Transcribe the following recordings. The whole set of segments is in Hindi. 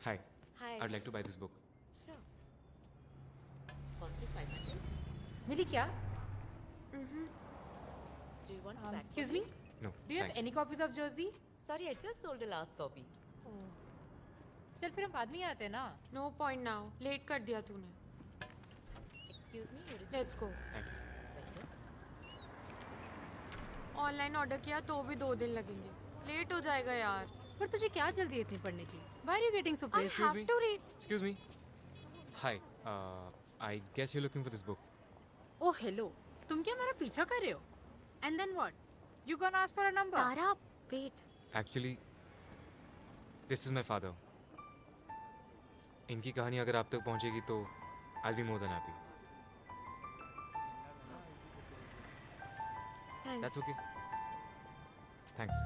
Hi. Hi. I'd like to buy this book. Sure. Cost you 500. मिली क्या? Do you want to back? Excuse me? No. Do you have thanks. any copies of Jersey? Sorry, I just sold the last copy. चल फिर हम बाद में ही आते हैं ना. नो पॉइंट नाउ लेट कर दिया तूने Excuse me, your receipt. Let's go Thank you. Welcome. Online order किया तो भी 2 दिन लगेंगे लेट हो जाएगा यार पर तुझे क्या जल्दी है इतनी पढ़ने की? Why are you getting so I pissed? Have to read Excuse me. Hi. I guess you're looking for this book. Oh hello. तुम क्या मेरा पीछा कर रहे हो? And then what? You gonna ask for a number? Tara wait Actually, this is my father. इनकी कहानी अगर आप तक पहुंचेगी तो I'll be more than happy. Thanks That's okay. Thanks.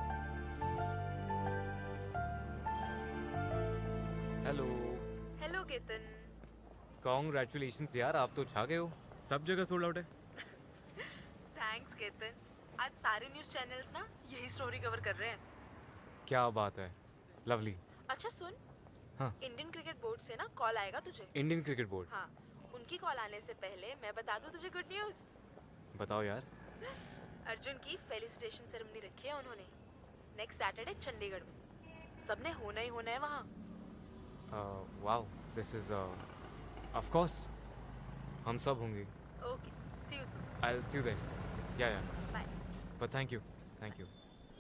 Hello. Hello Ketan. Congratulations यार, आप तो छा गए हो. सब जगह सोल्ड आउट है. Thanks केतन. आज सारे न्यूज़ चैनल्स ना यही स्टोरी कवर कर रहे हैं. क्या बात है. लवली. अच्छा सुन. हाँ. इंडियन क्रिकेट बोर्ड से ना कॉल आएगा तुझे. Indian cricket board. हाँ. उनकी कॉल आने से पहले मैं बता दूं तुझे गुड न्यूज़. बताओ यार. अर्जुन की फेलिसिटेशन सेरेमनी रखी है उन्होंने. नेक्स्ट सैटरडे चंडीगढ़ में. सबने होना ही होना है वहाँ. Wow. This is of course. हम सब होंगे. Okay. See you soon. I'll see you there. Yeah. Bye. But thank you. Thank you.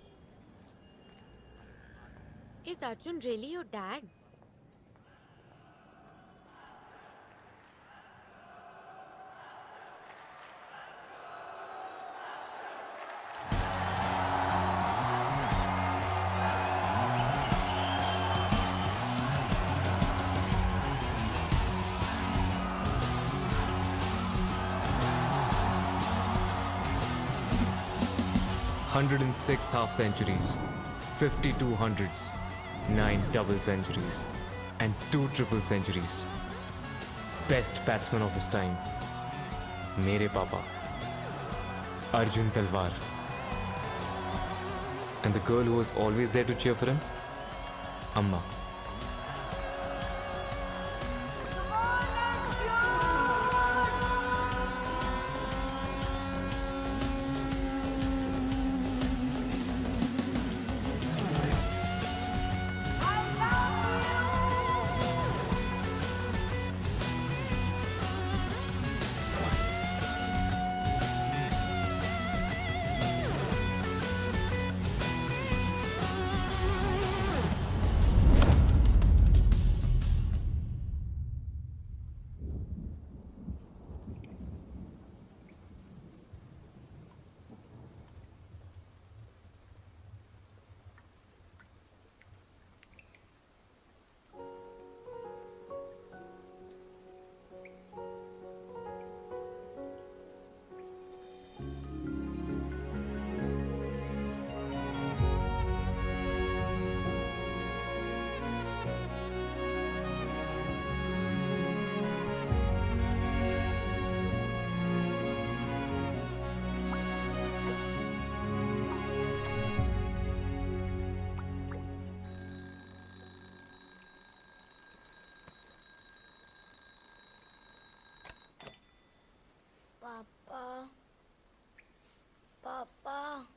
Is Arjun really your dad Hundred and six half centuries, 52 hundreds, 9 double centuries, and 2 triple centuries. Best batsman of his time. मेरे पापा, Arjun Talwar. And the girl who was always there to cheer for him, Amma. पापा पापा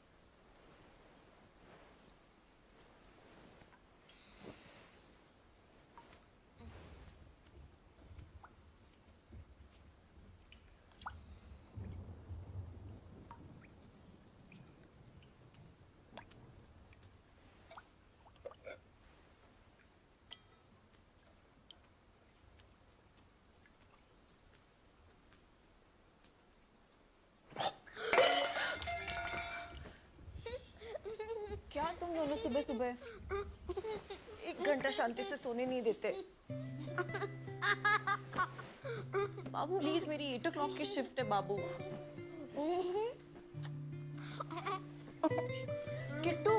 क्या तुम दोनों सुबह सुबह 1 घंटा शांति से सोने नहीं देते? बाबू प्लीज, मेरी 8 o'clock की शिफ्ट है बाबू. किट्टू.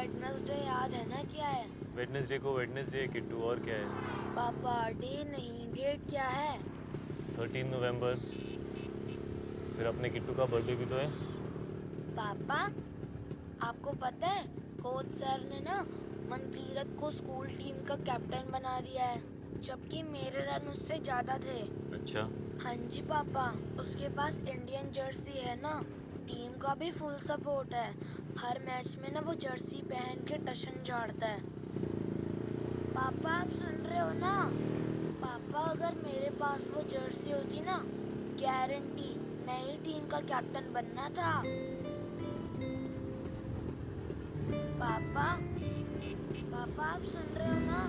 वेडनेसडे याद है ना क्या है? वेडनेसडे को वेडनेसडे किट्टू, और क्या है? पापा डे नहीं, डेट क्या है? 13 नवंबर। फिर अपने किट्टू का बर्थडे भी तो है। पापा आपको पता है कोच सर ने ना मनकीरत को स्कूल टीम का कैप्टन बना दिया है, जबकि मेरे रन उससे ज्यादा थे। अच्छा। हाँ जी पापा, उसके पास इंडियन जर्सी है ना, टीम का भी फुल सपोर्ट है। हर मैच में ना वो जर्सी पहन के टशन झाड़ता है। पापा आप सुन रहे हो ना? पापा अगर मेरे पास वो जर्सी होती ना, गारंटी मैं ही टीम का कैप्टन बनना था। पापा पापा आप सुन रहे हो ना?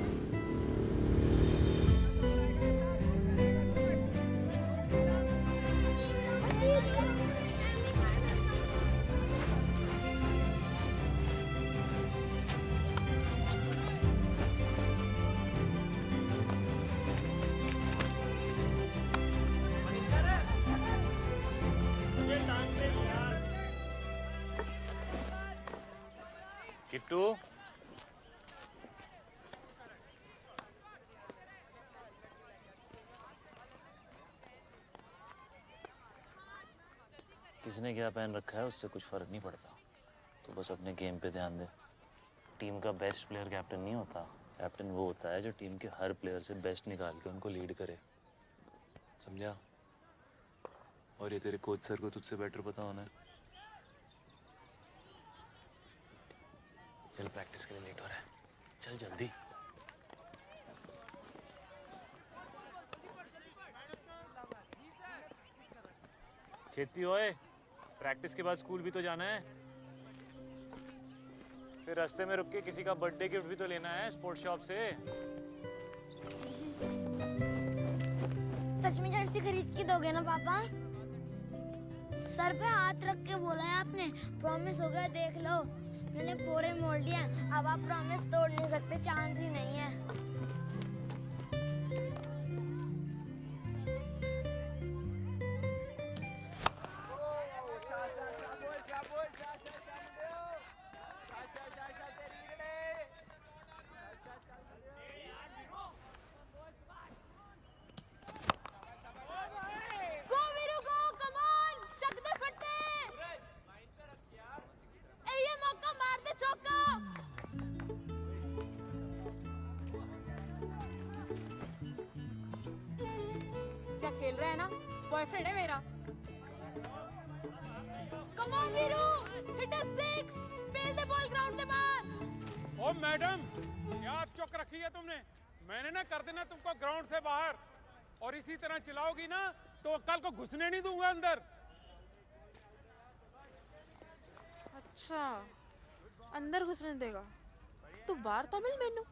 किट्टू, किसने क्या पहन रखा है उससे कुछ फर्क नहीं पड़ता। तो बस अपने गेम पे ध्यान दे। टीम का बेस्ट प्लेयर कैप्टन नहीं होता, कैप्टन वो होता है जो टीम के हर प्लेयर से बेस्ट निकाल के उनको लीड करे, समझा? और ये तेरे कोच सर को तुझसे बेटर पता होना है। चल प्रैक्टिस के लिए लेट हो रहा है, चल जल्दी। खेती होए, प्रैक्टिस के बाद स्कूल भी तो जाना है। फिर रास्ते में रुक के किसी का बर्थडे गिफ्ट भी तो लेना है स्पोर्ट्स शॉप से। सच में जर्सी खरीद के दोगे ना पापा? सर पे हाथ रख के बोला है आपने, प्रॉमिस हो गया, देख लो मैंने पूरे मोड़ दिया। अब आप प्रॉमिस तोड़ नहीं सकते, चांस ही नहीं है। क्या खेल रहा है ना, बॉयफ्रेंड है मेरा। Come on Veeru, hit a six, field the ball ground के बाहर। ओ मैडम, क्या चौक रखी है तुमने? मैंने ना कर देना तुमको ग्राउंड से बाहर, और इसी तरह चिल्लाओगी ना तो कल को घुसने नहीं दूंगा अंदर। अच्छा, अंदर घुसने देगा तू? बाहर तो मिल मेनू।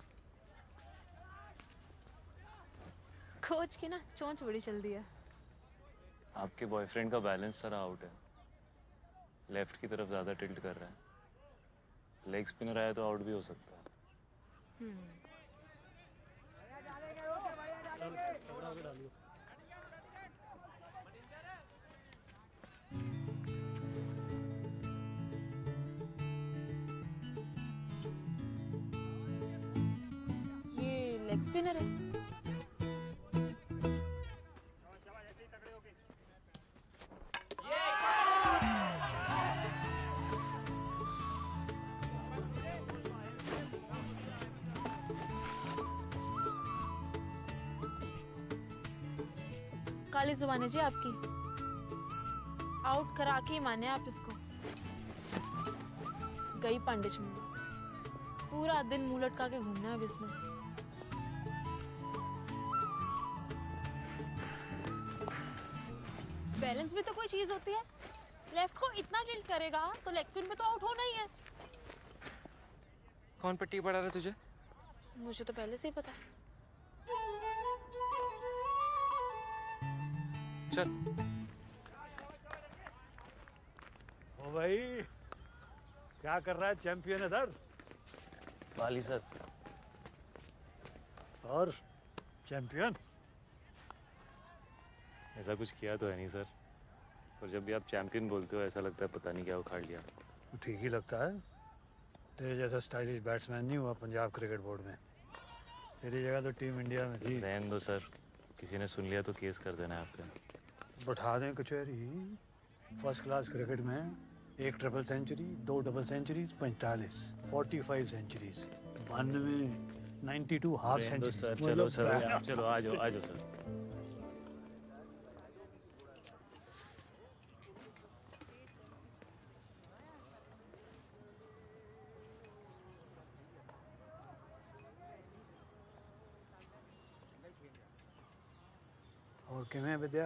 कोच की ना चोंच बड़ी चल दी है। आपके बॉयफ्रेंड का बैलेंस सारा आउट है, लेफ्ट की तरफ ज़्यादा टिल्ट कर रहा है। लेग स्पिनर आया तो आउट भी हो सकता है। ये लेग स्पिनर है। काली जुबान है जी आपकी, आउट करा के ही माने आप इसको। गई पांडे चुंडी, पूरा दिन मुंह लटका के घूमना है अब इसने। बैलेंस भी तो कोई चीज होती है, लेफ्ट को इतना टिल्ट करेगा तो लेग स्पिन में तो आउट होना ही है। कौन पट्टी पड़ा रहा है तुझे? मुझे तो पहले से ही पता। चल। ओ भाई, क्या कर रहा है चैंपियन इधर? वाली सर। और चैंपियन? ऐसा कुछ किया तो है नहीं सर, पर जब भी आप चैंपियन बोलते हो ऐसा लगता है पता नहीं क्या उखाड़ लिया। ठीक ही लगता है। तेरे जैसा स्टाइलिश बैट्समैन नहीं हुआ पंजाब क्रिकेट बोर्ड में। तेरी जगह तो टीम इंडिया में थी। रहने दो सर, किसी ने सुन लिया तो केस कर देना है आप पे। बैठा दें कचहरी। फर्स्ट क्लास क्रिकेट में 1 triple century, 2 double centuries, 45 centuries, 92, 92 half रहने दो सेंचुरी। सर, चलो सर, आप चलो, आ जाओ सर। और किमें विद्या?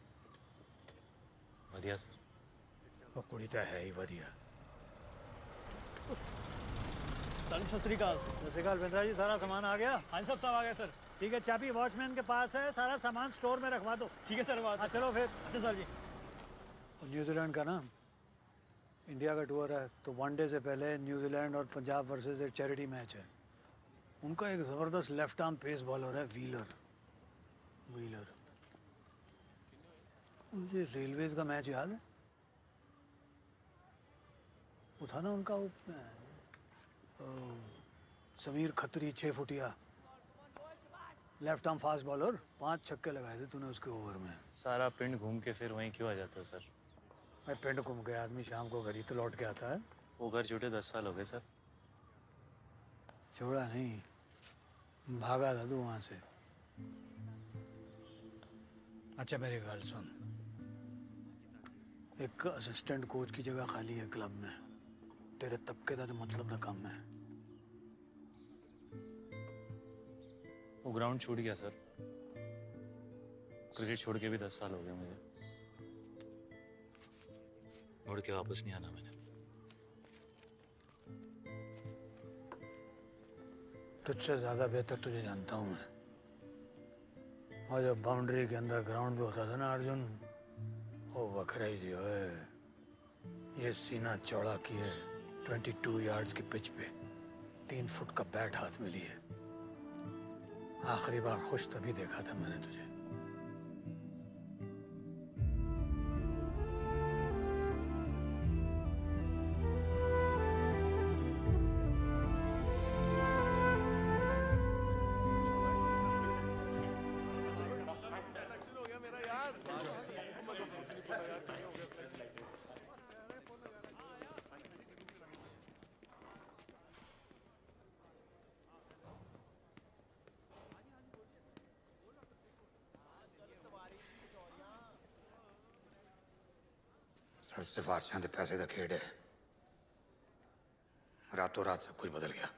बढ़िया सर। वो कुड़ी तो है ही बढ़िया। सत श्रीकाल। सत श्रीकाल बिंद्रा जी, सारा सामान आ गया? हाँ सब आ गया सर। ठीक है, चाबी वॉचमैन के पास है, सारा सामान स्टोर में रखवा दो। ठीक है सर, बात। हाँ चलो फिर। अच्छा सर जी। और न्यूजीलैंड का ना इंडिया का टूर है, तो वनडे से पहले न्यूजीलैंड और पंजाब वर्सेस एक चैरिटी मैच है। उनका एक ज़बरदस्त लेफ्ट आर्म पेस बॉलर है व्हीलर। मुझे रेलवेज का मैच याद है, वो था ना उनका वो समीर खत्री 6 फुटिया लेफ्ट आर्म फास्ट बॉलर। 5 छक्के लगाए थे तूने उसके ओवर में। सारा पिंड घूम के फिर वहीं क्यों आ जाते हो सर? मैं पिंड घूम के आदमी शाम को घर ही तो लौट के आता है। वो घर छूटे 10 साल हो गए सर। छोड़ा नहीं, भागा था तू वहां से। अच्छा मेरी गल सुन, एक असिस्टेंट कोच की जगह खाली है क्लब में। तेरे तबके का तो मतलब ना कम है। वो ग्राउंड छूट गया सर। क्रिकेट छोड़ के भी 10 साल हो गए मुझे। मुड़ के वापस नहीं आना मैंने। तुझसे ज्यादा बेहतर तुझे जानता हूँ मैं। और जब बाउंड्री के अंदर ग्राउंड पे होता था ना अर्जुन, वो बखरा ही जो है, ये सीना चौड़ा किए 22 यार्ड्स की पिच पे 3 फुट का बैट हाथ में लिए। आखिरी बार खुश तभी देखा था मैंने तुझे। सर सिफारिशों के पैसे का खेड है। रातों रात सब कुछ बदल गया।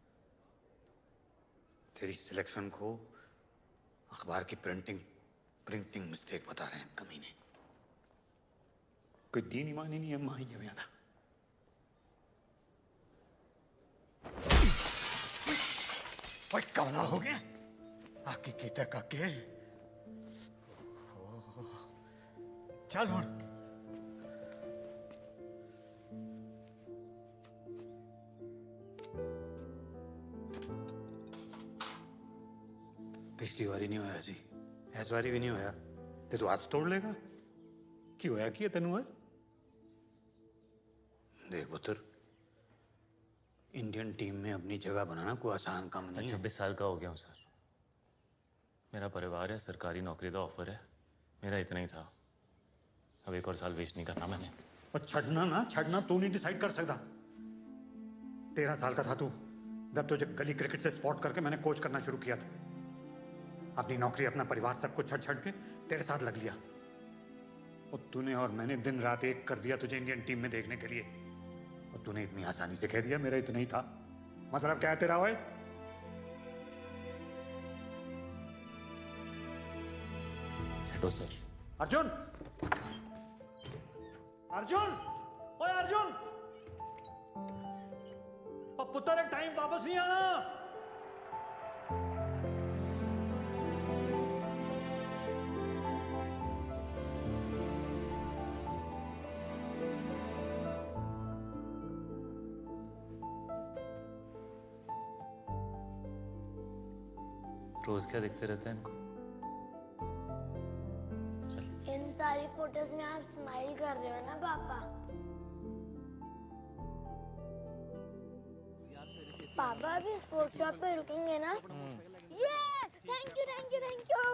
तेरी सिलेक्शन को अखबार की प्रिंटिंग मिस्टेक बता रहे हैं कमीने। कोई दीन ईमान ही नहीं है। मां ही है था। ओए कमला हो गया आकी की तक आके। चल हुण पिछली बारी नहीं होया जी, इस बारी भी नहीं होया। ते तू हाथ तोड़ लेगा की होया की है तेनू? देख पुत्र, इंडियन टीम में अपनी जगह बनाना कोई आसान काम नहीं है। 26 साल का हो गया हूँ सर। मेरा परिवार है, सरकारी नौकरी का ऑफर है। मेरा इतना ही था। अब 1 और साल वेस्ट नहीं करना मैंने। और छड़ना तू नहीं डिसाइड कर सकता। 13 साल का था तू जब तुझे गली क्रिकेट से स्पॉट करके मैंने कोच करना शुरू किया था। अपनी नौकरी, अपना परिवार, सब कुछ छड़ के तेरे साथ लग लिया। और तूने और मैंने दिन रात एक कर दिया तुझे इंडियन टीम में देखने के लिए। और तूने इतनी आसानी से कह दिया मेरा इतना ही था। मतलब क्या है तेरा? ओए छठो सर। अर्जुन, अर्जुन, ओए अर्जुन, पुत्र एक टाइम वापस नहीं आना। रोज क्या दिखते रहते हैं इनको? इन सारी फोटोज में आप स्माइल कर रहे हो ना पापा? पापा अभी स्पोर्ट्स शॉप पे रुकेंगे ना? ये thank you thank you thank you.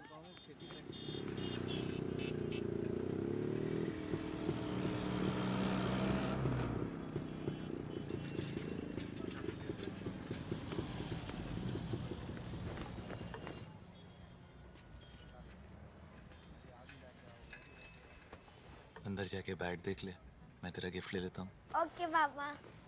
अंदर जाके बैट देख ले, मैं तेरा गिफ्ट ले लेता हूँ। ओके पापा।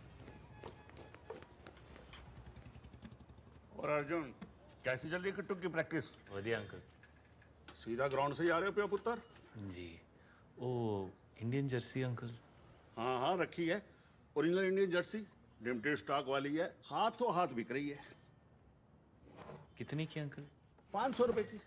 और अर्जुन, कैसी चल रही है किट्टू की प्रैक्टिस? बढ़िया अंकल। सीधा ग्राउंड से ही आ रहे हो प्रिया पुत्र? जी। ओ इंडियन जर्सी अंकल। हाँ हाँ रखी है, original Indian jersey, limited stock वाली है, हाथों हाथ बिक रही है। कितने की अंकल? 500 रुपए की।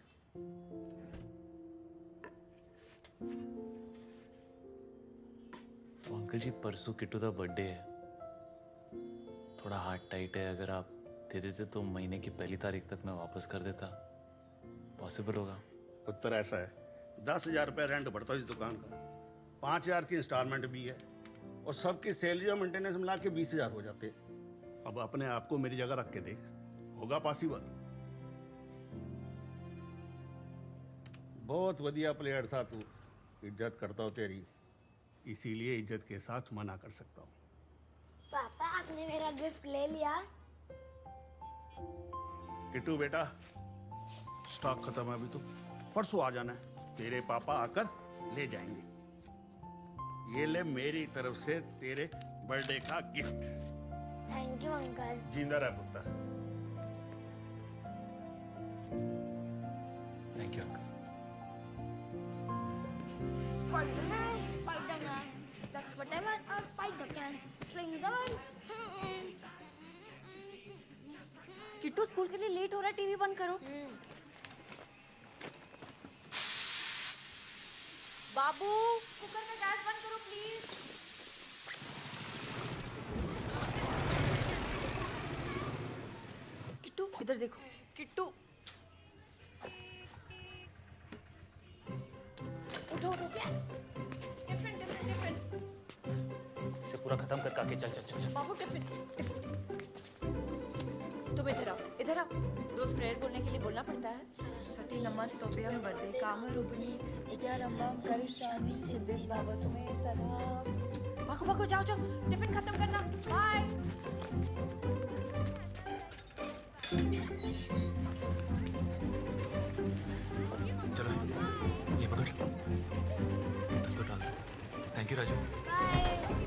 तो अंकल जी परसों किट्टू का बर्थडे है, थोड़ा हार्ट टाइट है, अगर आप दे देते तो महीने की 1 तारीख तक मैं वापस कर देता। पॉसिबल होगा? उत्तर ऐसा है, 10,000 रुपये रेंट पड़ता है इस दुकान का, 5,000 की इंस्टॉलमेंट भी है, और सबकी सैलरी और मेंटेनेंस मिला के 20,000 हो जाते। अब अपने आप को मेरी जगह रख के देख, होगा पॉसिबल? बहुत बढ़िया प्लेयर था तू, इज्जत करता हूँ तेरी, इसीलिए इज्जत के साथ मना कर सकता हूँ। पापा आपने मेरा गिफ्ट ले लिया? किट्टू बेटा, स्टॉक खत्म है अभी तो, परसों आ जाना है, तेरे पापा आकर ले जाएंगे। ये ले मेरी तरफ से तेरे बर्थडे का गिफ्ट। Thank you uncle. जिंदा रह पुत्र। Thank you uncle. Spider-Man, Spider-Man, that's whatever a spider can. Slings on. Kittu school के लिए लेट हो रहा है, टीवी बंद करो। बाबू कुकर में गैस बंद करो प्लीज। किट्टू इधर देखो। किट्टू उठो उठो। Tiffin tiffin tiffin. इसे पूरा खत्म कर काके, चल चल चल चल। बाबू टिफिन टिफिन। तुम इधर आओ इधर आओ। रोज प्रेयर बोलने के लिए बोलना पड़ता है। सरस्वती नमस्तुभ्यं वरदे कामरूपिणी विद्यारंभं करिष्यामि सिद्धिं भवतु मे सदा। भागो भागो जाओ जाओ, टिफिन खत्म करना। बाय। चलो ये पकड़, तब तो डाल। Thank you Raju. Bye.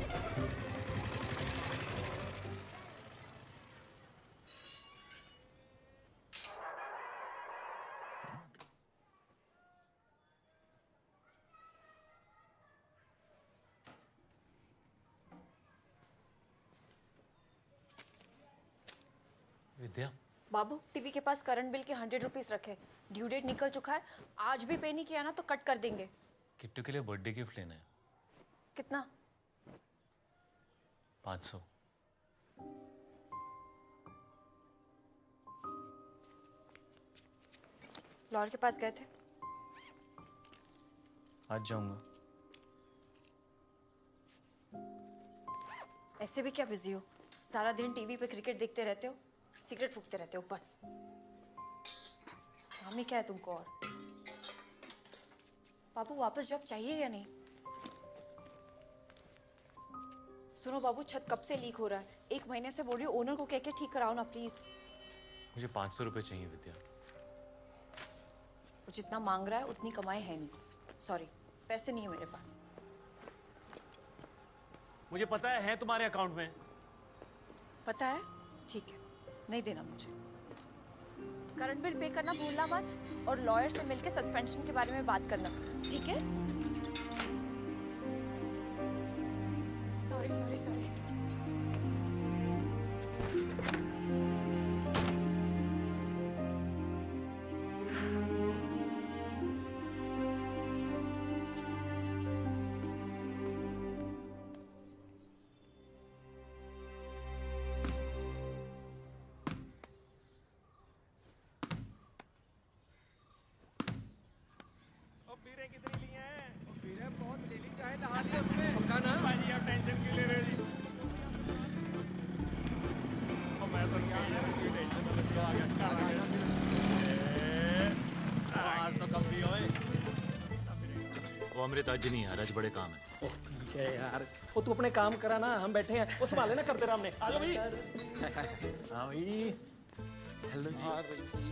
Vidya, बाबू टीवी के पास करंट बिल के 100 रुपीज रखे, ड्यू डेट निकल चुका है, आज भी पे नहीं किया ना तो कट कर देंगे। किट्टू के लिए बर्थडे गिफ्ट लेना है। कितना? 500। लॉयर के पास गए थे? आज जाऊंगा। ऐसे भी क्या बिजी हो, सारा दिन टीवी पे क्रिकेट देखते रहते हो, सिगरेट फूकते रहते हो बस। काम ही क्या है तुमको? और बाबू वापस जॉब चाहिए या नहीं? सुनो बाबू, छत कब से लीक हो रहा है, 1 महीने से बोल रही हूँ, ओनर को कह के ठीक कराओ ना प्लीज। मुझे 500 रुपये चाहिए विद्या। वो जितना मांग रहा है उतनी कमाई है नहीं। सॉरी, पैसे नहीं है मेरे पास। मुझे पता है तुम्हारे अकाउंट में। पता है? ठीक है, नहीं देना मुझे। करंट बिल पे करना भूलना मत, और लॉयर से मिलके सस्पेंशन के बारे में बात करना, ठीक है? Sorry sorry sorry. कितनी ली हैं? बीरे बहुत ले ली, चाहे नहा लिया उसमें। पक्का ना? भाई आप टेंशन क्यों ले रहे हो जी? आज तो कम भी होए। वो अमृत आज नहीं यार, आज बड़े काम है। ओह ठीक है यार, वो तू अपने काम करा ना, हम बैठे हैं, वो संभाले ना करते रहा हमने। आ जाओ भाई। हाँ भाई। हेलो जी।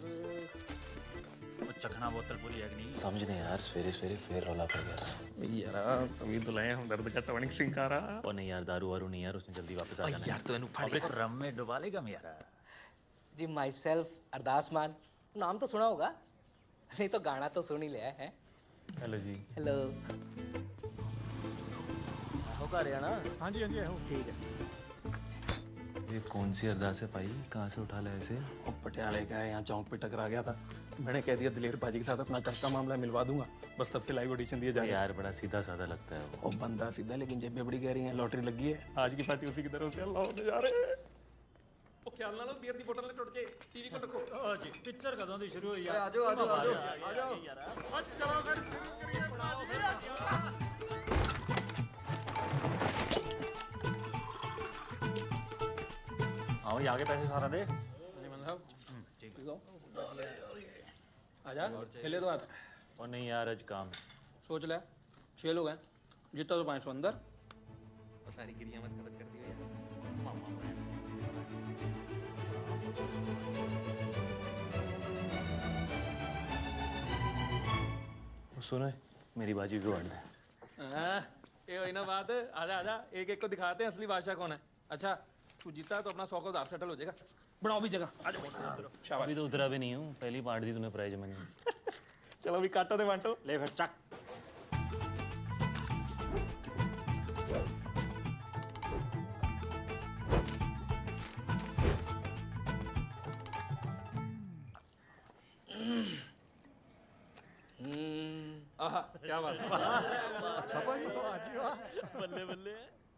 वो चखना बोतल पूरी है कि नहीं? समझ नहीं यार, सवेरे सवेरे फिर रौला पड़ गया। यार तभी तो लाए हम दर्द का टॉनिक सिंकारा। ओ नहीं यार, दारू वारू नहीं यार, उसने जल्दी वापस आ जाना है। यार तो इन्हें फाड़ के रम में डुबा लेगा मेरा। जी माई सेल्फ अरदास मान, नाम तो सुना होगा, नहीं तो गाना तो सुन ही लिया है। हेलो जी। हेलो। हो का रहा ना? हाँ जी हो। ठीक है। ये कौन सी अरदास है भाई, कहाँ से उठा लाया इसे? वो पटियाले का है, यहाँ चौक पे टकरा गया था, मैंने कह दिया दिलेर भाजी के साथ अपना कष्ट का मामला मिलवा दूंगा, बस तब से लाइव ऑडिशन दिए जा रहे हैं। यार बड़ा सीधा साधा लगता है वो। बंदा सीधा, लेकिन जेबें बड़ी कह रही हैं, लॉटरी लगी है, आज की पार्टी उसी की तरफ से अल्लाह होने जा रहे हैं। ओ ख्याल ना लो, बियर दी बोतल ने टूट के टीवी को रखो। ओ जी, पिक्चर कदों दी शुरू हुई है? आ जाओ चलो फिर शुरू करिए। आओ ये आगे पैसे सारा दे। ठीक है। आजा, खेले तो आज। और नहीं यार, आज काम है। सोच ले, 6 लोग हैं, जितना तो 500 अंदर। और सारी गिरिया मत खत्म कर दियो यार। सुनो, मेरी बाजी भी बढ़ है। ये वही ना बात, आजा आजा, एक एक को दिखाते हैं असली बादशाह कौन है। अच्छा तू जीता तो अपना 100 का उधार सेटल हो जाएगा, बनाओ भी जगह। आ जाओ। अभी तो उतरा भी नहीं हूँ, पहली पार्ट दी तूने प्राइज मनी। चलो भी काटो दे बांटो। ले फिर चक। आहा क्या बात है। बल्ले बल्ले।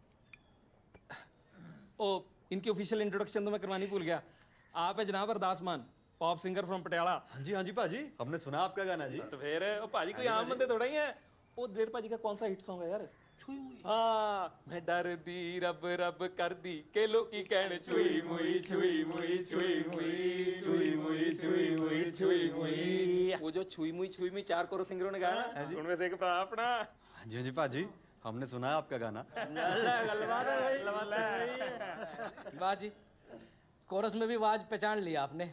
ओ इनकी ऑफिशियल इंट्रोडक्शन तो मैं करवानी भूल गया। आप है जनाब अरदास मान, पॉप सिंगर फ्रॉम पटियाला। हाँ जी भाजी, हमने सुना आपका गाना जी। तो फिर ओ भाजी कोई आम बंदे थोड़ा ही है। वो दिलेर भाजी का कौन सा हिट सॉन्ग है यार? हाँ, मैं डर दी रब रब कर दी के लोकी कहने छुई मुई छुई मुई छुई मुई छुई मुई छुई मुई छुई मुई। वो जो छुई मुई 4 कोरो सिंगरों ने गाया, उनमें से एक अपना। हाँ जी भाजी, हमने सुना आपका गाना। वाह जी, कोरस में भी आवाज पहचान लिया आपने।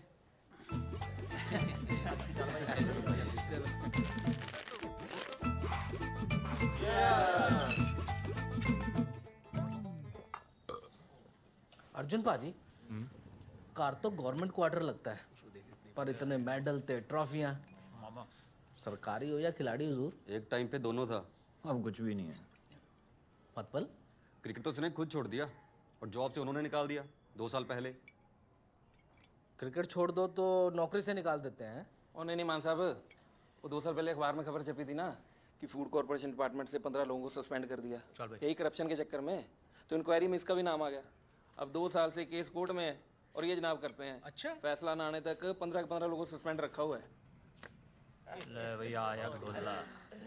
अर्जुन पाजी, कार तो गवर्नमेंट क्वार्टर लगता है, पर इतने मेडल थे, ट्रॉफियां, सरकारी हो या खिलाड़ी हुजूर? एक टाइम पे दोनों था, अब कुछ भी नहीं है। मतबल क्रिकेट तो उसने खुद छोड़ दिया और जॉब से उन्होंने निकाल दिया 2 साल पहले। क्रिकेट छोड़ दो तो नौकरी से निकाल देते हैं। और नहीं मान साहब, वो 2 साल पहले अखबार में खबर छपी थी ना कि फूड कॉर्पोरेशन डिपार्टमेंट से 15 लोगों को सस्पेंड कर दिया, यही करप्शन के चक्कर में। तो इंक्वायरी में इसका भी नाम आ गया। अब 2 साल से केस कोर्ट में है और ये जनाब कर पे हैं। अच्छा, फैसला ना आने तक 15 के 15 लोगों को सस्पेंड रखा हुआ है। ले भैया आया गोला।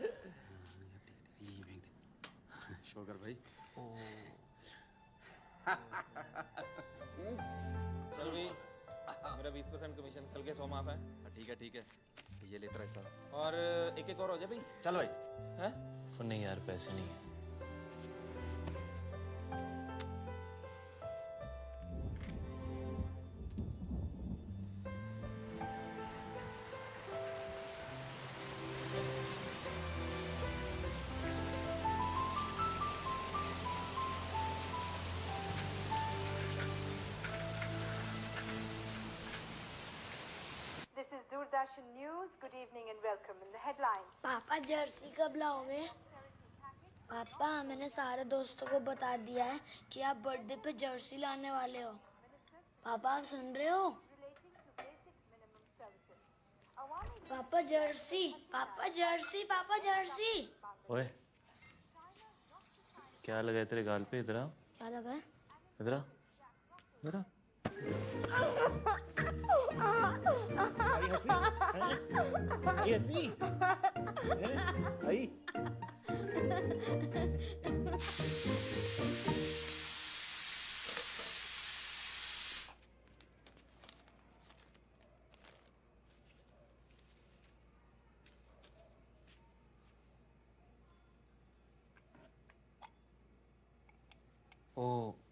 शोकर भाई। चल भाई, मेरा 20% कमीशन, कल के 100 माफ है। ठीक है, ये लेता रहे साहब। और एक और हो जाए भाई। चल भाई। हैं? तो नहीं यार, पैसे नहीं है। This is Doordarshan News. Good evening and welcome. In the headlines. पापा जर्सी कब लाओगे? पापा मैंने सारे दोस्तों को बता दिया है कि आप बर्थडे पे जर्सी लाने वाले हो। पापा आप सुन रहे हो? पापा जर्सी, पापा जर्सी, पापा जर्सी। ओए, क्या लगा है तेरे गाल पे? इधर आ। क्या लगा है? इधर आ, इधर आ।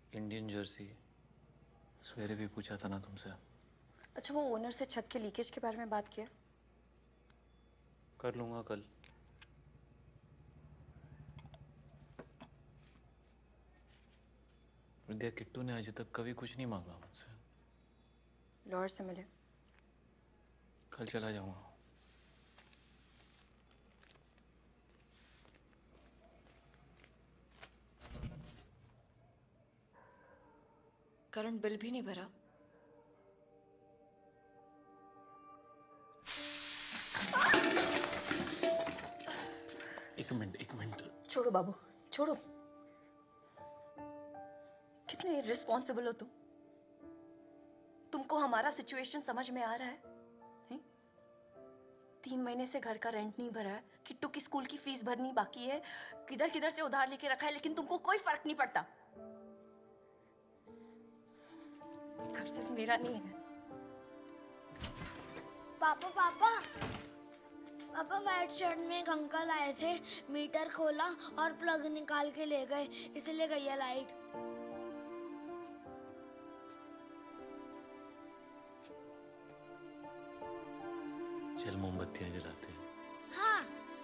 इंडियन जर्सी सवेरे भी पूछा था ना तुमसे। अच्छा, वो ओनर से छत के लीकेज के बारे में बात किया? कर लूंगा कल। विद्या, किट्टू ने आज तक कभी कुछ नहीं मांगा मुझसे। लॉयर से मिले? कल चला जाऊंगा। करंट बिल भी नहीं भरा? एक मिनट। छोड़ो बाबू, छोड़ो। कितने इररिस्पॉन्सिबल हो तुम। तुमको हमारा सिचुएशन समझ में आ रहा है? नहीं? 3 महीने से घर का रेंट नहीं भरा है, किट्टू की स्कूल की फीस भरनी बाकी है, किधर किधर से उधार लेके रखा है, लेकिन तुमको कोई फर्क नहीं पड़ता। घर सिर्फ मेरा नहीं है। पापा व्हाइट शर्ट में एक अंकल आए थे, मीटर खोला और प्लग निकाल के ले गए, इसलिए गई है लाइट। चल मोमबत्तियां जलाते हैं। हाँ।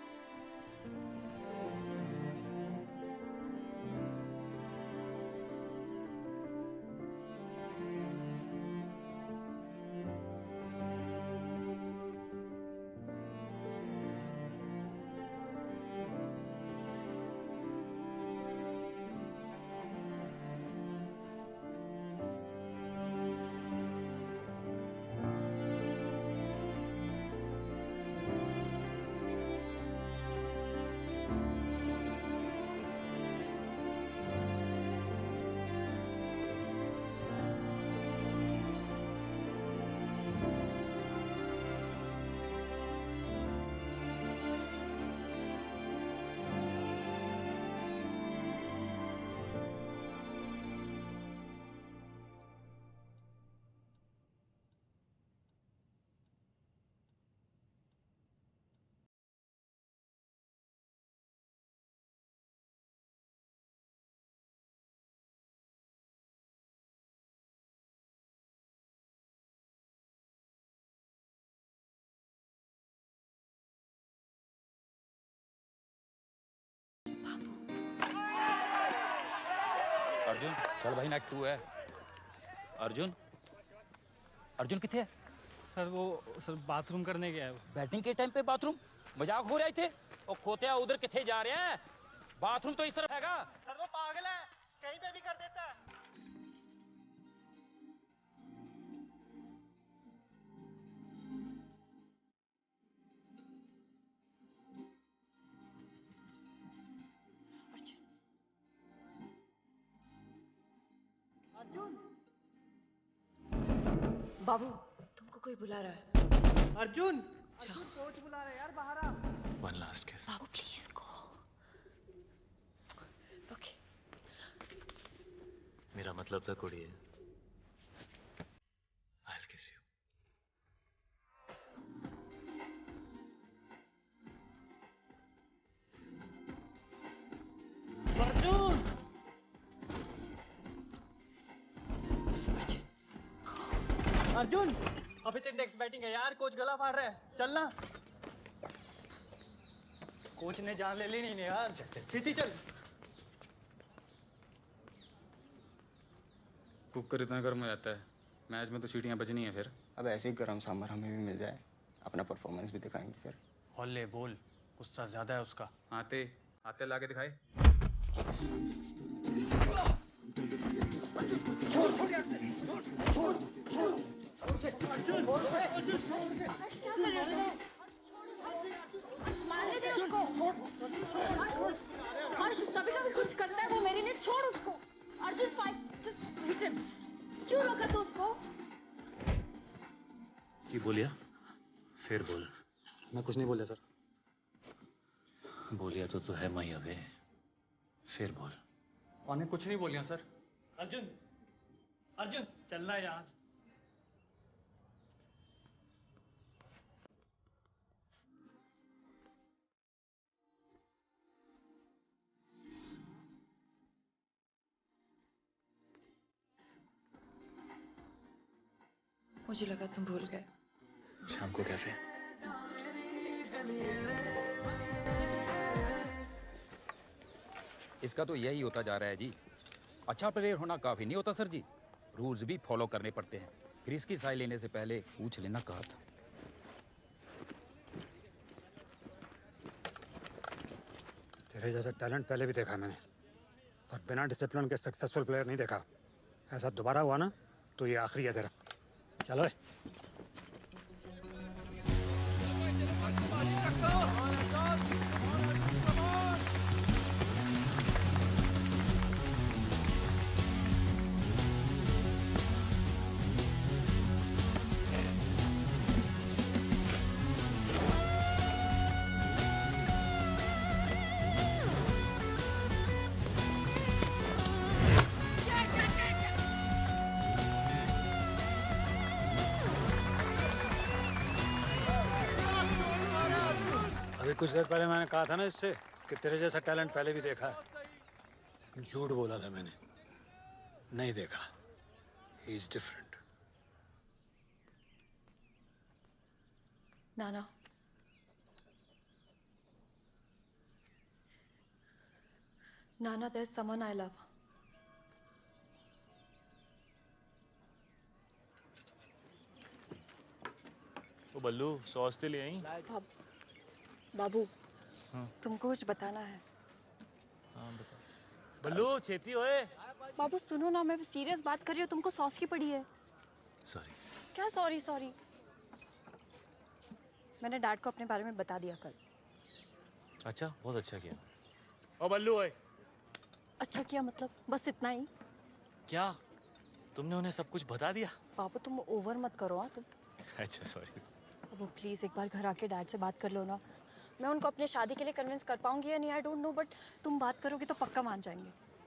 अर्जुन चल भाई, नाइट 2 है। अर्जुन किथे है? सर बाथरूम करने गया है। बैटिंग के टाइम पे बाथरूम? मजाक हो रहे थे? और खोतिया उधर किथे जा रहे हैं? बाथरूम तो इस तरफ हैगा। सर वो पागल है, कहीं पे भी कर देता है। अर्जुन, बाबू तुमको कोई बुला रहा है। अर्जुन कोच बुला रहा है यार, बाहर आ। One last kiss. बाबू प्लीज गो। ओके। मेरा मतलब था कुड़िए। I'll kiss you. Arjun Arjun अभी तक नेक्स्ट बैटिंग है यार, कोच गला फाड़ रहा है, चलना। कोच ने जान ले ली नहीं यार, सीटी चल। कुकर इतना गर्म हो जाता है, मैच में तो सीटियां बजनी है फिर। अब ऐसे ही गरम सांभर हमें भी मिल जाए, अपना परफॉर्मेंस भी दिखाएंगे फिर। हौले बोल, गुस्सा ज्यादा है उसका। आते लाके दिखाए। हर्ष कभी कभी कुछ करता है वो मेरे लिए, छोड़ उसको। Arjun fight, just hit him. क्यों रोका तू उसको? जी बोलिया, फिर बोल। मैं कुछ नहीं बोला सर। बोलिया तो है मई अबे, फिर बोल। उन्हें कुछ नहीं बोलिया सर। अर्जुन अर्जुन चलना यार। मुझे लगा तुम भूल गए। शाम को कैफे। इसका तो यही होता जा रहा है जी। अच्छा प्लेयर होना काफी नहीं होता सर जी, रूल्स भी फॉलो करने पड़ते हैं। फिर इसकी साइड लेने से पहले पूछ लेना कहा था। तेरे जैसा टैलेंट पहले भी देखा मैंने, और बिना डिसिप्लिन के सक्सेसफुल प्लेयर नहीं देखा। ऐसा दोबारा हुआ ना तो ये आखिरी है तेरा। चलो कुछ देर पहले मैंने कहा था ना इससे कि तेरे जैसा टैलेंट पहले भी देखा है। झूठ बोला था मैंने, नहीं देखा। He is different. Nana, Nana, there's someone I love. वो बल्लू सॉस तो ले आई। बाबू, हाँ। तुमको कुछ बताना है। हाँ बता। बल्लू छेती होए। बाबू सुनो ना, मैं सीरियस बात कर रही हूँ, तुमको सॉस की पड़ी है। सॉरी। क्या सॉरी सॉरी? मैंने डैड को अपने बारे में बता दिया कल। अच्छा, बहुत अच्छा किया। ओ बल्लू ओए। अच्छा किया मतलब बस इतना ही? क्या तुमने उन्हें सब कुछ बता दिया? बाबू तुम ओवर मत करो। हाँ तुम। अच्छा सॉरी। अब प्लीज एक बार घर आके डैड से बात कर लो ना। मैं उनको अपने शादी के लिए कन्विंस कर पाऊंगी या नहीं आई डोंट नो, बट तुम बात करोगे तो पक्का मान जाएंगे।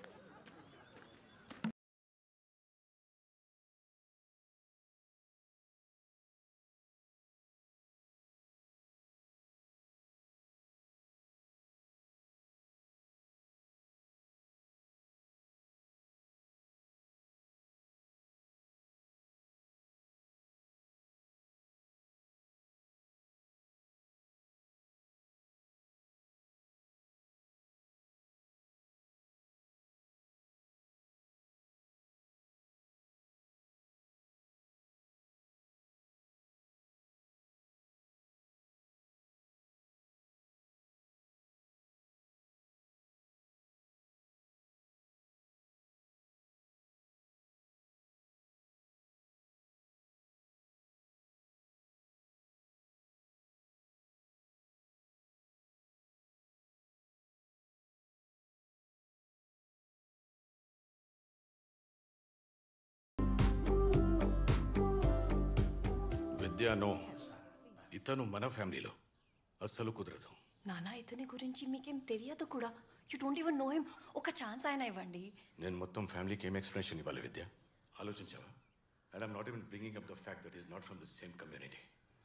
విద్య నో ఇతను మన ఫ్యామిలీలో అస్సలు కుదరదు. నానా ఇతని గురించి మీకేం తెలియదు కూడా. You don't even know him. ఒక ఛాన్స్ అయినా ఇవ్వండి. నేను మొత్తం ఫ్యామిలీకి ఏం ఎక్స్ప్లెనేషన్ ఇవ్వాలి విద్య? ఆలోచించావా? And I'm not even bringing up the fact that is not from the same community.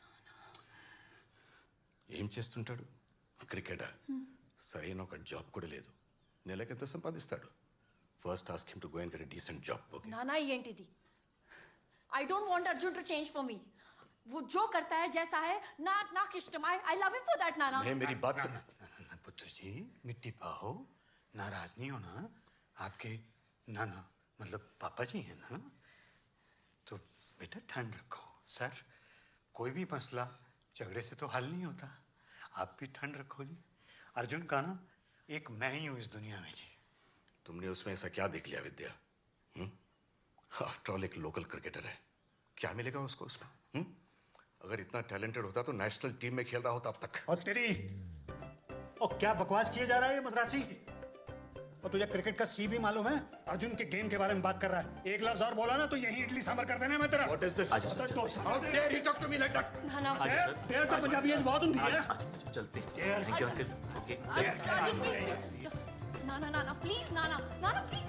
ఏం చేస్తుంటాడు? క్రికెటా? సరైన ఒక జాబ్ కూడా లేదు. నెలకి ఎంత సంపాదిస్తాడు? First ask him to go and get a decent job. Okay Nana ఏంటిది? I don't want Arjun to change for me. वो जो करता है जैसा है ना इष्टम. I love him for that, नाना. मैं मेरी बात से पुत्र जी मिट्टी पाओ, नाराज नहीं होना. आपके नाना मतलब पापा जी हैं ना, तो बेटा ठंड रखो. सर कोई भी मसला झगड़े से तो हल नहीं होता. आप भी ठंड रखो जी. अर्जुन का ना एक मैं ही हूँ इस दुनिया में जी. तुमने उसमें ऐसा क्या देख लिया विद्या? आफ्टर ऑल एक लोकल क्रिकेटर है, क्या मिलेगा उसको उसमें? अगर इतना टैलेंटेड होता तो नेशनल टीम में खेल रहा होता अब तक. और तेरी और क्या बकवास किए जा रहा है ये मद्रासी? और तुझे क्रिकेट का सी भी मालूम है? अर्जुन के गेम के बारे में बात कर रहा है. एक लफ्ज और बोला ना तो यही इडली सांभर कर देना मैं तेरा. What is this? How dare he talk to me like that? नाना देर तो पंजाबी बहुत होती है. चलते. Arjun please. नाना प्लीज. नाना प्लीज.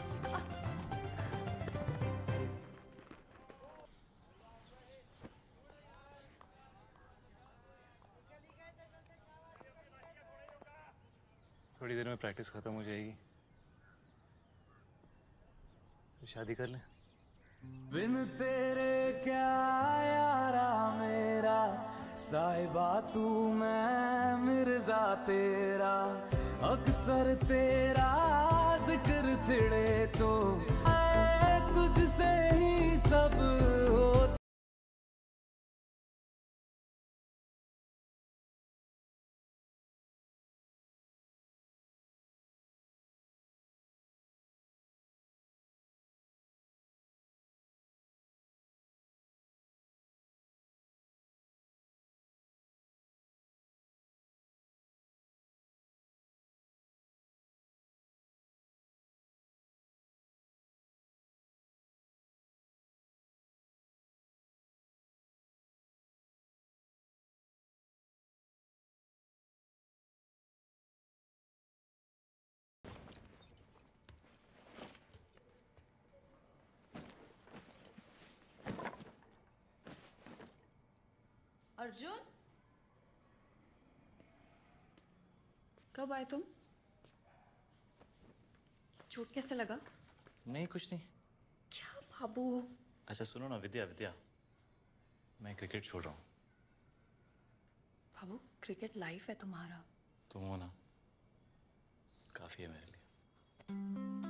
थोड़ी देर में प्रैक्टिस खत्म हो जाएगी, तो शादी कर लें. बिन तेरे क्या यारा मेरा, साहिबा तू मैं मिर्जा तेरा, अक्सर तेरा जिक्र छिड़े तो तुझसे ही सब होता। अर्जुन, कब आए तुम? चोट कैसे लगा? नहीं कुछ नहीं। क्या बाबू? अच्छा सुनो ना विद्या, विद्या मैं क्रिकेट छोड़ रहा हूँ। बाबू क्रिकेट लाइफ है तुम्हारा। तुम हो ना, काफी है मेरे लिए।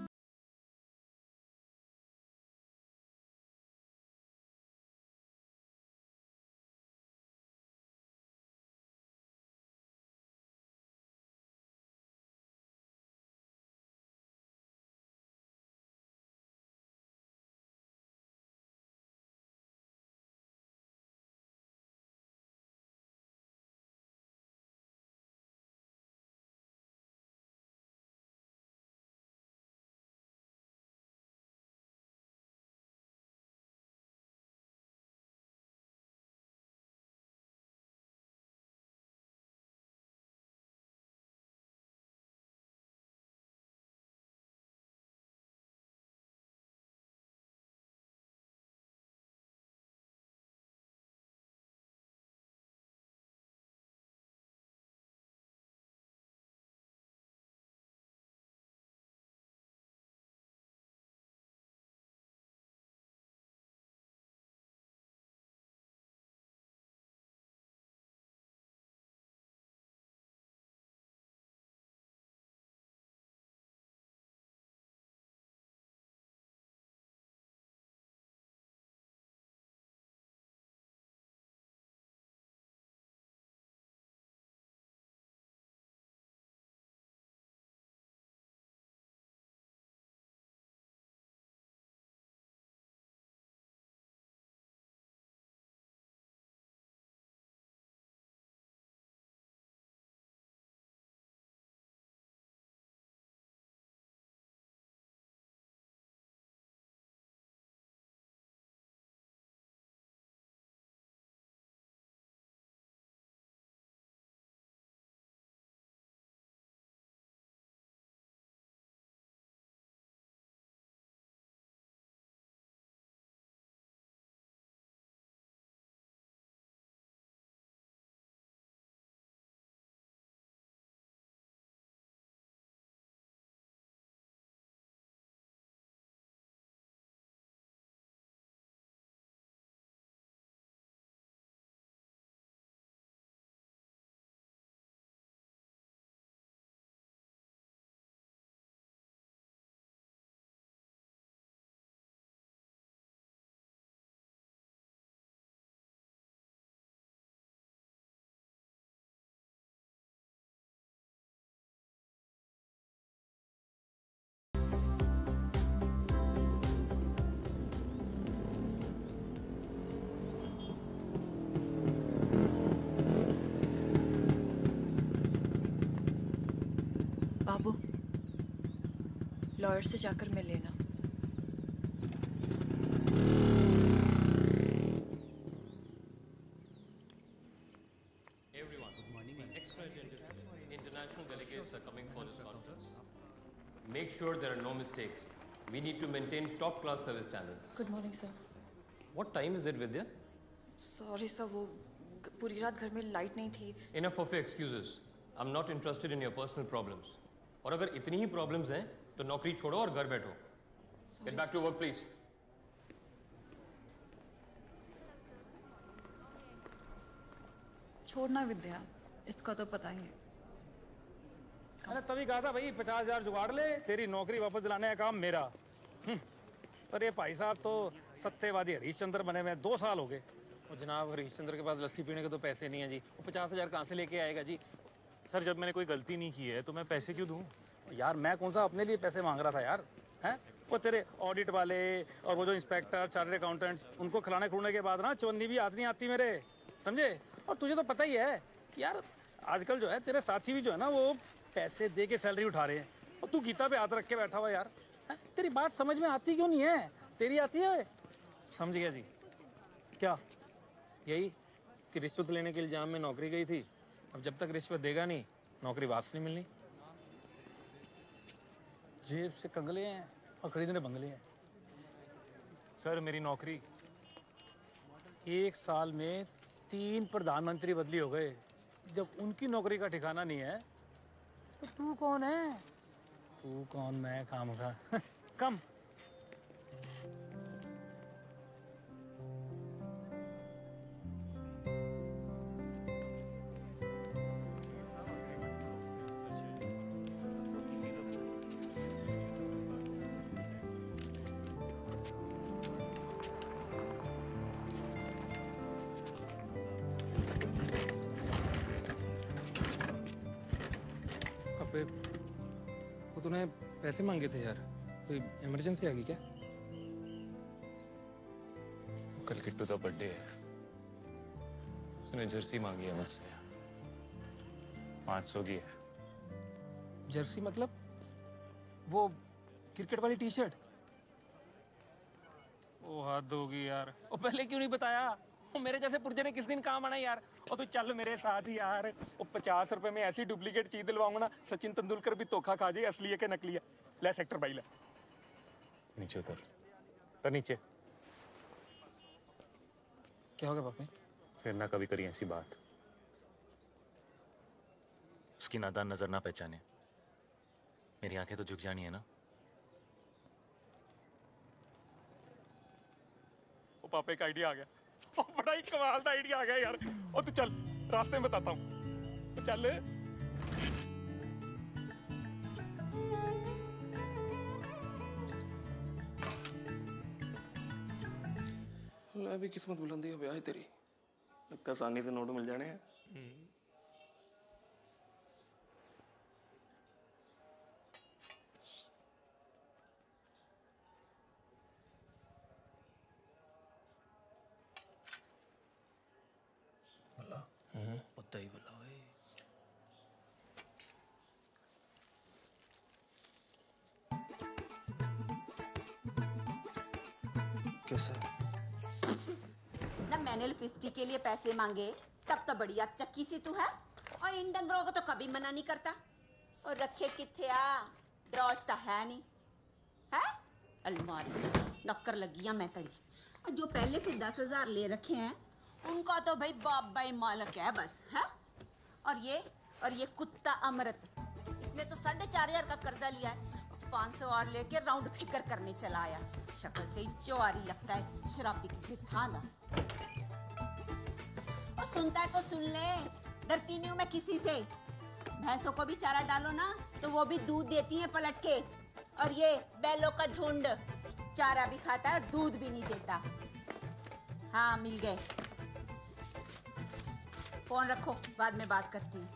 बाबू लॉयर से जाकर मिल लेना। Everyone, good morning. Extra international delegates are coming for this conference. Make sure there are no mistakes. We need to maintain top-class service standards. Good morning sir. What time is it, Vidya? Sorry sir, वो पूरी रात घर में लाइट नहीं थी। Enough of your excuses. I'm not interested in your personal problems. और अगर इतनी ही problems हैं, तो नौकरी छोड़ो और घर बैठो. Get back to work, please. छोड़ना विद्या, इसका तो पता ही है। मैंने तभी कहा था भाई 50,000 जुगाड़ ले, तेरी नौकरी वापस दिलाने का काम मेरा। पर ये भाई साहब तो सत्यवादी हरीशचंद्र बने हुए 2 साल हो गए। और जनाब हरीशचंद्र के पास लस्सी पीने के तो पैसे नहीं है जी, वो 50,000 कहाँ से लेके आएगा जी? सर जब मैंने कोई गलती नहीं की है तो मैं पैसे क्यों दूं? यार मैं कौन सा अपने लिए पैसे मांग रहा था यार, हैं? वो तेरे ऑडिट वाले और वो जो इंस्पेक्टर चार्टर्ड अकाउंटेंट्स, उनको खिलाने खुलाने के बाद ना चवन्नी भी हाथ नहीं आती मेरे, समझे? और तुझे तो पता ही है कि यार आजकल जो है तेरे साथी भी जो है ना वो पैसे दे के सैलरी उठा रहे हैं, और तू गीता पे हाथ रख के बैठा हुआ यार। है? तेरी बात समझ में आती क्यों नहीं है? तेरी आती है? समझ गया जी। क्या? यही कि रिश्वत लेने के इल्जाम में नौकरी गई थी, अब जब तक रिश्वत देगा नहीं नौकरी वापस नहीं मिलनी। जेब से कंगले हैं और खरीदने बंगले हैं। सर मेरी नौकरी 1 साल में 3 प्रधानमंत्री बदली हो गए, जब उनकी नौकरी का ठिकाना नहीं है तो तू कौन है? तू कौन, मैं काम का कम। अबे वो तूने पैसे मांगे थे यार, कोई इमरजेंसी आ गई क्या? कल किट्टू का बर्थडे है, उसने जर्सी मांगी है मुझसे, 500 की है। जर्सी मतलब वो क्रिकेट वाली टी शर्ट? ओ हद होगी यार। वो पहले क्यों नहीं बताया? वो मेरे जैसे पुर्जे ने किस दिन काम आना यार। और तू चल मेरे साथ ही यार, वो 50 रुपए में ऐसी डुप्लीकेट चीज दिलवाऊंगा ना, सचिन तेंदुलकर भी धोखा खा जाए असली है कि नकली है। ले सेक्टर 22 ले। नीचे उतर, तो नीचे। क्या हो गया पापा? फिर ना कभी करी ऐसी बात। उसकी नादान नजर ना पहचाने, मेरी आंखें तो झुक जानी है ना। वो पापा एक आइडिया आ गया, और बड़ा ही कमाल का आइडिया आ गया यार। और तू चल, रास्ते में बताता हूँ, तो चल। अभी किस्मत बुलंदी है ब्याह तेरी, लगता आसानी से नोट मिल जाने हैं। पता ही बोला है। कैसा? ना मैंने लिपस्टिक के लिए पैसे मांगे तब तो बढ़िया चक्की सी तू है, और इन डंगरों को तो कभी मना नहीं करता। और रखे किथे आ, ड्रॉज तो है नहीं है, अलमारी नक्कर लगी मैं तेरी। और जो पहले से 10,000 ले रखे हैं उनका तो भाई बाप भाई मालक है बस है। और ये कुत्ता अमृत, इसने तो 4,500 का कर्जा लिया है, 500 और लेके राउंड फिकर करने चला आया। शक्ल से ही चौआरी लगता है, शराबी किसी था ना। और सुनता है तो सुन ले, डरती नहीं हूं मैं किसी से। भैंसों को भी चारा डालो ना तो वो भी दूध देती हैं पलट के, और ये बैलों का झुंड चारा भी खाता है दूध भी नहीं देता। हाँ मिल गए, फोन रखो, बाद में बात करती हूँ।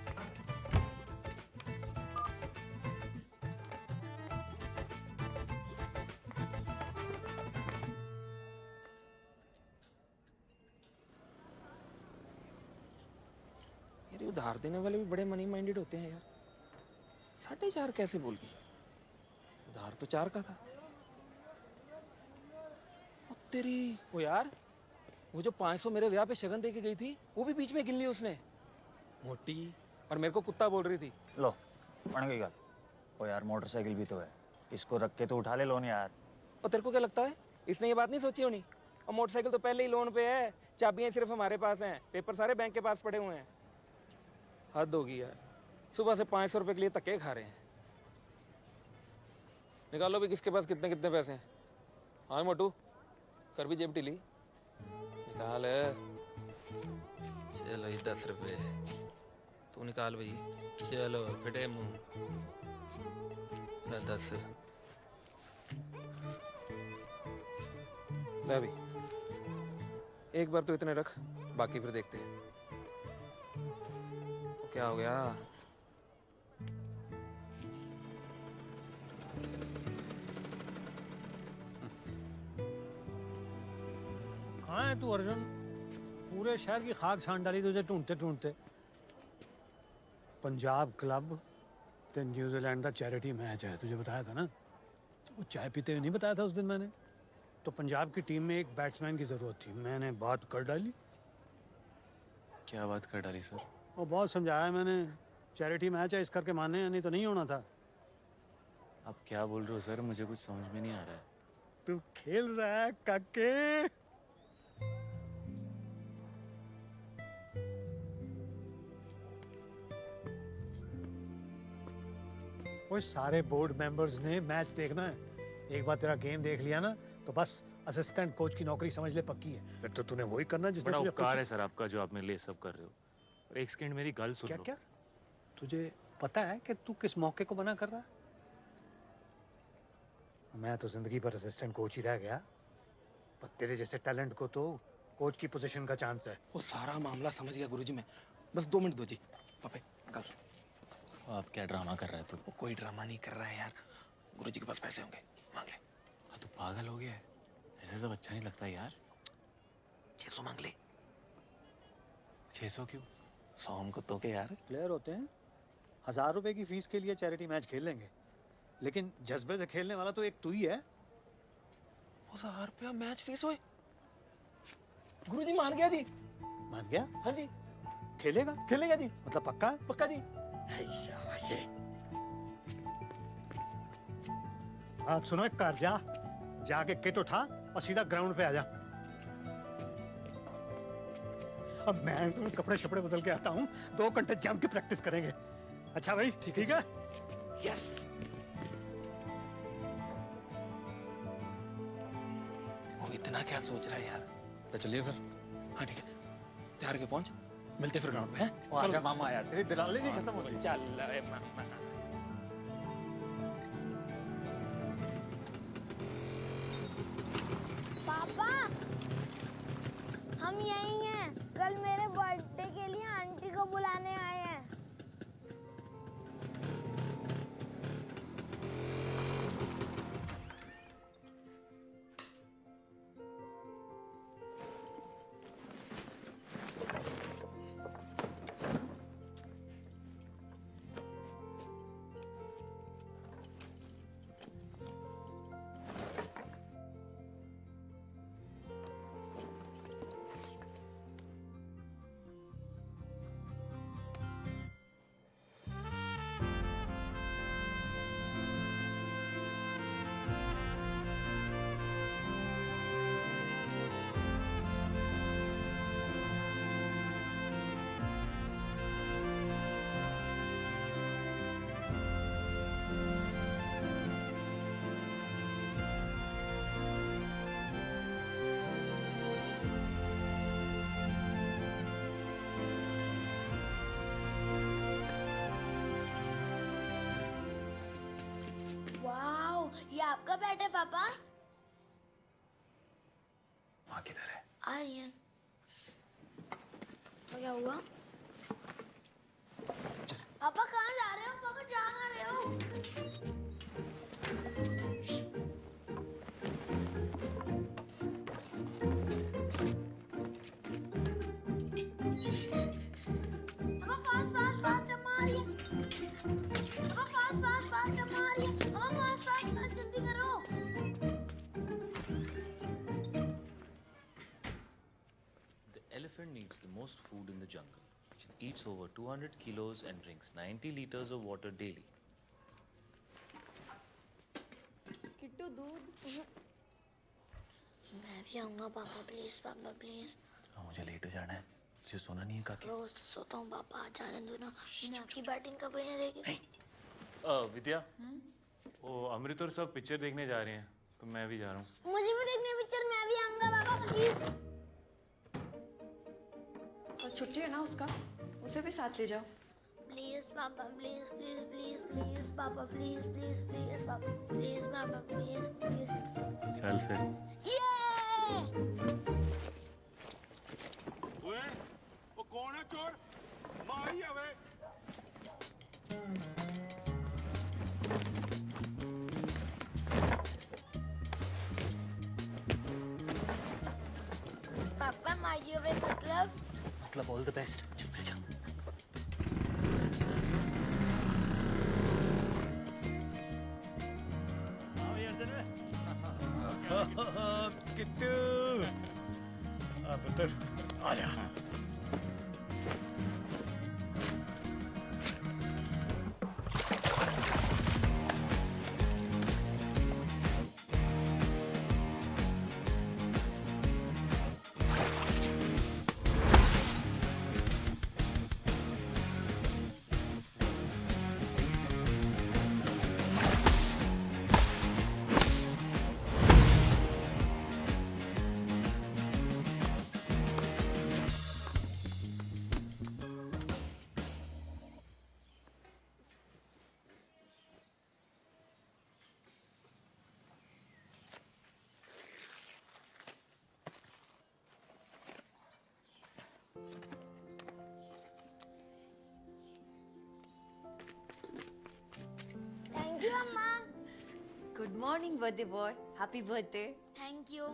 यार उधार देने वाले भी बड़े मनी माइंडेड होते हैं यार। 4.5 कैसे बोल गई? उधार तो 4 का था। ओ तेरी, ओ यार वो जो 500 मेरे ब्याह पे शगन दे के गई थी, वो भी बीच में गिन ली उसने, मोटी, और मेरे को कुत्ता बोल रही थी। लो बन गई गल। ओ यार मोटरसाइकिल भी तो है, इसको रख के तो उठा ले लोन यार। और तेरे को क्या लगता है इसने ये बात नहीं सोची होनी? और मोटरसाइकिल तो पहले ही लोन पे है, चाबियां सिर्फ हमारे पास हैं, पेपर सारे बैंक के पास पड़े हुए हैं। हद होगी यार, सुबह से 500 रुपए के लिए धक्के खा रहे हैं। निकालो भी किसके पास कितने कितने पैसे हैं। हाँ मोटू, कर भी जेब ढीली, निकाल। चलो ये 10 रुपए तू निकाल भाई। चलो फिटे मुंह 10। ले भाई, एक बार तो इतने रख, बाकी फिर देखते हैं। क्या हो गया? कहाँ है तू अर्जुन? पूरे शहर की खाक छान डाली तुझे ढूंढते ढूंढते। पंजाब क्लब ते न्यूजीलैंड का चैरिटी मैच है, तुझे बताया था ना? वो चाय पीते हुए नहीं बताया था उस दिन मैंने? तो पंजाब की टीम में एक बैट्समैन की ज़रूरत थी, मैंने बात कर डाली। क्या बात कर डाली सर? और बहुत समझाया मैंने, चैरिटी मैच है इस करके माने, नहीं तो नहीं होना था। आप क्या बोल रहे हो सर? मुझे कुछ समझ में नहीं आ रहा है। तू खेल रहा है काके? वो सारे बोर्ड मेंबर्स ने मैच देखना है। एक बार तेरा गेम देख लिया ना तो बस असिस्टेंट कोच की नौकरी समझ ले पक्की है। फिर तो तूने वही करना जिसने बड़ा तुझे उपकार है सर आपका जो आप मेरे लिए सब कर रहे हो। और एक सेकंड मेरी गल सुन लो। क्या तुझे पता है कि तू किस मौके को मना कर रहा है? मैं तो जिंदगी भर असिस्टेंट कोच ही रह गया, पर तेरे जैसे टैलेंट को तो कोच की पोजीशन का चांस है। वो सारा मामला समझ गया गुरुजी मैं, बस 2 मिनट दो जी। पापा कल आप क्या ड्रामा कर रहा है तू? वो कोई ड्रामा नहीं कर रहा है यार, गुरुजी के पास पैसे होंगे, मांग ले। तू पागल हो गया है? ऐसे सब अच्छा नहीं लगता यार। 600 मांग ले। 600 क्यों? 100 को तो के यार प्लेयर होते हैं, 1000 रुपए की फीस के लिए चैरिटी मैच खेल लेंगे, लेकिन जज्बे से खेलने वाला तो एक तू ही है। 1000 रुपया मैच फीस होए? गुरुजी मान गया जी। मान गया? हाँ जी। खेलेगा? खेलेगा जी। मतलब पक्का है? पक्का जी। शाबाश है। आप सुनो, एक कार जाके किट उठा और सीधा ग्राउंड पे आ जा। अब मैं तो कपड़े शपड़े बदल के आता हूँ, 2 घंटे जम के प्रैक्टिस करेंगे। अच्छा भाई, ठीक है? यस। वो इतना क्या सोच रहा है यार? तो चलिए फिर। हाँ ठीक है, तैयार के पहुंच, मिलते फिर ग्राउंड पे हैं? आजा मामा यार, तेरी दिलाली नहीं खत्म हो रही। चल रे मामा। पापा हम यहीं हैं, कल मेरे बर्थडे के लिए आंटी को बुलाने आए हैं। ये आपका बैट है पापा? माँ किधर है? आर्यन। तो क्या हुआ? पापा कहाँ जा रहे हो? पापा जा कहाँ रहे हो? पापा फास्ट फास्ट फास्ट मारिए। पापा फास्ट फास्ट फास्ट मारिए। पापा फास्ट फास्ट फास्ट जल्दी करो। The elephant needs the most food in the jungle. It eats over 200 kilos and drinks 90 liters of water daily. Kittu दूध। मैं भी आऊँगा पापा प्लीज, पापा प्लीज। मुझे लेट हो जाना है, तुझे सोना नहीं है काकी? रोज तो सोता हूँ पापा, आज आने दो ना। मैंने आपकी बैटिंग कभी नहीं देखी। विद्या, वो अमृत और सब पिक्चर देखने जा रहे हैं, तो मैं भी जा रहा हूँ। मुझे भी देखने पिक्चर, मैं भी आऊँगा पापा प्लीज। छुट्टी है ना उसका, उसे भी साथ ले जाओ। प्लीज पापा, प्लीज प्लीज प्लीज प्लीज पापा, प्लीज प्लीज प्लीज पापा, प्लीज पापा, प्लीज प्लीज। चल फिर। ओए, वो कौन है चोर? माही है वे। पापा माही वे मतलब ऑल द बेस्ट। चल मिल जा। किट्टू, आ पुत्र, आ जा। थैंक यू अम्मा। Good morning birthday boy, happy birthday. Thank you.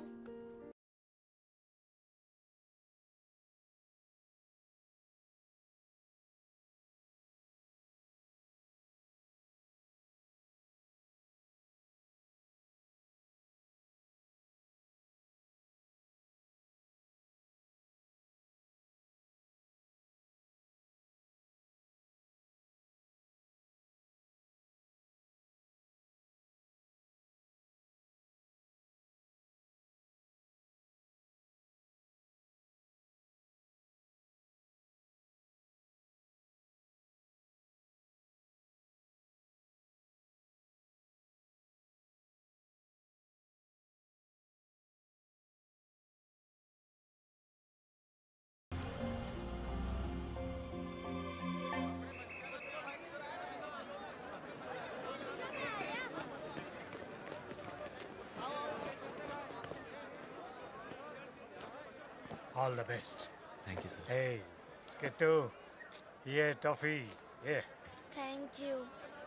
All the best. Thank you, sir. Hey, Kittu, ये टॉफी, ये। Thank you.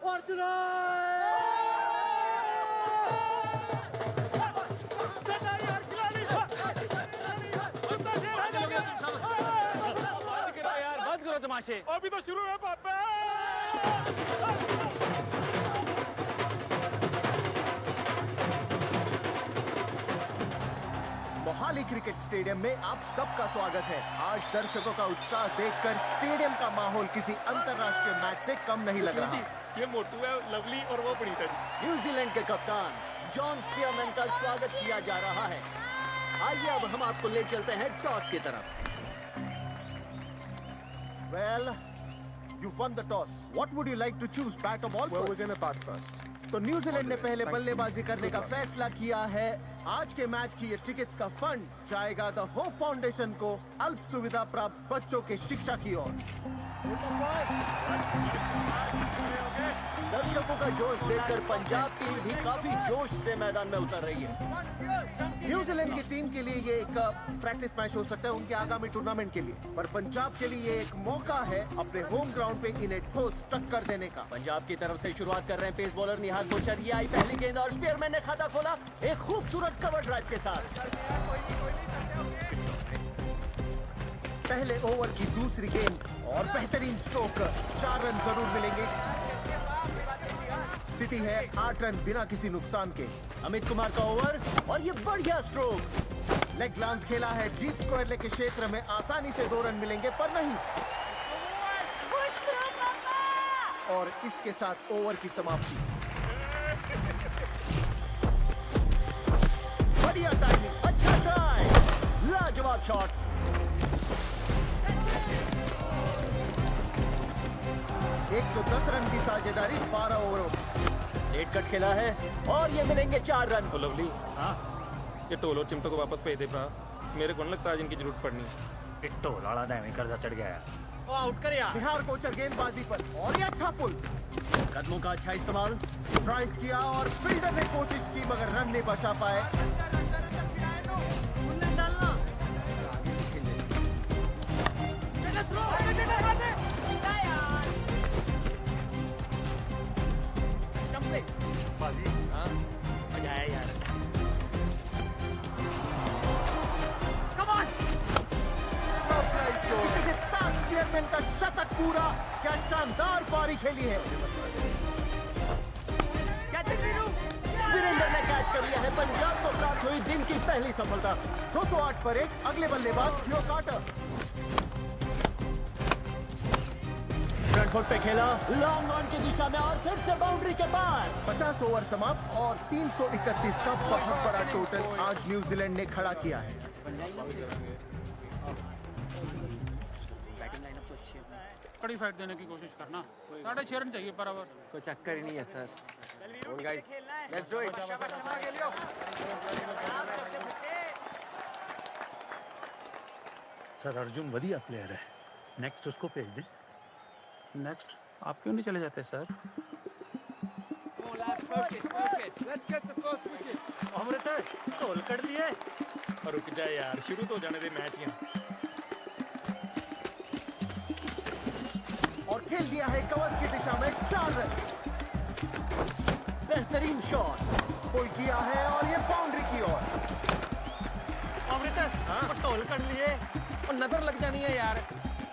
बंद करो तमाशे। अभी तो शुरू है पापा। मोहाली क्रिकेट स्टेडियम में आप सबका स्वागत है। आज दर्शकों का उत्साह देखकर स्टेडियम का माहौल किसी अंतर्राष्ट्रीय मैच से कम नहीं लग रहा। ये मोटू है, लवली और वो प्रीता जी। न्यूजीलैंड के कप्तान जॉन स्पीयरमैन का स्वागत किया जा रहा है। आइए अब हम आपको ले चलते हैं टॉस की तरफ। Well, you won the toss. What would you like to choose, bat or ball Well, first? we're gonna bat first. तो न्यूजीलैंड ने पहले Thank you. बल्लेबाजी करने का फैसला किया है। आज के मैच की ये टिकट्स का फंड जाएगा द होप फाउंडेशन को अल्प सुविधा प्राप्त बच्चों के शिक्षा की ओर। दर्शकों का जोश देखकर पंजाब टीम भी काफी जोश से मैदान में उतर रही है। न्यूजीलैंड की टीम के लिए ये एक प्रैक्टिस मैच हो सकता है उनके आगामी टूर्नामेंट के लिए, पर पंजाब के लिए ये एक मौका है अपने होम ग्राउंड पे इन्हें ठोस टक्कर देने का। पंजाब की तरफ से शुरुआत कर रहे हैं पेस बॉलर निहाल कोचर। ये आई पहली गेंद और स्पीयरमैन ने खाता खोला एक खूबसूरत कवर ड्राइव के साथ। पहले ओवर की दूसरी गेंद और बेहतरीन स्ट्रोक, 4 रन जरूर मिलेंगे। स्थिति है 8 रन बिना किसी नुकसान के। अमित कुमार का ओवर और ये बढ़िया स्ट्रोक। लेग ग्लांस खेला है डीप स्क्वायर लेग के क्षेत्र में, आसानी से 2 रन मिलेंगे पर नहीं। और इसके साथ ओवर की समाप्ति। बढ़िया टाइमिंग, अच्छा ट्राई, लाजवाब शॉट। एक 110 रन की साझेदारी 12 ओवरों में। लेट कट खेला है और ये मिलेंगे 4 रन। लवली, हाँ, ये टोलो चिमटो को वापस भेज दे भरा। मेरे को नहीं लगता आज इनकी जरूरत पड़नी। इट्टो लाड़ा दे में कर्जा चढ़ गया यार। वो आउट कर यार। बिहार कोचर गेंदबाजी पर और ये अच्छा पुल। कदमों का अच्छा इस्तेमाल। ड्राइव किया और फील्डर ने कोशिश की मगर रन नहीं बचा पाए। मजा आया यार। किसी के साथ स्पीयरमैन का शतक पूरा। क्या शानदार पारी खेली है। वीरेंद्र ने कैच कर लिया है। पंजाब को प्राप्त हुई दिन की पहली सफलता। 208 पर 1। अगले बल्लेबाज थियो कार्टर। फ्रंट फुट पे खेला, लॉन्ग ऑन की दिशा में और फिर से बाउंड्री के पार। 50 ओवर समाप्त और 331 का बहुत बड़ा टोटल आज न्यूजीलैंड ने खड़ा किया है। कड़ी फाइट देने की कोशिश करना। 6.5 रन चाहिए पर ओवर। कोई चक्कर ही नहीं है sir. Guys, let's do it. Sir Arjun वधिया प्लेयर है, नेक्स्ट उसको भेज दे। नेक्स्ट आप क्यों नहीं चले जाते सर? अमृत ढोल कर लिए। और रुक जा यार, शुरू तो जाने दे मैच यहाँ। और खेल दिया है कवच की दिशा में 4 रन। बेहतरीन शॉट। पुल किया है और ये बाउंड्री की ओर। अमृत ढोल कर लिए। और नजर लग जानी है यार।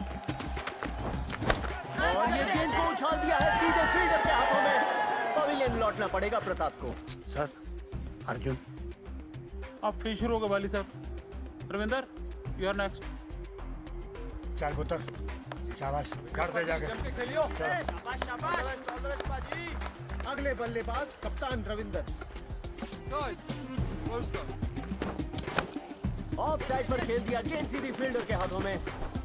और ये गेंद को उछाल दिया है सीधे फील्डर के हाथों में। पवेलियन लौटना पड़ेगा प्रताप को। सर अर्जुन आप फिर शुरू हो गए वाली साहब। Ravinder you are next. चल पुत्र, शाबाश, कर दे जाके। अगले बल्लेबाज कप्तान रविंदर। ऑफ साइड पर खेल दिया, गेंद सीधी फील्डर के हाथों में।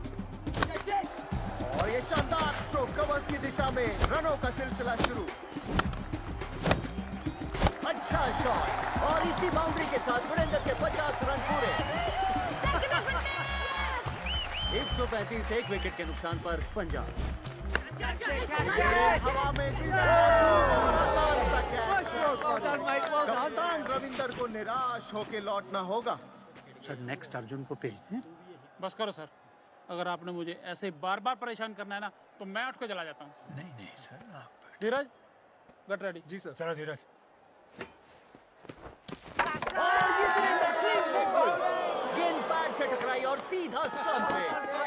और ये शानदार स्ट्रोक कवर्स की दिशा में। रनों का सिलसिला शुरू। अच्छा शॉट और इसी बाउंड्री के साथ वीरेंद्र के 50 रन पूरे। 135 एक विकेट के नुकसान पर पंजाब। हवा में फील्डर मौजूद और आसान सा कैच। कप्तान रविंदर को निराश होकर लौटना होगा। सर नेक्स्ट अर्जुन को भेज दें। बस करो सर, अगर आपने मुझे ऐसे बार बार परेशान करना है ना तो मैं उठ के चला जाता हूँ। नहीं नहीं सर आप। Dheeraj get ready. जी सर। चलो धीरज। गेंद पैड से टकराई और सीधा स्टंप पे।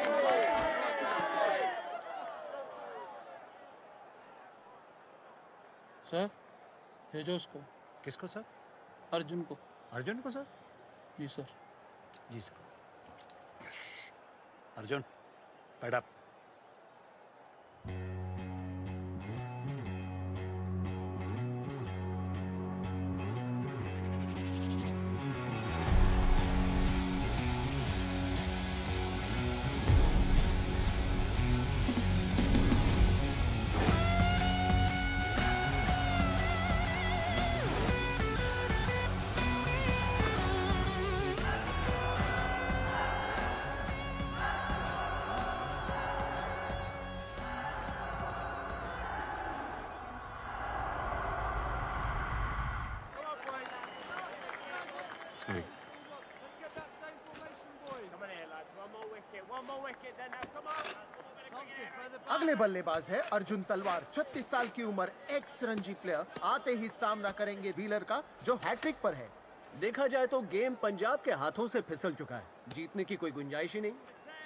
सर भेजो उसको। किसको सर? अर्जुन को। अर्जुन को सर? जी सर। जी सर। Arjun pad up. अगले बल्लेबाज है अर्जुन तलवार। 36 साल की उम्र, एक्स रणजी प्लेयर। आते ही सामना करेंगे व्हीलर का जो हैट्रिक पर है। देखा जाए तो गेम पंजाब के हाथों से फिसल चुका है, जीतने की कोई गुंजाइश ही नहीं।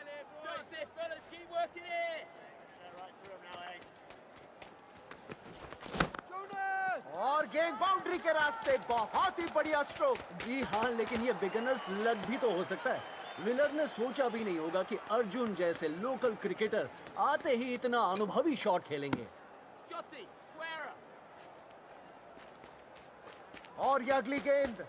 और गेंद बाउंड्री के रास्ते। बहुत ही बढ़िया स्ट्रोक। जी हाँ, लेकिन ये बिगिनर्स लक भी तो हो सकता है। विलर ने सोचा भी नहीं होगा कि अर्जुन जैसे लोकल क्रिकेटर आते ही इतना अनुभवी शॉट खेलेंगे। और ये अगली गेंद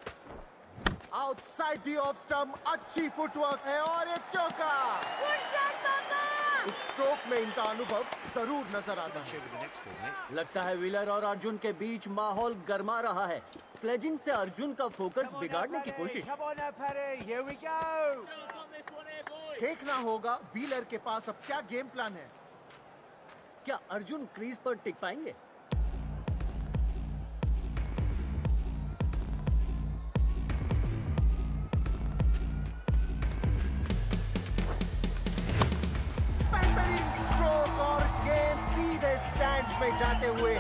आउटसाइड दी ऑफ स्टंप। अच्छी फुटवर्क है और ये चौका। उस स्ट्रोक में इनका अनुभव जरूर नजर आता है। लगता है व्हीलर और अर्जुन के बीच माहौल गर्मा रहा है। स्लेजिंग से अर्जुन का फोकस बिगाड़ने की कोशिश। देखना होगा व्हीलर के पास अब क्या गेम प्लान है। क्या अर्जुन क्रीज पर टिक पाएंगे? बेहतरीन स्ट्रोक और गेंद सीधे स्टैंड्स में जाते हुए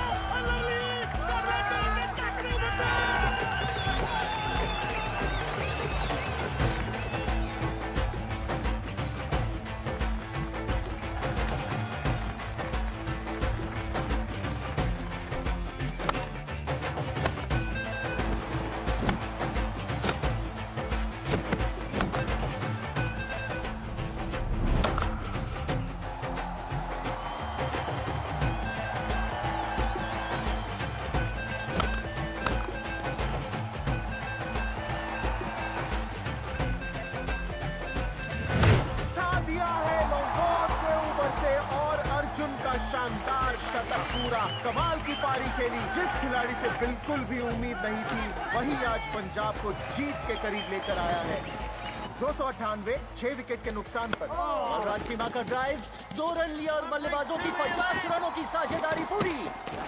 शानदार शतक पूरा। कमाल की पारी खेली। जिस खिलाड़ी से बिल्कुल भी उम्मीद नहीं थी वही आज पंजाब को जीत के करीब लेकर आया है। 298 6 विकेट के नुकसान पर। और रांचीमा का ड्राइव 2 रन लिया और बल्लेबाजों की 50 रनों की साझेदारी पूरी।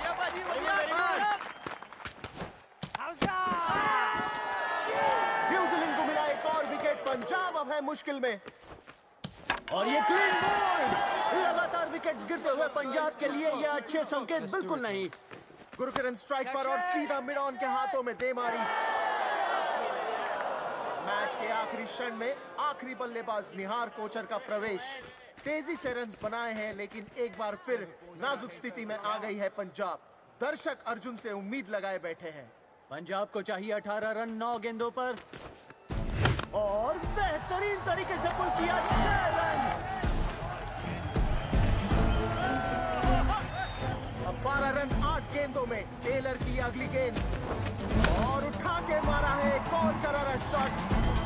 न्यूजीलैंड को मिला एक और विकेट। पंजाब अब है मुश्किल में। और ये क्लीन बोल्ड। लगातार विकेट्स गिरते हुए पंजाब के लिए ये अच्छे संकेत बिल्कुल नहीं। गुरकिरण स्ट्राइक पर और सीधा मिड ऑन के हाथों में दे मारी। मैच के आखिरी क्षण में आखिरी बल्लेबाज निहार कोचर का प्रवेश। तेजी से रन्स बनाए हैं लेकिन एक बार फिर नाजुक स्थिति में आ गई है पंजाब। दर्शक अर्जुन से उम्मीद लगाए बैठे हैं। पंजाब को चाहिए 18 रन 9 गेंदों पर और बेहतरीन तरीके से पुल किया 6 रन। अब 12 रन 8 गेंदों में। टेलर की अगली गेंद और उठा के मारा है एक और करारा शॉट।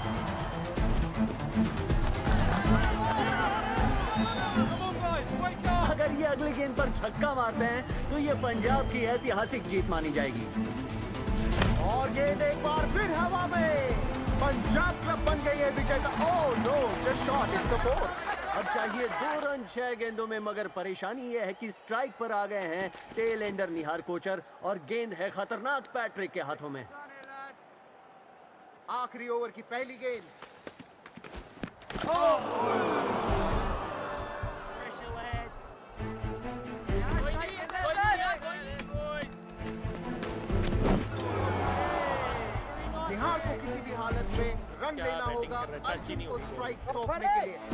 अगर ये अगली गेंद पर छक्का मारते हैं तो ये पंजाब की ऐतिहासिक जीत मानी जाएगी। और गेंद एक बार फिर हवा में। पंजाब क्लब बन गई है विजेता। Oh no, just shot, it's a 4। अब चाहिए 2 रन 6 गेंदों में मगर परेशानी ये है कि स्ट्राइक पर आ गए हैं टेल एंडर निहार कोचर और गेंद है खतरनाक पैट्रिक के हाथों में। आखिरी ओवर की पहली गेंद। निहार को किसी भी हालत में रन लेना होगा अर्जुन को स्ट्राइक सौंपने के लिए।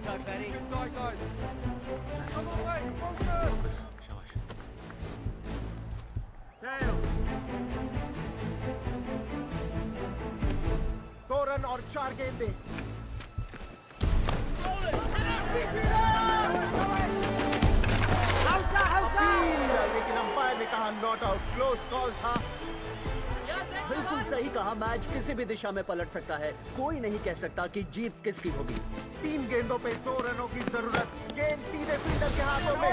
दो रन और 4 गेंदें। लेकिन अंपायर ने कहा नॉट आउट। क्लोज कॉल था। बिल्कुल सही कहा। मैच किसी भी दिशा में पलट सकता है। कोई नहीं कह सकता कि जीत किसकी होगी। 3 गेंदों पे 2 रनों की जरूरत। गेंद सीधे फील्डर के हाथों में।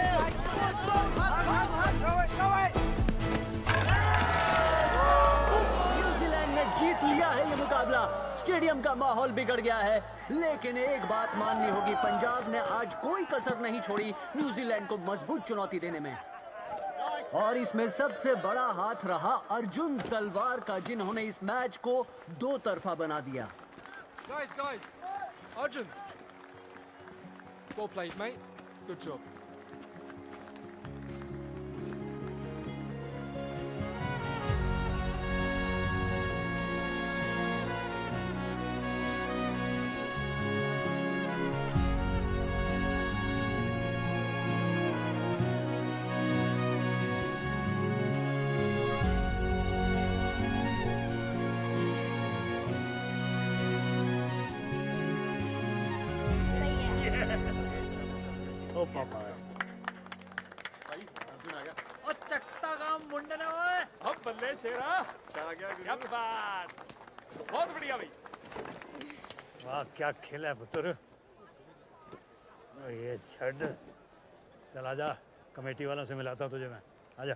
न्यूजीलैंड ने जीत लिया है ये मुकाबला। स्टेडियम का माहौल बिगड़ गया है लेकिन एक बात माननी होगी, पंजाब ने आज कोई कसर नहीं छोड़ी न्यूजीलैंड को मजबूत चुनौती देने में। और इसमें सबसे बड़ा हाथ रहा अर्जुन तलवार का, जिन्होंने इस मैच को 2 तरफा बना दिया। Guys, Arjun, well played, mate. Good job. पापा ओ चकता काम मुंडे ने ओए। अब बल्ले शेरा क्या बात। बहुत बढ़िया भाई। वाह क्या खेला है पुत्र। ये छड़ चल आजा, कमेटी वालों से मिलाता हूँ तुझे मैं। आजा।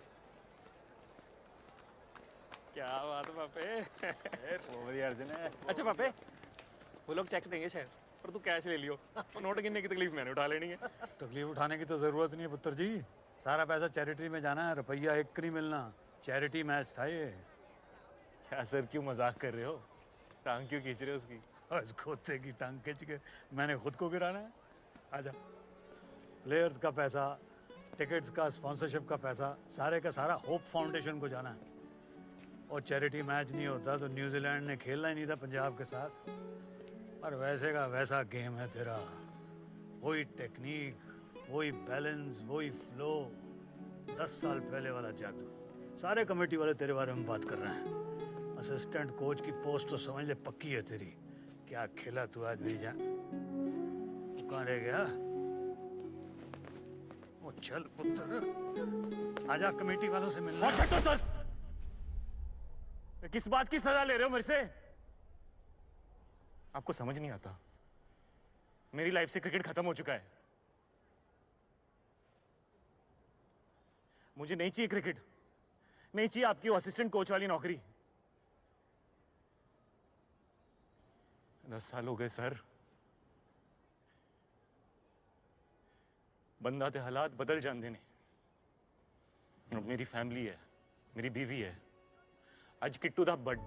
क्या बात है पापे। वो बढ़िया अर्जुन है। अच्छा पापे, वो लोग चेक देंगे शायद, पर तू कैश ले लियो। और नोट गिनने की तकलीफ मैंने उठा लेनी है। तकलीफ उठाने की तो जरूरत नहीं है पुत्र जी, सारा पैसा चैरिटी में जाना है, रुपया एक नहीं मिलना। चैरिटी मैच था ये। क्या सर, क्यों मजाक कर रहे हो? टांग क्यों खींच रहे हो उसकी? उस खोते की टांग खींच के मैंने खुद को गिराना है? आजा। प्लेयर्स का पैसा, टिकट्स का, स्पॉन्सरशिप का पैसा, सारे का सारा होप फाउंडेशन को जाना है। और चैरिटी मैच नहीं होता तो न्यूजीलैंड ने खेलना ही नहीं था पंजाब के साथ। और वैसे का वैसा गेम है तेरा, वही टेक्निक, वही बैलेंस, वही फ्लो, 10 साल पहले वाला जादू। सारे कमेटी वाले तेरे बारे में बात कर रहे हैं। असिस्टेंट कोच की पोस्ट तो समझ ले पक्की है तेरी। क्या खेला तू आज मेरी जान। तू कहाँ रह गया? वो चल पुत्र, आजा कमेटी वालों से मिलना। छट्टो सर, किस बात की सजा ले रहे हो मेरे से? आपको समझ नहीं आता, मेरी लाइफ से क्रिकेट खत्म हो चुका है। मुझे नहीं चाहिए क्रिकेट, नहीं चाहिए आपकी वो असिस्टेंट कोच वाली नौकरी। 10 साल हो गए सर। बंदा थे हालात बदल जाते ने। अब मेरी फैमिली है, मेरी बीवी है। आज किट्टू दा बड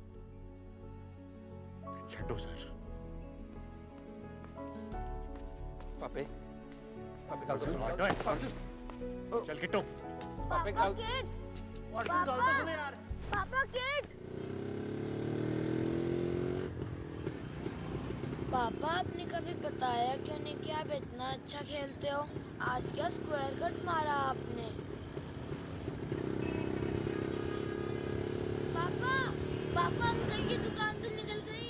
छड्डो सर। पापे, पापे का चल किट्टू। पापे का पापा किड। पापा आपने कभी बताया क्यों नहीं कि आप इतना अच्छा खेलते हो? आज क्या स्क्वायर कट मारा आपने? पापा, पापा अंकल की दुकान तो निकल गई।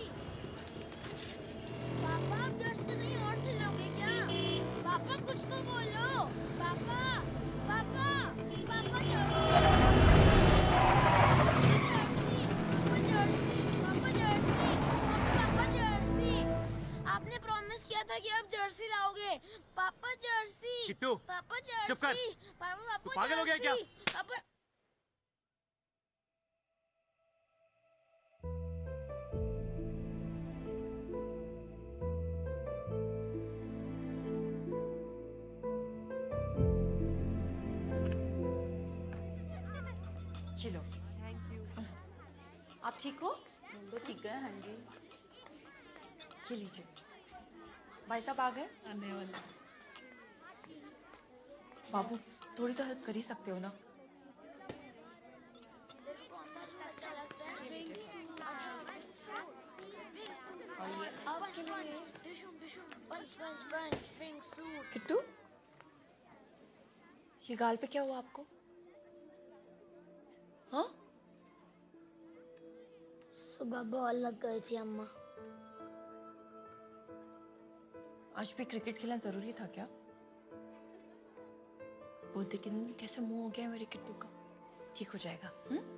पापा आप जर्सी कहीं और से लोगे क्या? पापा कुछ तो बोलो। पापा, पापा, पापा जर्सी। आपने प्रॉमिस किया था कि आप जर्सी लाओगे। पापा जर्सी। किट्टू, पापा जर्सी। चुप कर। पापा तू पागल हो गया क्या? पापा चलो। Thank you. आप ठीक हो? तो ठीक है। हाँ जी। ये लीजिए। भाई साहब आ गए? आने वाले। बाबू थोड़ी तो हेल्प कर ही सकते हो ना। अच्छा लगता है। किट्टू, ये गाल पे क्या हुआ आपको? हाँ? सुबह बॉल लग गई थी अम्मा। आज भी क्रिकेट खेलना जरूरी था क्या? वो लेकिन कैसे मुंह हो गया मेरे किट्टू का। ठीक हो जाएगा।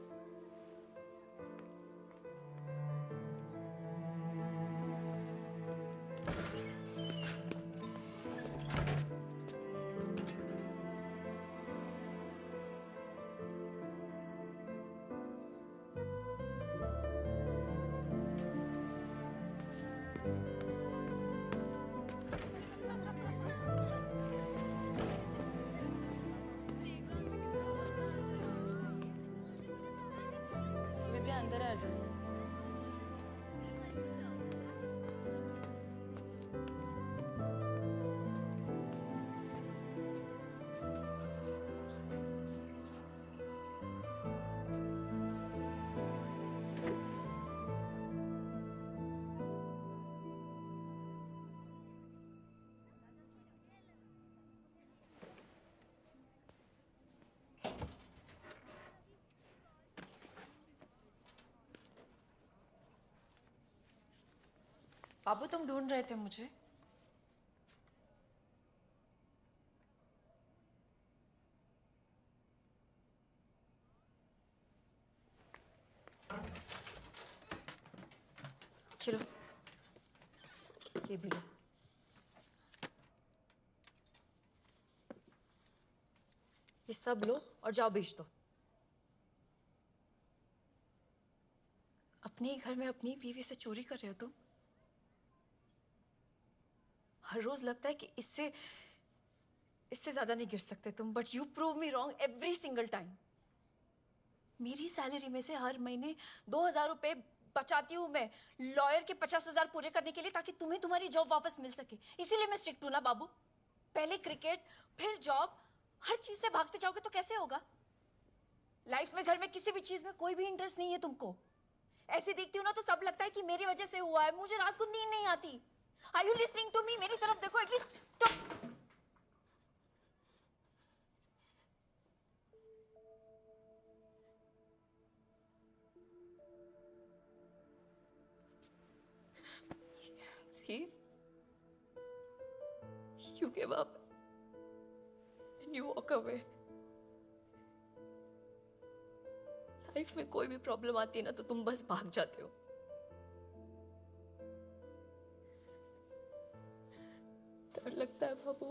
विद्या अंदर है अर्जुन। बाबू तुम ढूंढ रहे थे मुझे? चलो ये भी लो। सब लो और जाओ बेच दो। अपने ही घर में अपनी बीवी से चोरी कर रहे हो तुम। हर रोज लगता है कि इससे ज्यादा नहीं गिर सकते तुम, but you prove me wrong every single time. मेरी सैलरी में से हर महीने 2000 रुपए बचाती हूँ मैं लॉयर के 50,000 पूरे करने के लिए, ताकि तुम्हें तुम्हारी जॉब वापस मिल सके। इसीलिए मैं स्ट्रिक्ट हूँ ना बाबू। पहले क्रिकेट फिर जॉब, हर चीज से भागते जाओगे तो कैसे होगा? लाइफ में, घर में, किसी भी चीज में कोई भी इंटरेस्ट नहीं है तुमको। ऐसे देखती हूँ ना तो सब लगता है कि मेरी वजह से हुआ है। मुझे रात को नींद नहीं आती। Are you listening to me? मेरी तरफ देखो at least. See? You give up and you walk away. Life में कोई भी प्रॉब्लम आती है ना तो तुम बस भाग जाते हो। डर लगता है बाबू,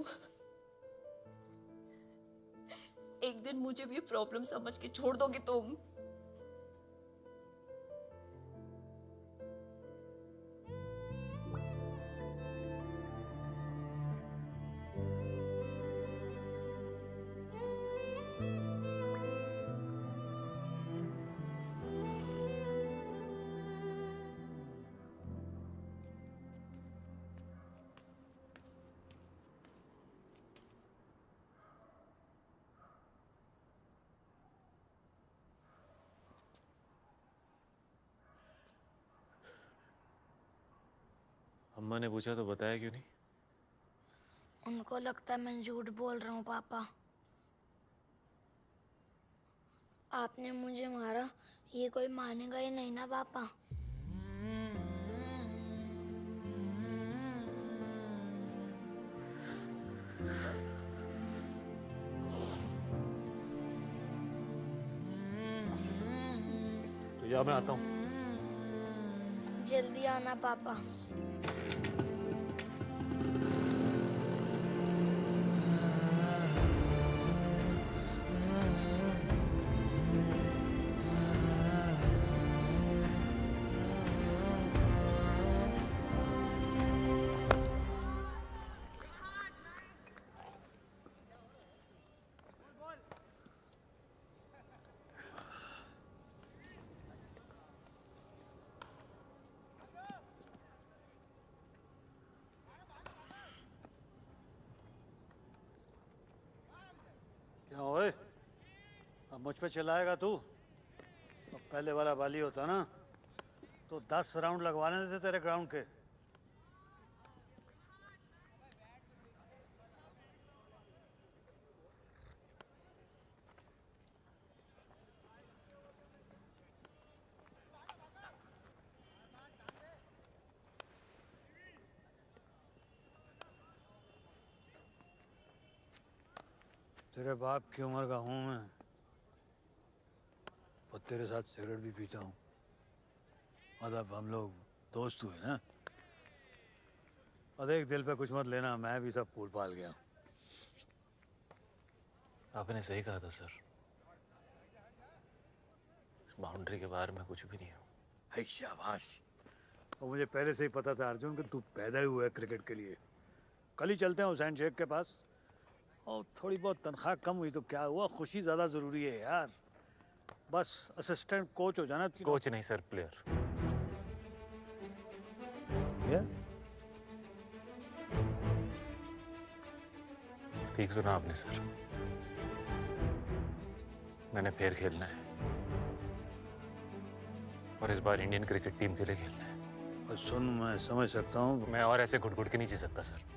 एक दिन मुझे भी प्रॉब्लम समझ के छोड़ दोगे तुम। अम्मा ने पूछा तो बताया क्यों नहीं? उनको लगता है मैं झूठ बोल रहा हूँ पापा। आपने मुझे मारा, ये कोई मानेगा ही नहीं ना पापा। तो या मैं आता हूँ। जल्दी आना पापा। क्या ओए, अब मुझ पे चिल्लाएगा तू? तो पहले वाला बाली होता ना तो 10 राउंड लगवाने देते तेरे ग्राउंड के। तेरे बाप की उम्र का हूं मैं और तेरे साथ सिगरेट भी पीता हूँ। मतलब हम लोग दोस्त हुए ना। और देख, दिल पे कुछ मत लेना, मैं भी सब पूल पाल गया। आपने सही कहा था सर, इस बाउंड्री के बाहर में कुछ भी नहीं हूँ। है शाबाश। और मुझे पहले से ही पता था अर्जुन कि तू पैदा ही हुआ है क्रिकेट के लिए। कल ही चलते हैं हुसैन शेख के पास। और थोड़ी बहुत तनख्वाह कम हुई तो क्या हुआ, खुशी ज़्यादा ज़रूरी है यार। बस असिस्टेंट कोच हो जाना। कोच नहीं सर, प्लेयर। ठीक सुना आपने सर, मैंने फिर खेलना है और इस बार इंडियन क्रिकेट टीम के लिए खेलना है। और सुन, मैं समझ सकता हूँ, मैं और ऐसे घुट-घुट के नहीं जी सकता सर।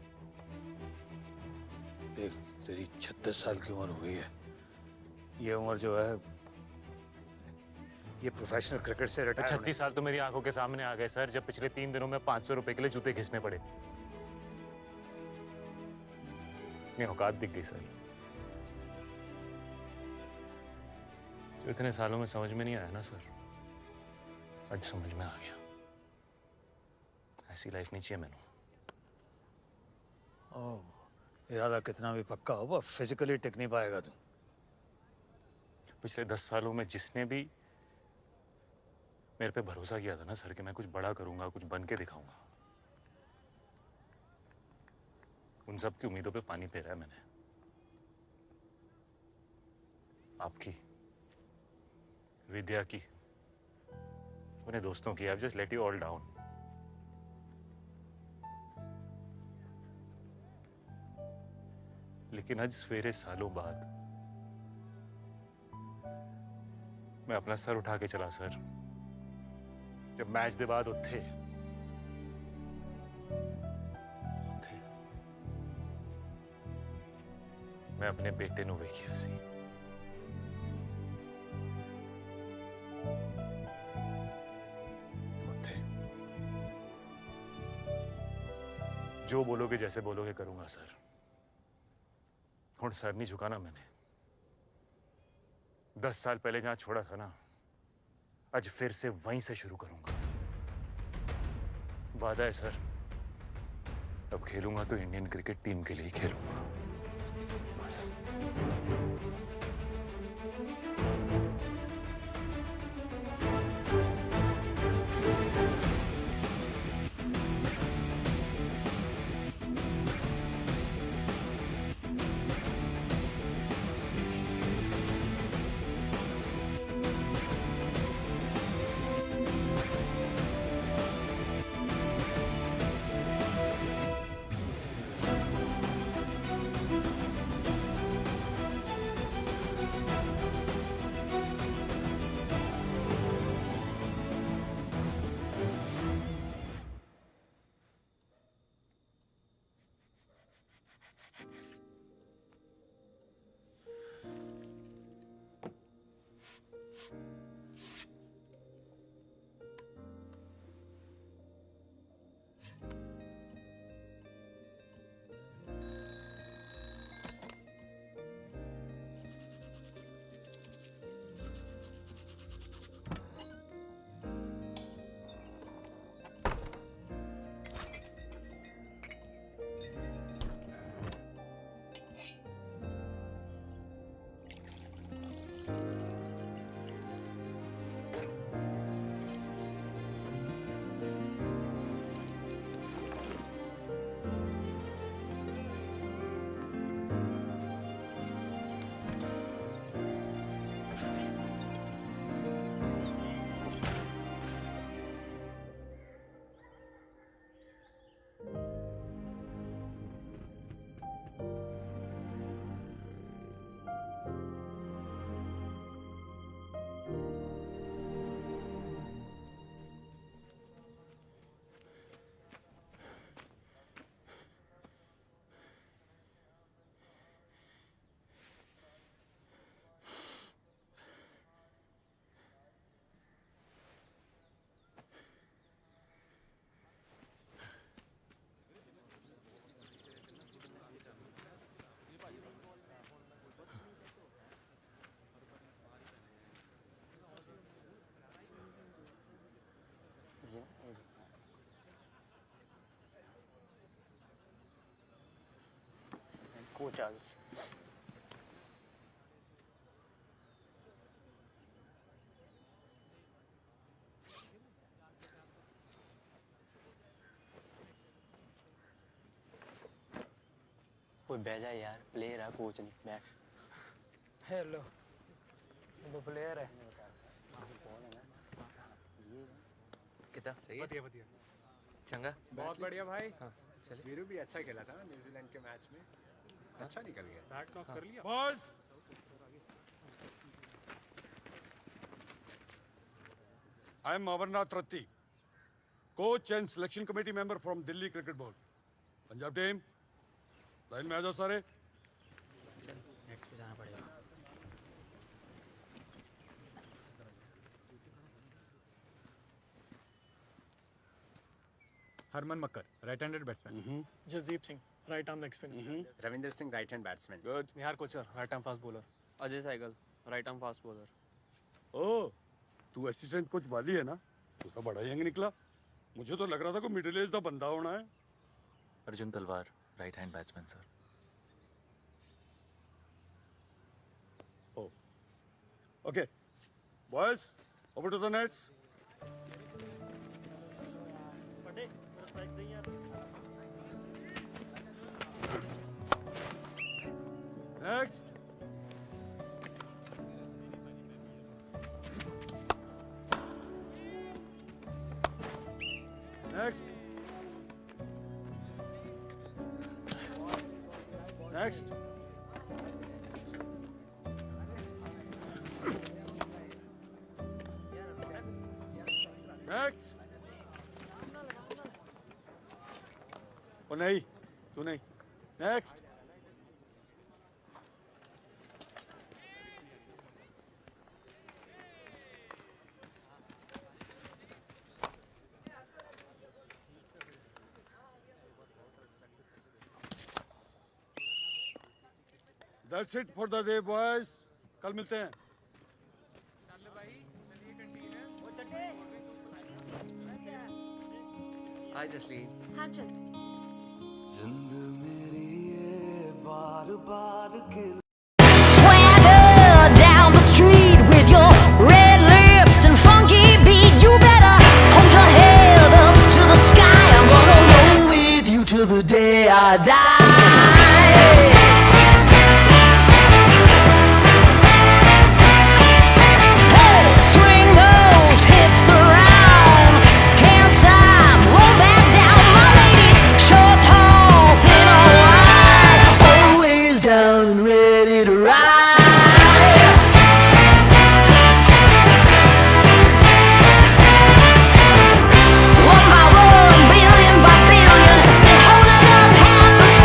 देख, तेरी 36 साल की उम्र हुई है। ये उम्र जो है, ये प्रोफेशनल क्रिकेट से रिटायर 36 साल तो मेरी आंखों के सामने आ गए सर, जब पिछले 3 दिनों में 500 रुपए के लिए जूते घिसने पड़े। अपनी औकात दिख गई सर। जो इतने सालों में समझ में नहीं आया ना सर, आज समझ में आ गया। ऐसी लाइफ नहीं चाहिए मैंने। ओह, इरादा कितना भी पक्का हो, वो फिजिकली टिक नहीं पाएगा तू। पिछले 10 सालों में जिसने भी मेरे पे भरोसा किया था ना सर कि मैं कुछ बड़ा करूंगा, कुछ बन के दिखाऊंगा, उन सब की उम्मीदों पे पानी फेरा है मैंने। आपकी, विद्या की, अपने दोस्तों की। I've just let you all down. लेकिन आज सवेरे सालों बाद मैं अपना सर उठा के चला सर, जब मैच दे बाद उत्थे मैं अपने बेटे नु वेखिया सी। उत्थे जो बोलोगे जैसे बोलोगे करूंगा सर। हुण सर नहीं झुकाना मैंने। 10 साल पहले जहां छोड़ा था ना, आज फिर से वहीं से शुरू करूंगा। वादा है सर, अब खेलूंगा तो इंडियन क्रिकेट टीम के लिए ही खेलूंगा बस। कोच आ गया। कोई बह जा यार, प्लेयर है, कोच नहीं। बैठ। हेलो, वो प्लेयर है। कितना सही है? बढ़िया बढ़िया। चंगा बहुत बढ़िया भाई। हाँ, चलिए। वीरू भी अच्छा खेला था ना न्यूजीलैंड के मैच में। अच्छा निकल गया। बैट नॉक कर लिया। Boss, I am Amarnath Ratti, coach and selection committee member from Delhi cricket board. Punjab team line में आ जाओ सारे। चल नेक्स्ट पे जाना पड़ेगा। Harman Makkar, right handed batsman. Jasdeep Singh, right arm leg spinner. Ravinder Singh, right hand batsman. Good. Nihar Kochar, right arm fast bowler. Ajay साइकिल, राइट आर्म फास्ट बॉलर। ओ, तू असिस्टेंट कोच वाली है ना? तू तो बड़ा यंग निकला। मुझे तो लग रहा था कोई मिडिल एज का बंदा होना है। Arjun Talwar, right hand batsman sir. ओ, Okay, boys, over to the nets. Next. Next. Next. Next. Oh, नहीं, तू नहीं. Next. That's it for the day, boys. कल मिलते हैं. हाय जसलीन. हाँ चल. जिंद मेरी ये बार-बार के Swagger down the street with your red lips and funky beat. You better hold your head up to the sky. I'm gonna roll with you till the day I die. One by one, billion by billion, been holding up half the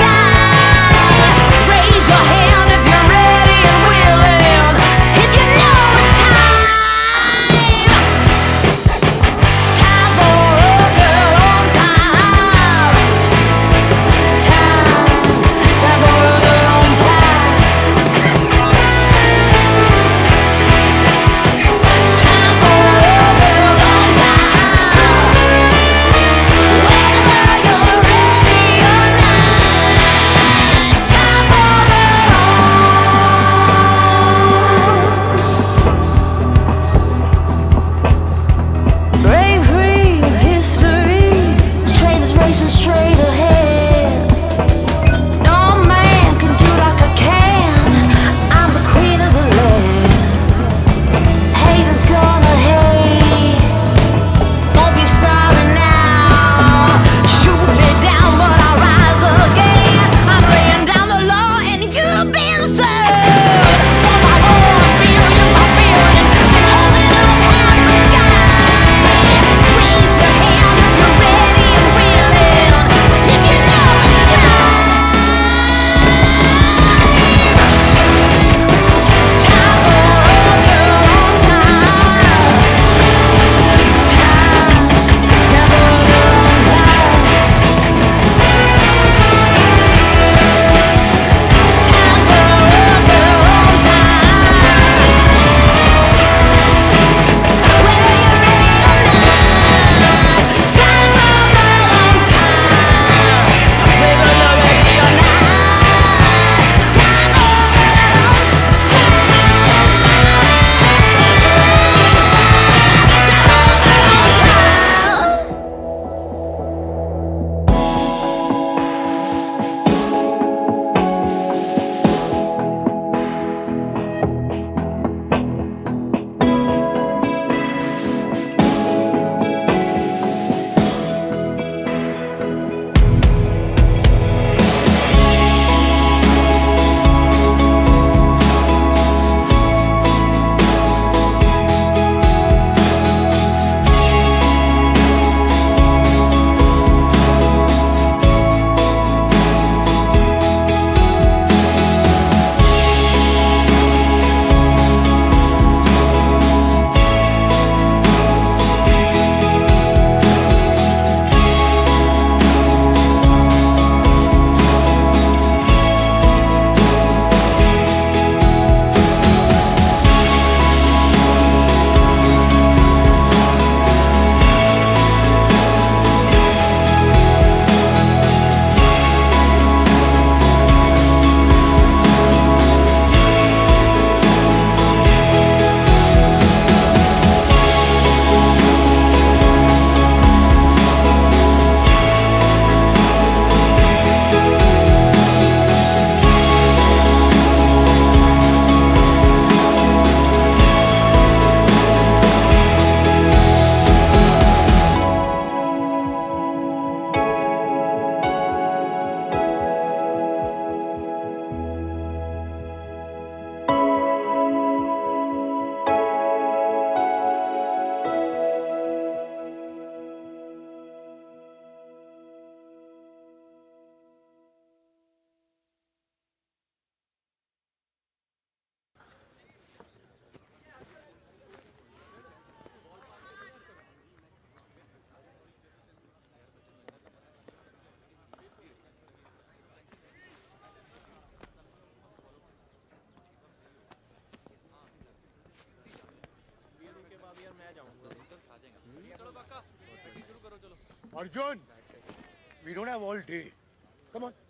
Arjun, we don't have all day. Come on.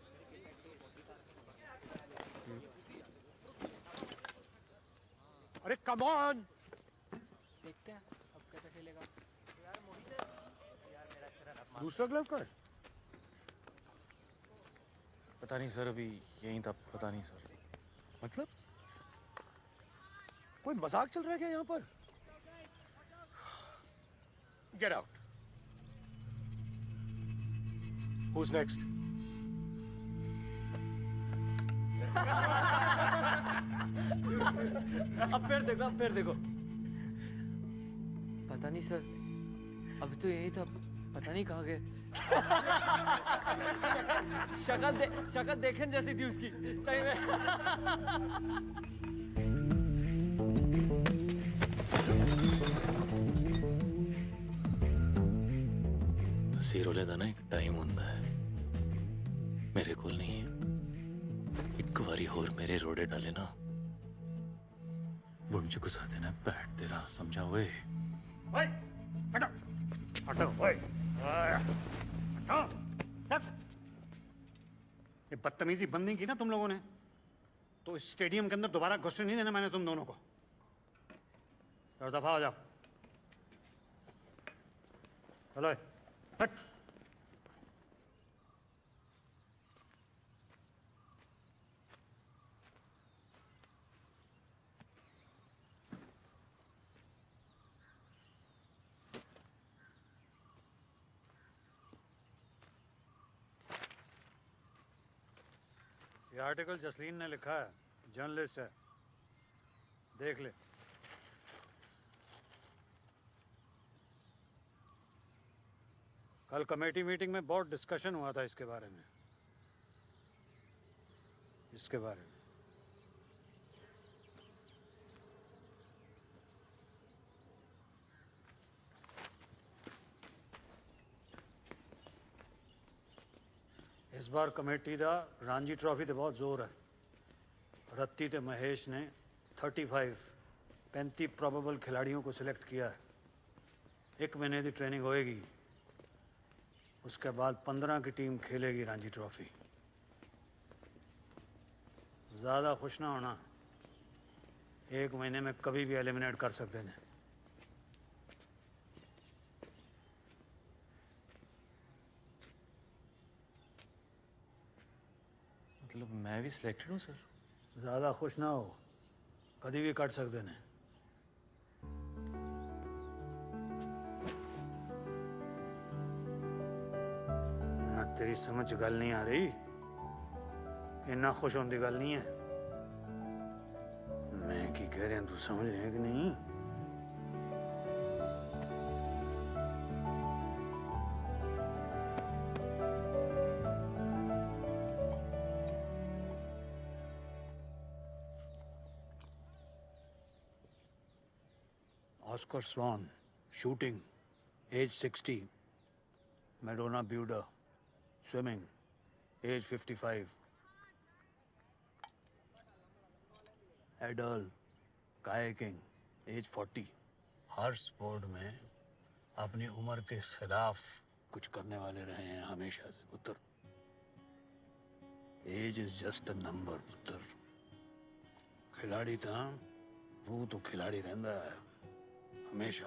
अरे come on. देखते हैं अब कैसे खेलेगा। दूसरा ग्लव का है? पता नहीं सर, अभी यहीं था, पता नहीं सर। मतलब कोई मजाक चल रहा है क्या यहाँ पर? Get out. Who's next? अब फिर देखो। पता नहीं सर, अभी तो यही था, पता नहीं कहाँ गए। शक्ल देखने जैसी थी उसकी, सही में। सीरोले ਦਾ ਨਾ ਇੱਕ ਟਾਈਮ ਹੁੰਦਾ ਹੈ, ਮੇਰੇ ਕੋਲ ਨਹੀਂ ਹੈ। ਇੱਕ ਵਾਰੀ ਹੋਰ ਮੇਰੇ ਰੋੜੇ डाले ना, बुढ़ चुक सा देना बैठ तेरा, समझा ओए? ओए, हटो, हटो, ओए, हटो, हट। ये बदतमीजी बंद नहीं की ना तुम लोगों ने, तो इस स्टेडियम के अंदर दोबारा घुसने नहीं देना मैंने तुम दोनों को। और दफा हो जाओ। चलो, हट। ये आर्टिकल जसलीन ने लिखा है, जर्नलिस्ट है, देख ले। कल कमेटी मीटिंग में बहुत डिस्कशन हुआ था इसके बारे में, इस बार कमेटी दा रणजी ट्रॉफी ते बहुत जोर है। रत्ती ते महेश ने 35 प्रोबेबल खिलाड़ियों को सिलेक्ट किया है। 1 महीने की ट्रेनिंग होएगी, उसके बाद 15 की टीम खेलेगी रणजी ट्रॉफी। ज़्यादा खुश ना होना, 1 महीने में कभी भी एलिमिनेट कर सकते हैं। मतलब मैं भी सिलेक्टेड हूँ सर? ज़्यादा खुश ना हो, कभी भी कर सकते हैं। तेरी समझ गल नहीं आ रही, इन्ना खुश होने की गल नहीं है। मैं की कह रहा तू समझ रहे हैं कि नहीं? Oscar Swan, shooting, age 60, Madonna Buder, swimming, age 55, एडल, कायाकिंग, एज 40। हर स्पोर्ट में अपनी उम्र के खिलाफ कुछ करने वाले रहे हैं हमेशा से पुत्र। Age is just a number पुत्र। खिलाड़ी था वो तो खिलाड़ी रहता है हमेशा।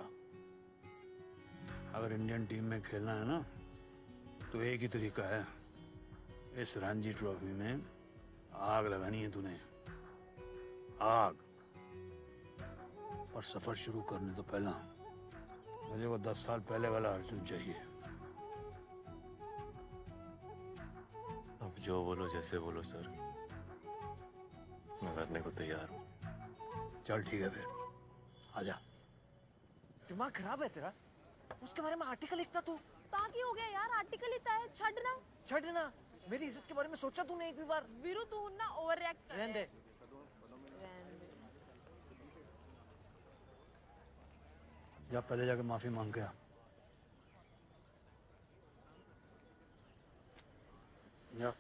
अगर इंडियन टीम में खेलना है ना, तो एक ही तरीका है, इस रणजी ट्रॉफी में आग लगानी है तूने, आग। और सफर शुरू करने तो पहला मुझे वो 10 साल पहले वाला अर्जुन चाहिए। अब जो बोलो जैसे बोलो सर, मैं करने को तैयार हूँ। चल ठीक है फिर, आजा। दिमाग खराब है तेरा? उसके बारे में आर्टिकल लिखता तू? बाकी हो गया यार, आर्टिकल लिखता है, छड़ना। मेरी इज्जत के बारे में सोचा तूने एक भी बार? वीरू तू ना ओवर रिएक्ट कर। रहने दे। जा पहले जाके माफी मांग के आ। जा।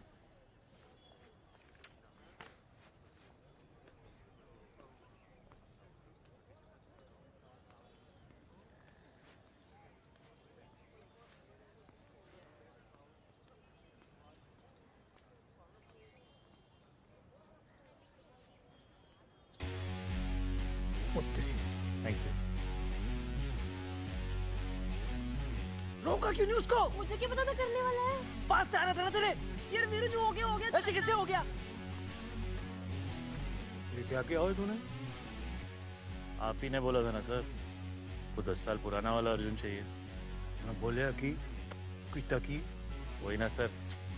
रोका क्यों नहीं उसको? मुझे क्या पता था करने वाला है? पास से आना था ना तेरे। यार वीरू जो हो गया ऐसे कैसे हो गया? ये क्या किया हो तूने? आप ही ने बोला था ना सर, वो 10 साल पुराना वाला अर्जुन चाहिए। मैं बोलिया कि कितना की? वही ना सर।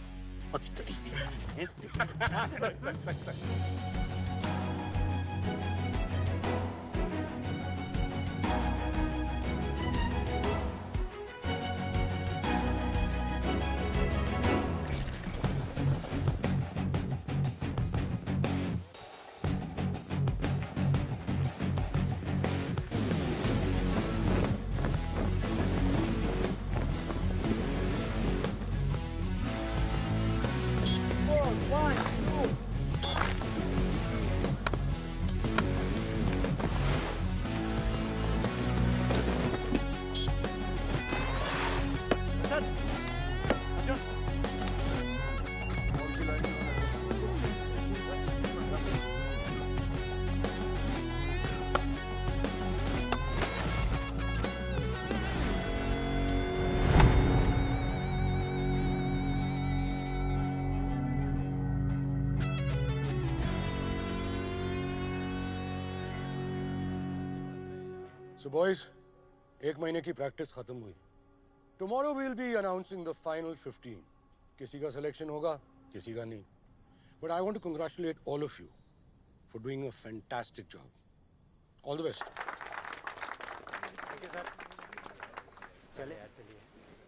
So boys, 1 महीने की प्रैक्टिस खत्म हुई। Tomorrow we'll be announcing the final 15. किसी का सिलेक्शन होगा, किसी का नहीं। But I want to congratulate all of you for doing a fantastic job. All the best. ठीक है सर। चले यार चलिए।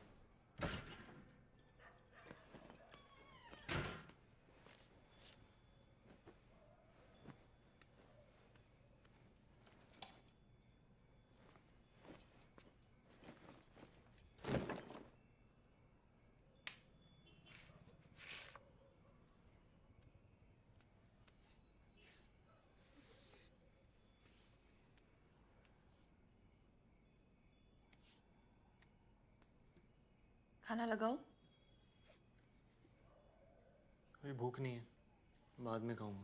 खाना लगाओ। अभी भूख नहीं है, बाद में खाऊंगा।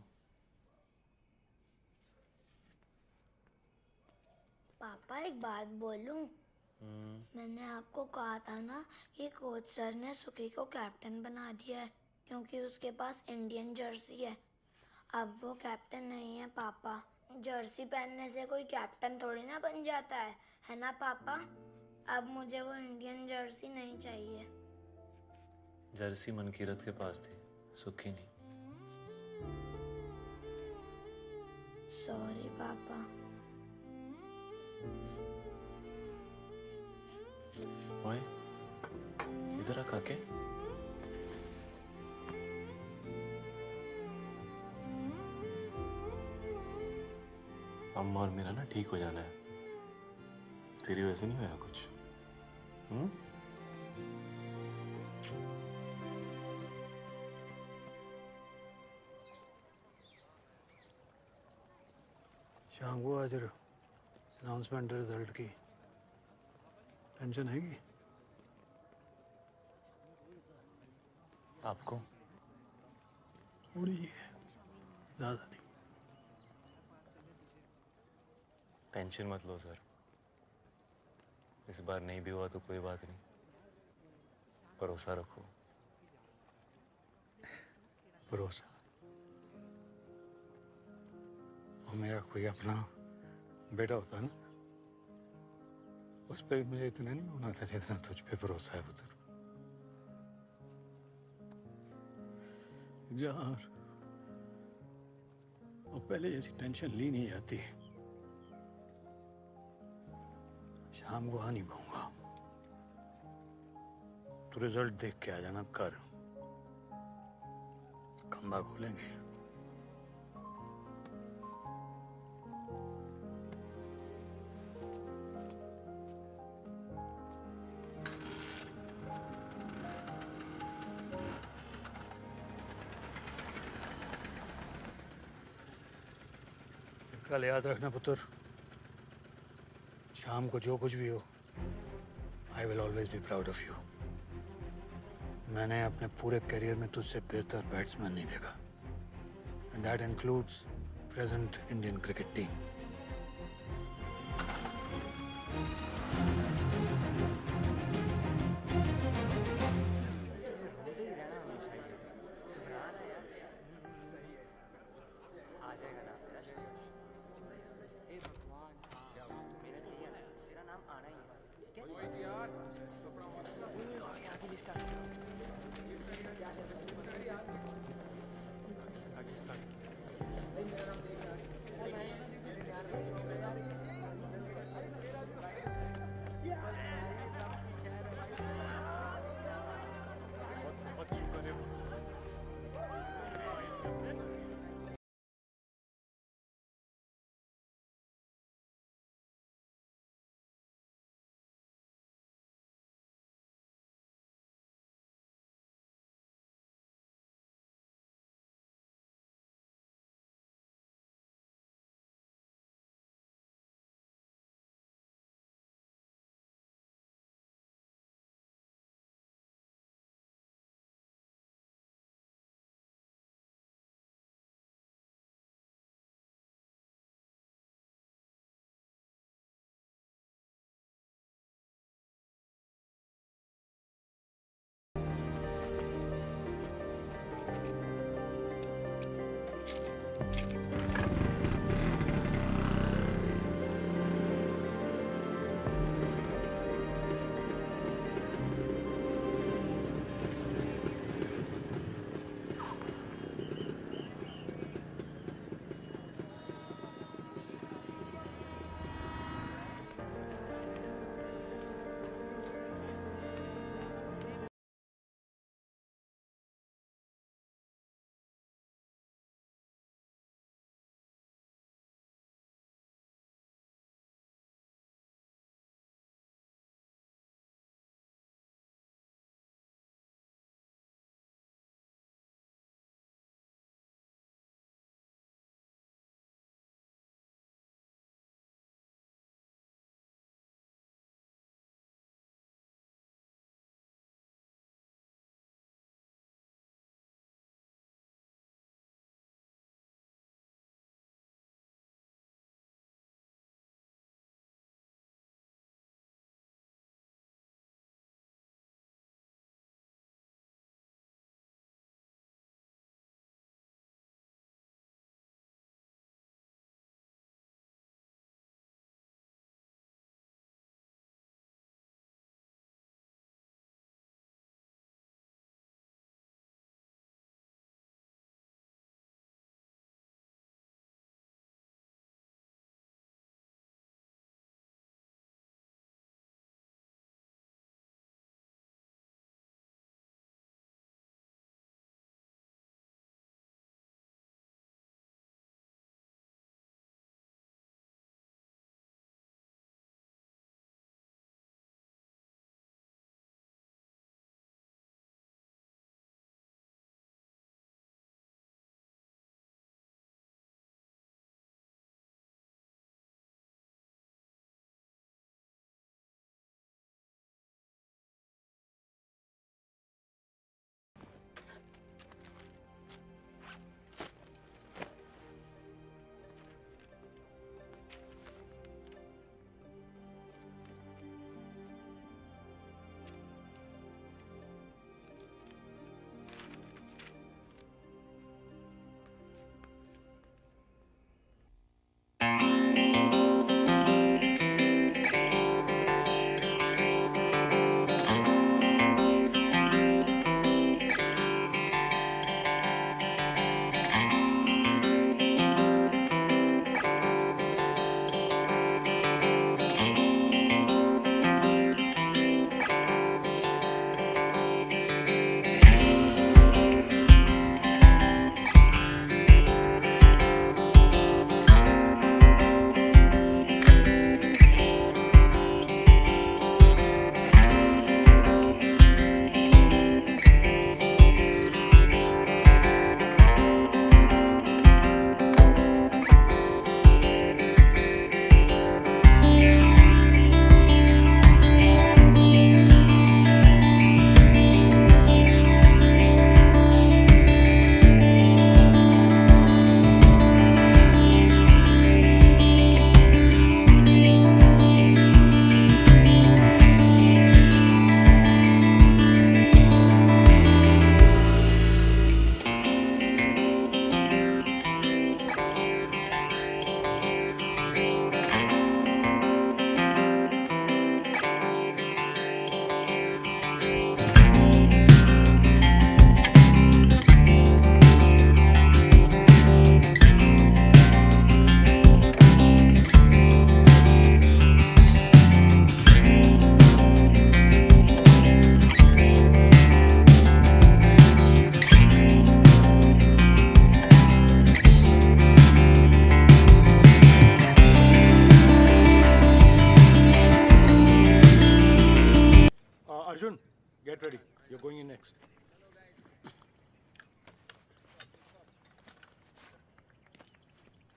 पापा एक बात बोलूं? मैंने आपको कहा था ना कि कोच सर ने सुखी को कैप्टन बना दिया है क्योंकि उसके पास इंडियन जर्सी है। अब वो कैप्टन नहीं है पापा। जर्सी पहनने से कोई कैप्टन थोड़ी ना बन जाता है ना पापा? अब मुझे वो इंडियन जर्सी नहीं चाहिए। जर्सी मनकीरत के पास थी, सुखी नहीं। सॉरी पापा। ओए, इधर आ काके। अम्मा और मेरा ना ठीक हो जाना है। तेरी वजह से नहीं होया कुछ। शाम को आज अनाउंसमेंट रिजल्ट की टेंशन हैगी? आपको? थोड़ी है, ज्यादा नहीं। टेंशन मत लो सर, इस बार नहीं भी हुआ तो कोई बात नहीं, भरोसा रखो। भरोसा? और मेरा कोई अपना बेटा होता ना, उस पर मुझे इतना नहीं होना था जितना तुझ पे भरोसा है पुत्र। यार, और पहले जैसी टेंशन ली नहीं जाती। शाम को आ नहीं पाऊंगा, तो रिजल्ट देख के आ जाना कर। खंबा खोलेंगे। कल याद रखना पुत्र, शाम को जो कुछ भी हो, I will always be proud of you. मैंने अपने पूरे करियर में तुझसे बेहतर बैट्समैन नहीं देखा, and that includes present Indian cricket team.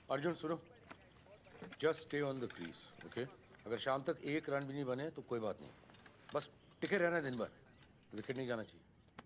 Arjun सुनो, just stay on the crease, okay? अगर शाम तक एक रन भी नहीं बने तो कोई बात नहीं, बस टिके रहना दिन भर, विकेट नहीं जाना चाहिए।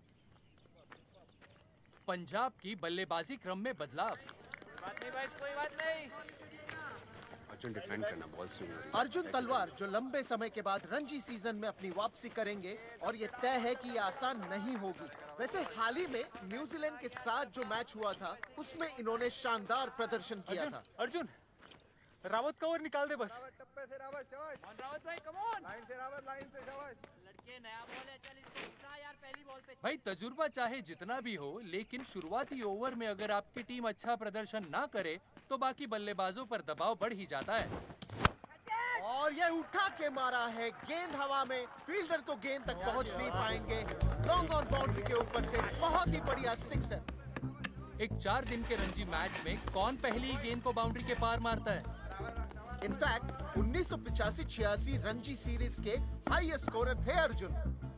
पंजाब की बल्लेबाजी क्रम में बदलाव। बात नहीं भाई, कोई बात नहीं। अर्जुन डिफेंड करना, बॉल स्विंग। अर्जुन तलवार जो लंबे समय के बाद रणजी सीजन में अपनी वापसी करेंगे और ये तय है कि ये आसान नहीं होगी। वैसे हाल ही में न्यूजीलैंड के साथ जो मैच हुआ था उसमें इन्होंने शानदार प्रदर्शन किया था। अर्जुन, रावत का ओवर निकाल दे बस। टप्पे से रावत, रावत भाई कम ऑन। लाइन से रावत, लाइन से शाबाश। लड़के नया बॉल है, चल इसको उठा यार पहली बॉल पे। भाई तजुर्बा चाहे जितना भी हो, लेकिन शुरुआती ओवर में अगर आपकी टीम अच्छा प्रदर्शन ना करे तो बाकी बल्लेबाजों पर दबाव बढ़ ही जाता है। और ये उठा के मारा है, गेंद हवा में, फील्डर तो गेंद तक पहुंच नहीं पाएंगे। लॉन्ग ऑन बाउंड्री के ऊपर से बहुत ही बढ़िया सिक्सर। एक 4 दिन के रणजी मैच में कौन पहली गेंद को बाउंड्री के पार मारता है? इनफैक्ट 1985-86 रणजी सीरीज के हाईएस्ट स्कोरर थे अर्जुन।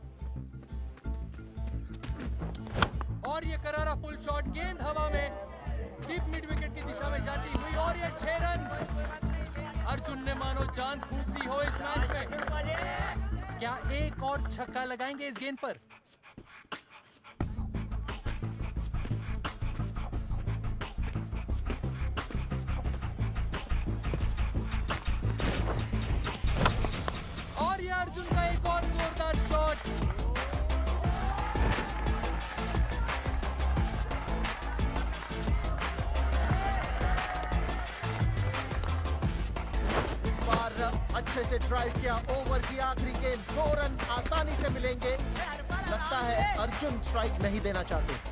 और ये करारा पुल शॉट, गेंद हवा में, डीप मिड विकेट की दिशा में जाती हुई, और ये 6 रन। अर्जुन ने मानो जान फूंक दी हो इस मैच में। क्या एक और छक्का लगाएंगे इस गेंद पर? और ये अर्जुन का एक और जोरदार शॉट। इस बार अच्छे से ड्राइव किया, ओवर की आखिरी गेंद, 2 रन आसानी से मिलेंगे। लगता है अर्जुन स्ट्राइक नहीं देना चाहते।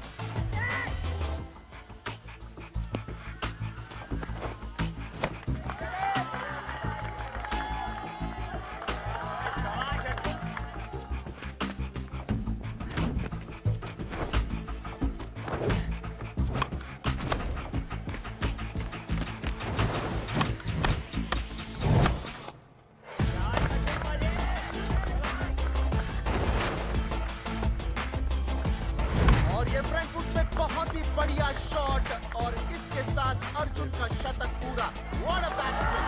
अर्जुन का शतक पूरा। What a batsman!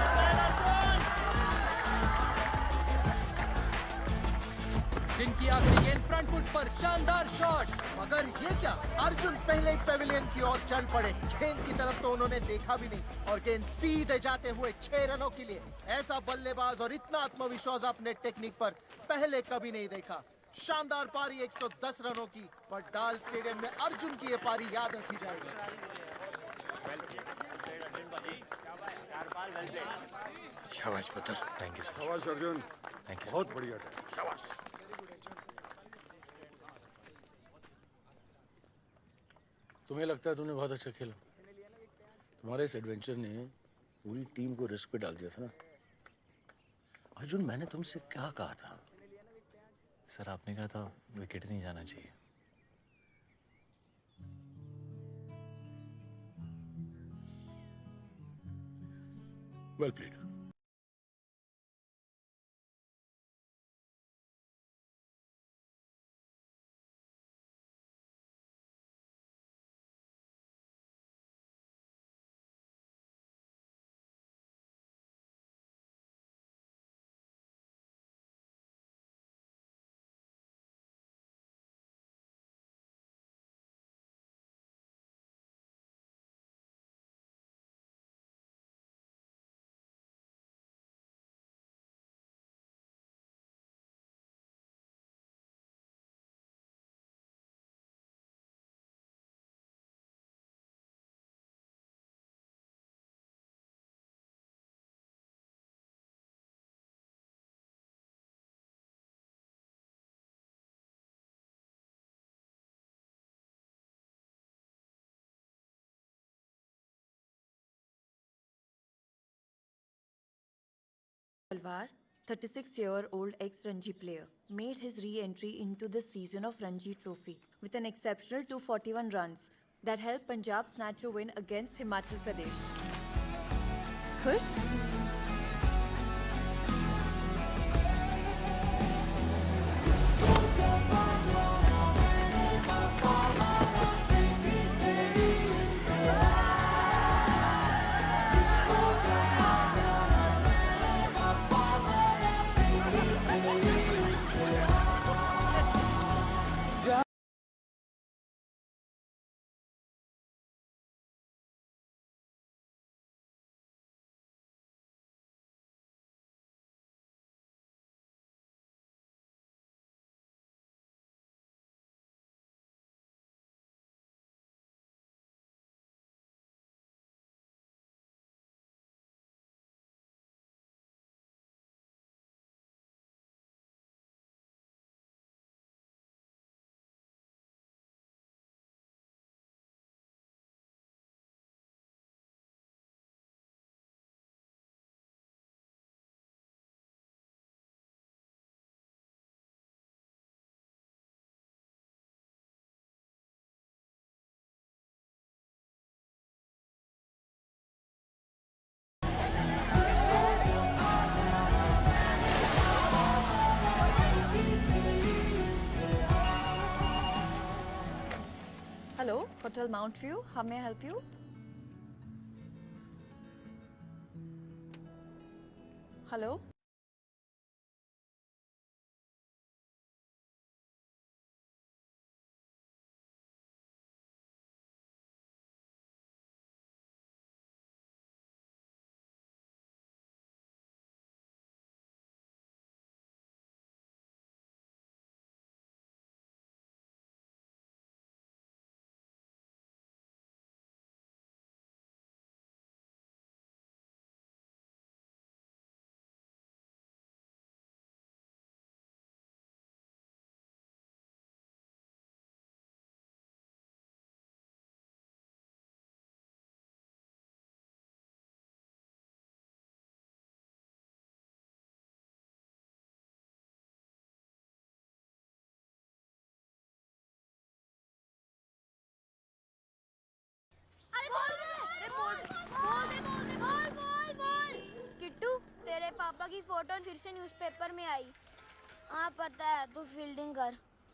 जिनकी आखिरी गेंद फ्रंट फुट पर, शानदार शॉट। मगर ये क्या, अर्जुन पहले ही पेविलियन की ओर चल पड़े। गेंद की तरफ तो उन्होंने देखा भी नहीं और गेंद सीधे जाते हुए 6 रनों के लिए। ऐसा बल्लेबाज और इतना आत्मविश्वास अपने टेक्निक पर पहले कभी नहीं देखा। शानदार पारी 110 रनों की, पर डाल स्टेडियम में अर्जुन की ये पारी याद रखी जाएगी। शाबाश पुत्र। Thank you sir. शाबाश अर्जुन, थैंक यू। बहुत बढ़िया था, शाबाश। तुम्हें लगता है तुमने बहुत अच्छा खेला? तुम्हारे इस एडवेंचर ने पूरी टीम को रिस्क पे डाल दिया था ना। अर्जुन, मैंने तुमसे क्या कहा था? सर आपने कहा था विकेट नहीं जाना चाहिए। Well played. Talwar, 36-year-old ex-Ranji player, made his re-entry into the season of Ranji Trophy with an exceptional 241 runs that helped Punjab snatch a win against Himachal Pradesh. Khush? Hello, hotel Mount View, how may I help you? Hello? Kittu, तेरे पापा की फोटो फिर से न्यूज़पेपर में आई। हाँ पता है, तू फील्डिंग कर।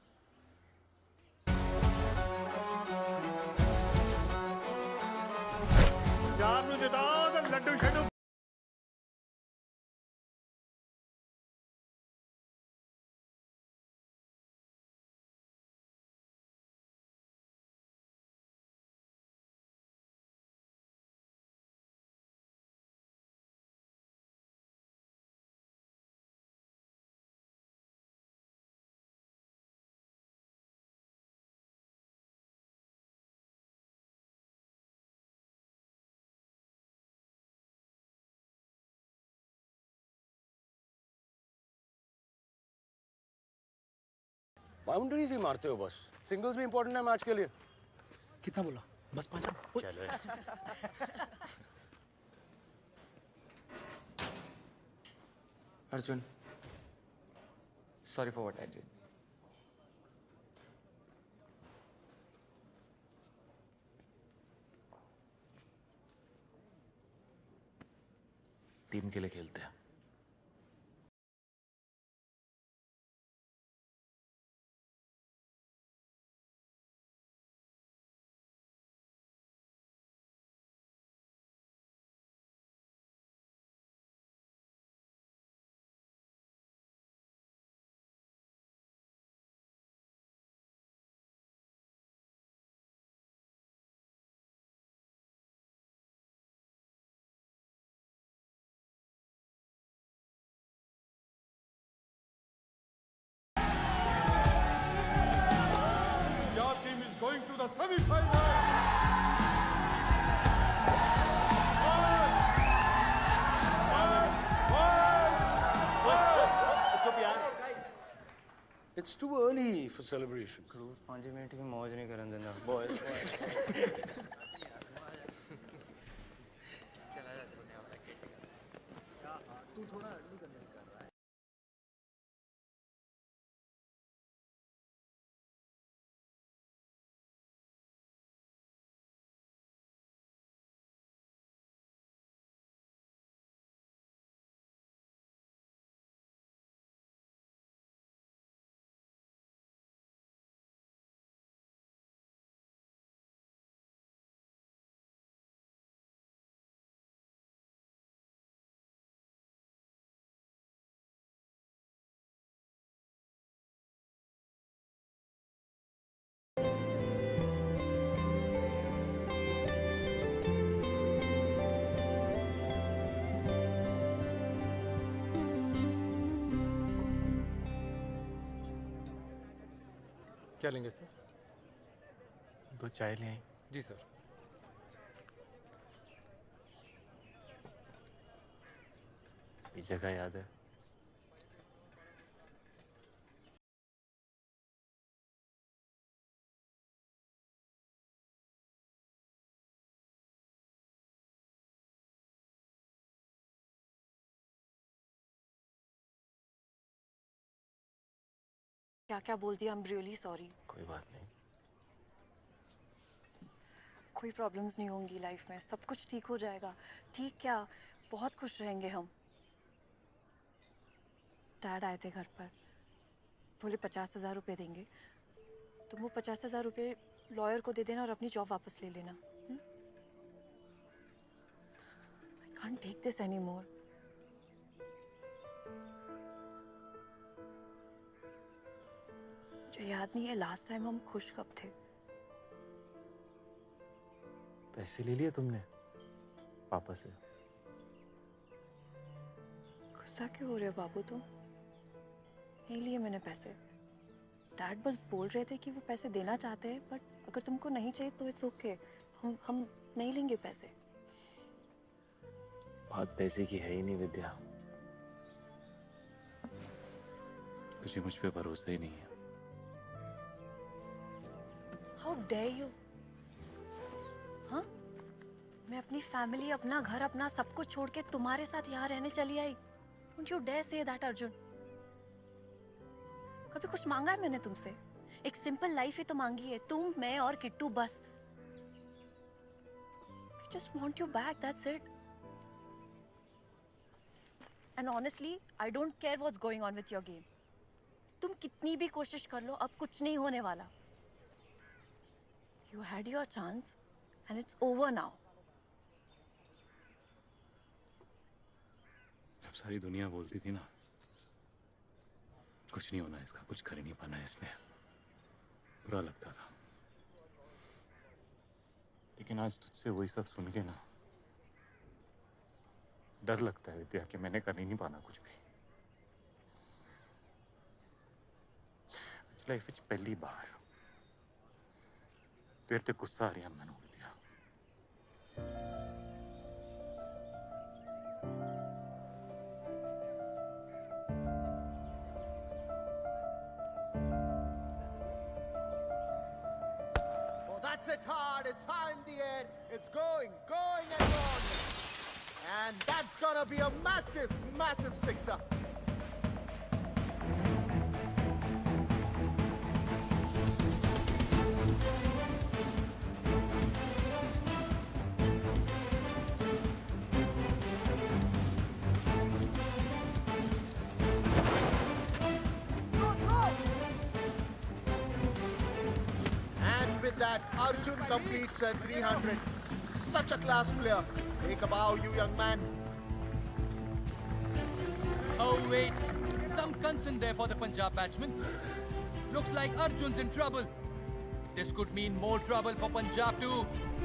यार मुझे तो लड्डू शड्डू बाउंड्रीज ही मारते हो बस। सिंगल्स भी इंपॉर्टेंट है मैच के लिए। कितना बोला? बस 5 रन। चलो अर्जुन, sorry for what I did. Team के लिए खेलते हैं। Going to the semi-final. It's too early for celebration. क्रूज 5 मिनट की मौज नहीं करने देना बॉयज। तू थोड़ा अर्ली करने कर रहा है। क्या लेंगे सर? 2 चाय ले आई। जी सर। ये जगह याद है? क्या क्या बोल दिया? I am really sorry. कोई बात नहीं। कोई प्रॉब्लम्स नहीं होंगी लाइफ में, सब कुछ ठीक हो जाएगा। ठीक क्या, बहुत खुश रहेंगे हम। डैड आए थे घर पर, बोले 50,000 रुपये देंगे तुम वो 50,000 रुपये लॉयर को दे देना और अपनी जॉब वापस ले लेना। I can't take this anymore. मुझे याद नहीं है लास्ट टाइम हम खुश कब थे। पैसे ले लिए तुमने पापा से? गुस्सा क्यों हो रहे हो बाबू तुम? नहीं लिए मैंने पैसे। डैड बस बोल रहे थे कि वो पैसे देना चाहते हैं, बट अगर तुमको नहीं चाहिए तो इट्स ओके। हम नहीं लेंगे पैसे। बात पैसे की है ही नहीं विद्या। तुझे मुझ पे भरोसा ही नहीं है। How dare you? हाँ, मैं अपनी फैमिली, अपना घर, अपना सब कुछ छोड़ के तुम्हारे साथ यहाँ रहने चली आई। Don't you dare say that, Arjun. कभी कुछ मांगा है मैंने तुमसे? एक सिंपल लाइफ ही तो मांगी है, तुम, मैं और किट्टू, बस। We just want you back, that's it. And honestly, I don't care what's going on with your game. तुम कितनी भी कोशिश कर लो, अब कुछ नहीं होने वाला। You had your chance, and it's over now. जब सारी दुनिया बोलती थी ना कुछ नहीं होना इसका, कुछ कर ही नहीं पाना है इसने, बुरा लगता था। लेकिन आज तुझसे वही सब सुन के ना डर लगता है विद्या कि मैंने कर ही नहीं पाना कुछ भी। लाइफ विच पहली बार तेरे ते गुस्सा आ रहा मैनू विद्या। Oh, that's it hard. It's high in the air. It's going and going. And that's gonna be a massive, massive sixer. And with that, Arjun completes a 300. Such a class player. Take a bow, you young man. Oh wait, some concern there for the Punjab batsman. Looks like Arjun's in trouble. This could mean more trouble for Punjab too.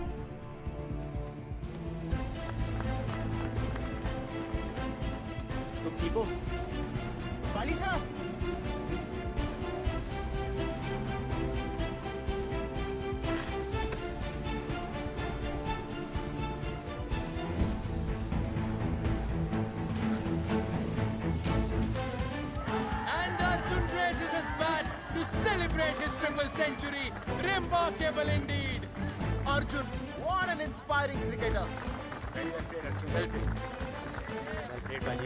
तुम ठीक हो? बाली साहब। To celebrate his triple century. Remarkable indeed. Arjun, what an inspiring cricketer. Very well played, Arjun. Well played. Well played, Baji.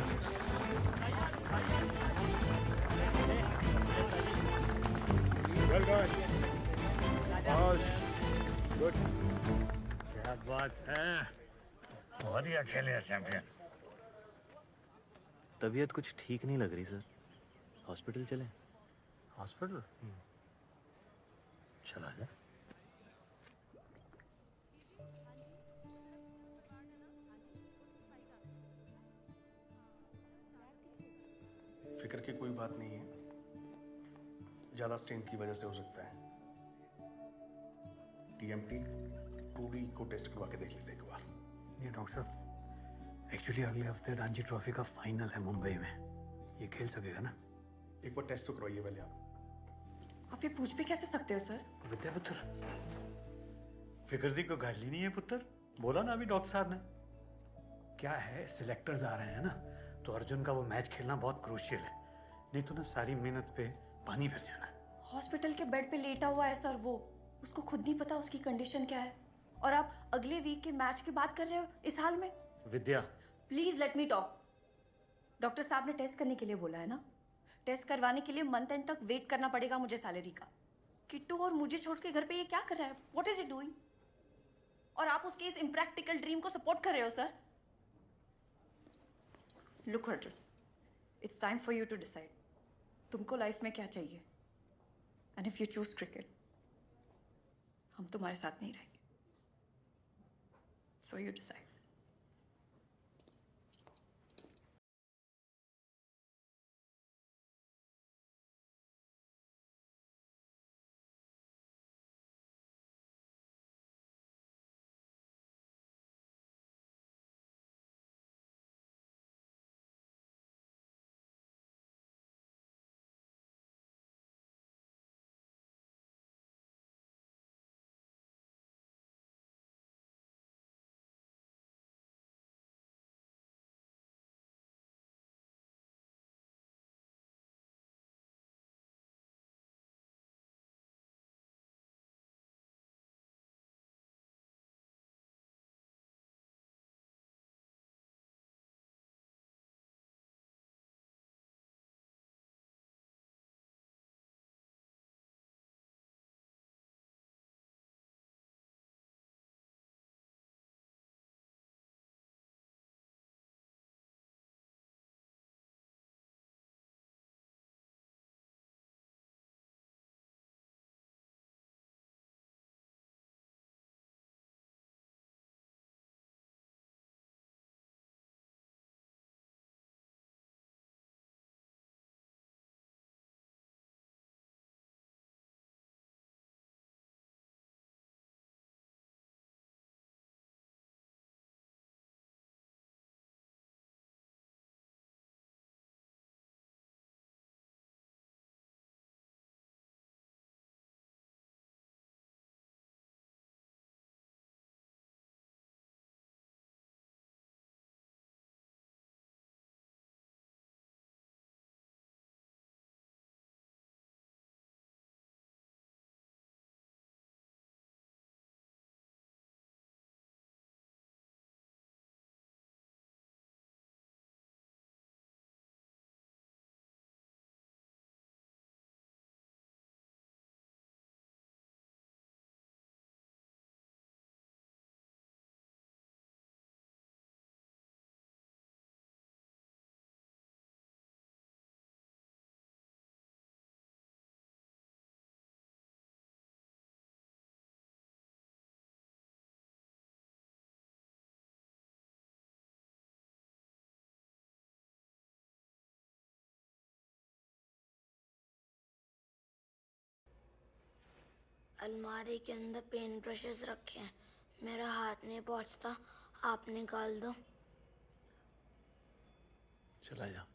Well done. Boss. Good. क्या बात है? बहुत ही खेले चैंपियन। तबीयत कुछ ठीक नहीं लग रही सर, हॉस्पिटल चलें? हॉस्पिटल? चला जा। फिक्र की कोई बात नहीं है, ज्यादा स्ट्रेन की वजह से हो सकता है। टीएमटी 2D को टेस्ट करवा के देख लेते एक बार। नहीं डॉक्टर साहब, एक्चुअली अगले हफ्ते रणजी ट्रॉफी का फाइनल है मुंबई में, ये खेल सकेगा ना? एक बार टेस्ट तो करवाइए पहले आप। आप ये पूछ भी कैसे सकते हो सर? विद्या पुत्र, फिक्र दी को गाली नहीं है पुत्र, बोला ना अभी डॉक्टर साहब ने। क्या है, सिलेक्टर्स आ रहे हैं ना, तो अर्जुन का वो मैच खेलना बहुत क्रूशियल है, नहीं तो ना सारी मेहनत पे पानी फिर जाना है। हॉस्पिटल के बेड पे लेटा हुआ है सर वो, उसको खुद नहीं पता उसकी कंडीशन क्या है, और आप अगले वीक के मैच की बात कर रहे हो इस हाल में? Vidya please let me talk. Doctor साहब ने टेस्ट करने के लिए बोला है ना, टेस्ट करवाने के लिए मंथ एंड तक वेट करना पड़ेगा मुझे सैलरी का। किट्टू और मुझे छोड़ के घर पे ये क्या कर रहा है? What is it doing? और आप उसके इस इम्प्रैक्टिकल ड्रीम को सपोर्ट कर रहे हो sir? Look Arjun, it's time for you to decide तुमको लाइफ में क्या चाहिए, and if you choose cricket हम तुम्हारे साथ नहीं रहेंगे। So you decide. अलमारी के अंदर पेन ब्रशेस रखे हैं, मेरा हाथ नहीं पहुंचता, आप निकाल दो। चला जा।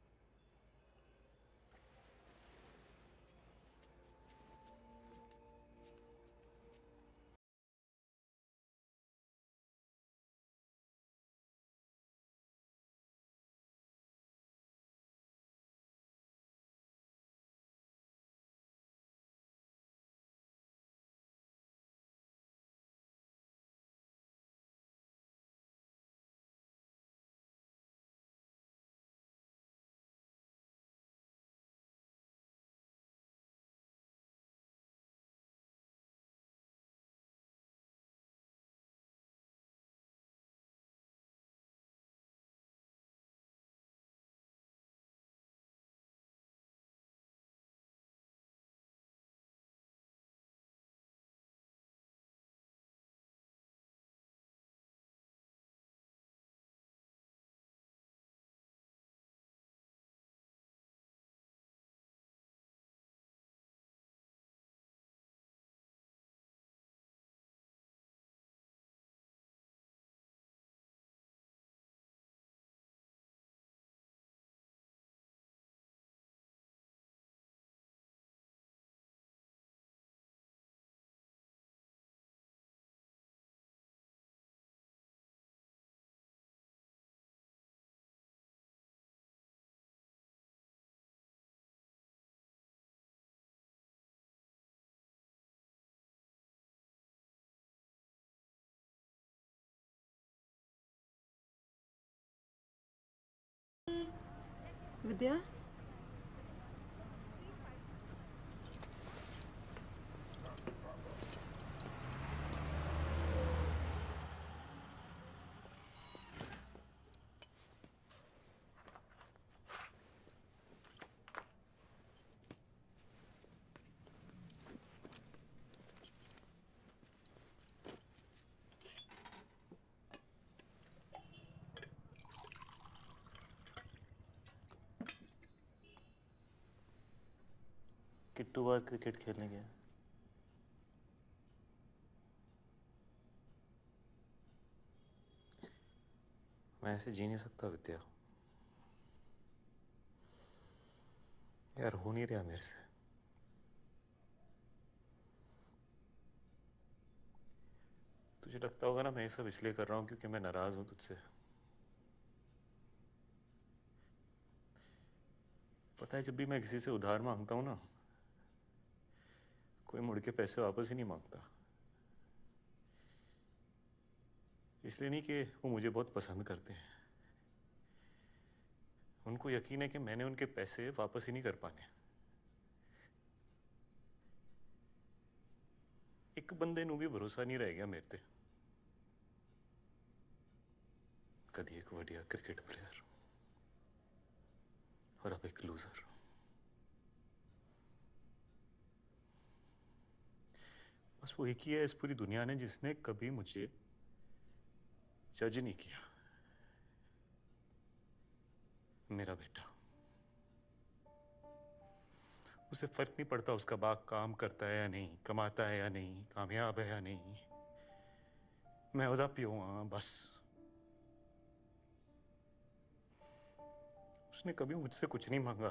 विद्या, किट्टू बाहर क्रिकेट खेलने गया। मैं ऐसे जी नहीं सकता विद्या। यार हो नहीं रहा मेरे से। तुझे लगता होगा ना मैं ये सब इसलिए कर रहा हूं क्योंकि मैं नाराज हूं तुझसे। पता है जब भी मैं किसी से उधार मांगता हूं ना, कोई मुड़ के पैसे वापस ही नहीं मांगता। इसलिए नहीं कि वो मुझे बहुत पसंद करते हैं, उनको यकीन है कि मैंने उनके पैसे वापस ही नहीं कर पाने। एक बंदे नू भी भरोसा नहीं रह गया मेरे ते। कभी एक बढ़िया क्रिकेट प्लेयर और अब एक लूजर। बस वो एक ही है इस पूरी दुनिया ने जिसने कभी मुझे जज नहीं किया, मेरा बेटा। उसे फर्क नहीं पड़ता उसका बाप काम करता है या नहीं, कमाता है या नहीं, कामयाब है या नहीं। मैं ओदा प्यो हाँ बस। उसने कभी मुझसे कुछ नहीं मांगा।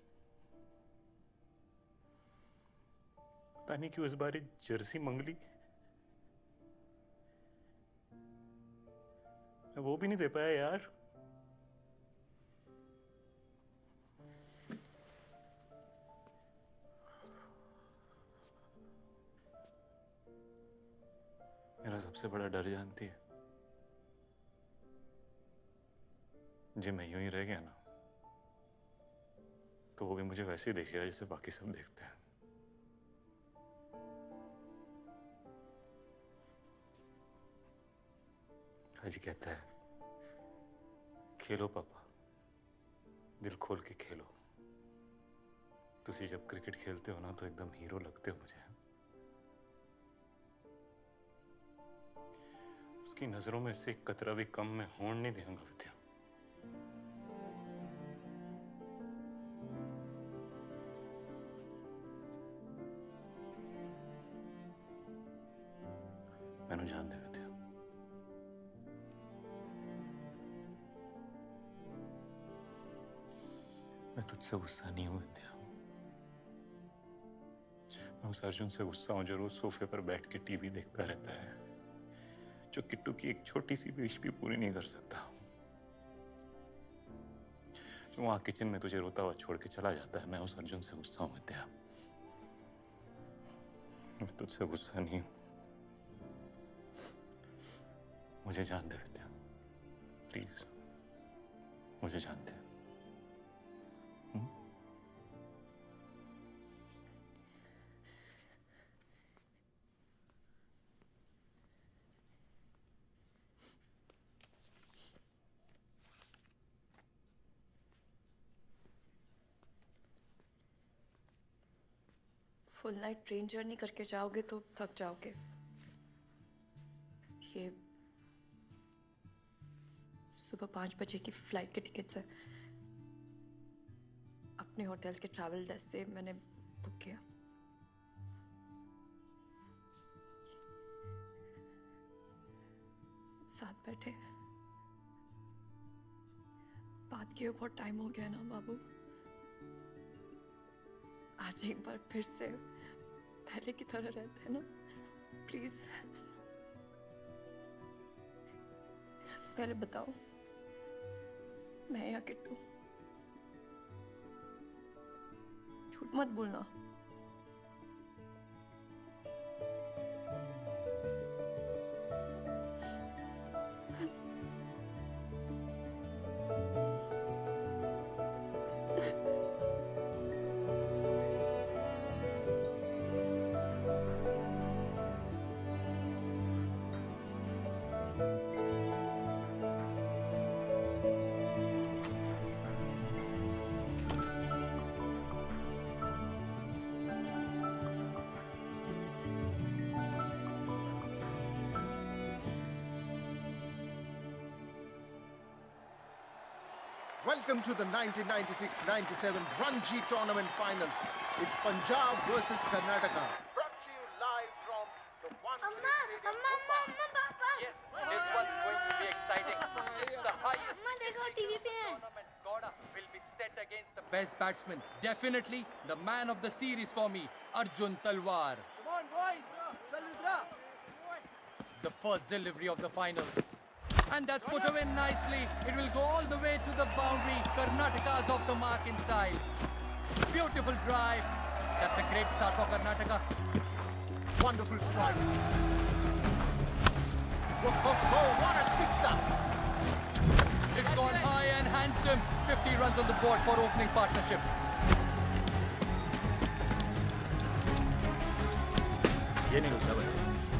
पता नहीं क्यों इस बार एक जर्सी मांग ली। मैं वो भी नहीं दे पाया यार। मेरा सबसे बड़ा डर जानती है, जी मैं यूं ही रह गया ना तो वो भी मुझे वैसे ही देखेगा जैसे बाकी सब देखते हैं। आज कहता है खेलो पापा, दिल खोल के खेलो। तुसी जब क्रिकेट खेलते हो ना तो एकदम हीरो लगते हो मुझे। उसकी नजरों में से एक कतरा भी कम मैं होने नहीं दूंगा विद्या। मैंने जान दे विद्या। मैं तुझसे गुस्सा नहीं हूं विद्या। मैं उस अर्जुन से गुस्सा हूं जो रोज सोफे पर बैठ के टीवी देखता रहता है, जो किट्टू की एक छोटी सी विश भी पूरी नहीं कर सकता, जो वहां किचन में तुझे रोता हुआ छोड़ के चला जाता है। मैं उस अर्जुन से गुस्सा हूं विद्या। मैं तुझसे गुस्सा नहीं हूं। मुझे जान दे विद्या, प्लीज मुझे जान दे। फुल नाइट ट्रेन जर्नी करके जाओगे तो थक जाओगे। ये सुबह 5 बजे की फ्लाइट के टिकट्स है। अपने होटल के ट्रैवल डेस्क से मैंने बुक किया। साथ बैठे बात किए बहुत टाइम हो गया ना बाबू। आज एक बार फिर से पहले की तरह रहते हैं ना, प्लीज। पहले बताओ मैं या किट्टू? झूठ मत बोलना। Welcome to the 1996-97 Ranji Tournament Finals. It's Punjab versus Karnataka. Brought to you live from the one. Papa. Yes, this one's going to be exciting. It's the highest. Amma, dekho TV pe hai. Goda will be set against the best batsman. Definitely the man of the series for me, Arjun Talwar. Come on, boys. Chal Rudra. The first delivery of the finals. And that's put away nicely. It will go all the way to the boundary. Karnataka's off the mark in style. Beautiful drive. That's a great start for Karnataka. Wonderful strike. What a sixer. It's gone high and handsome. 50 runs on the board for opening partnership. ये नहीं होता भाई।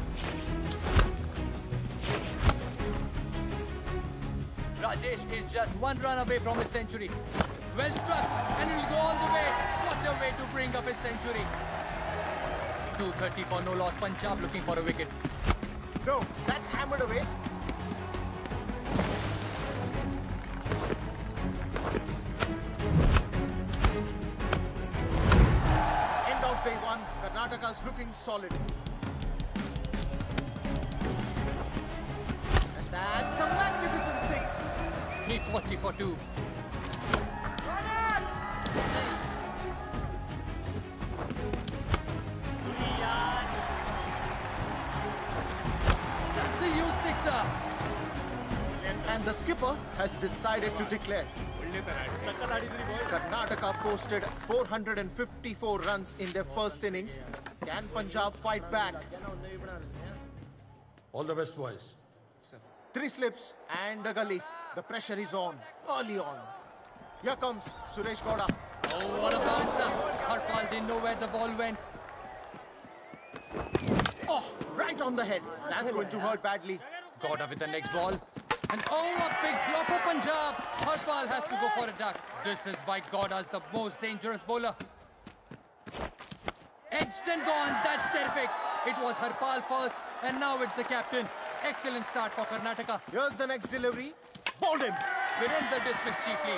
Rajesh is just one run away from his century. Well struck, and he will go all the way. What a way to bring up his century. 230 for no loss. Punjab looking for a wicket. No, that's hammered away. End of day one. Karnataka's looking solid. And that's a magnificent six. 340 for two. That's a huge sixer. And the skipper has decided to declare. Karnataka posted 454 runs in their first innings. Can Punjab fight back? All the best, boys. 3 slips and a gully. The pressure is on, early on. Here comes Suresh Gowda. Oh, what a bouncer. Harpal didn't know where the ball went. Oh, right on the head. That's going to hurt badly. Gowda with the next ball. And oh, a big blow for Punjab. Harpal has to go for a duck. This is why Gowda's the most dangerous bowler. Edged and gone. That's terrific. It was Harpal first, and now it's the captain. Excellent start for Karnataka. Here's the next delivery. Bowled him. Virendra dismissed cheaply.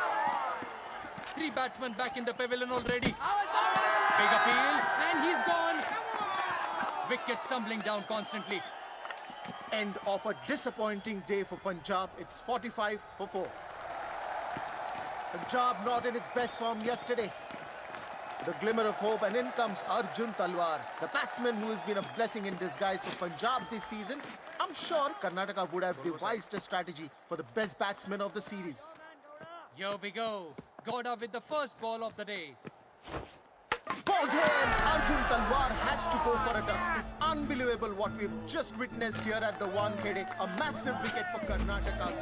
3 batsmen back in the pavilion already. Big appeal, and he's gone. Wicket stumbling down constantly. End of a disappointing day for Punjab. It's 45 for 4. Punjab not in its best form yesterday. The glimmer of hope, and in comes Arjun Talwar, the batsman who has been a blessing in disguise for Punjab this season. I'm sure Karnataka would have devised a strategy for the best batsman of the series. Here we go. Gowda with the first ball of the day. Bowled him! Arjun Talwar has to go for a duck. It's unbelievable what we've just witnessed here at the Wankhede. A massive wicket for Karnataka.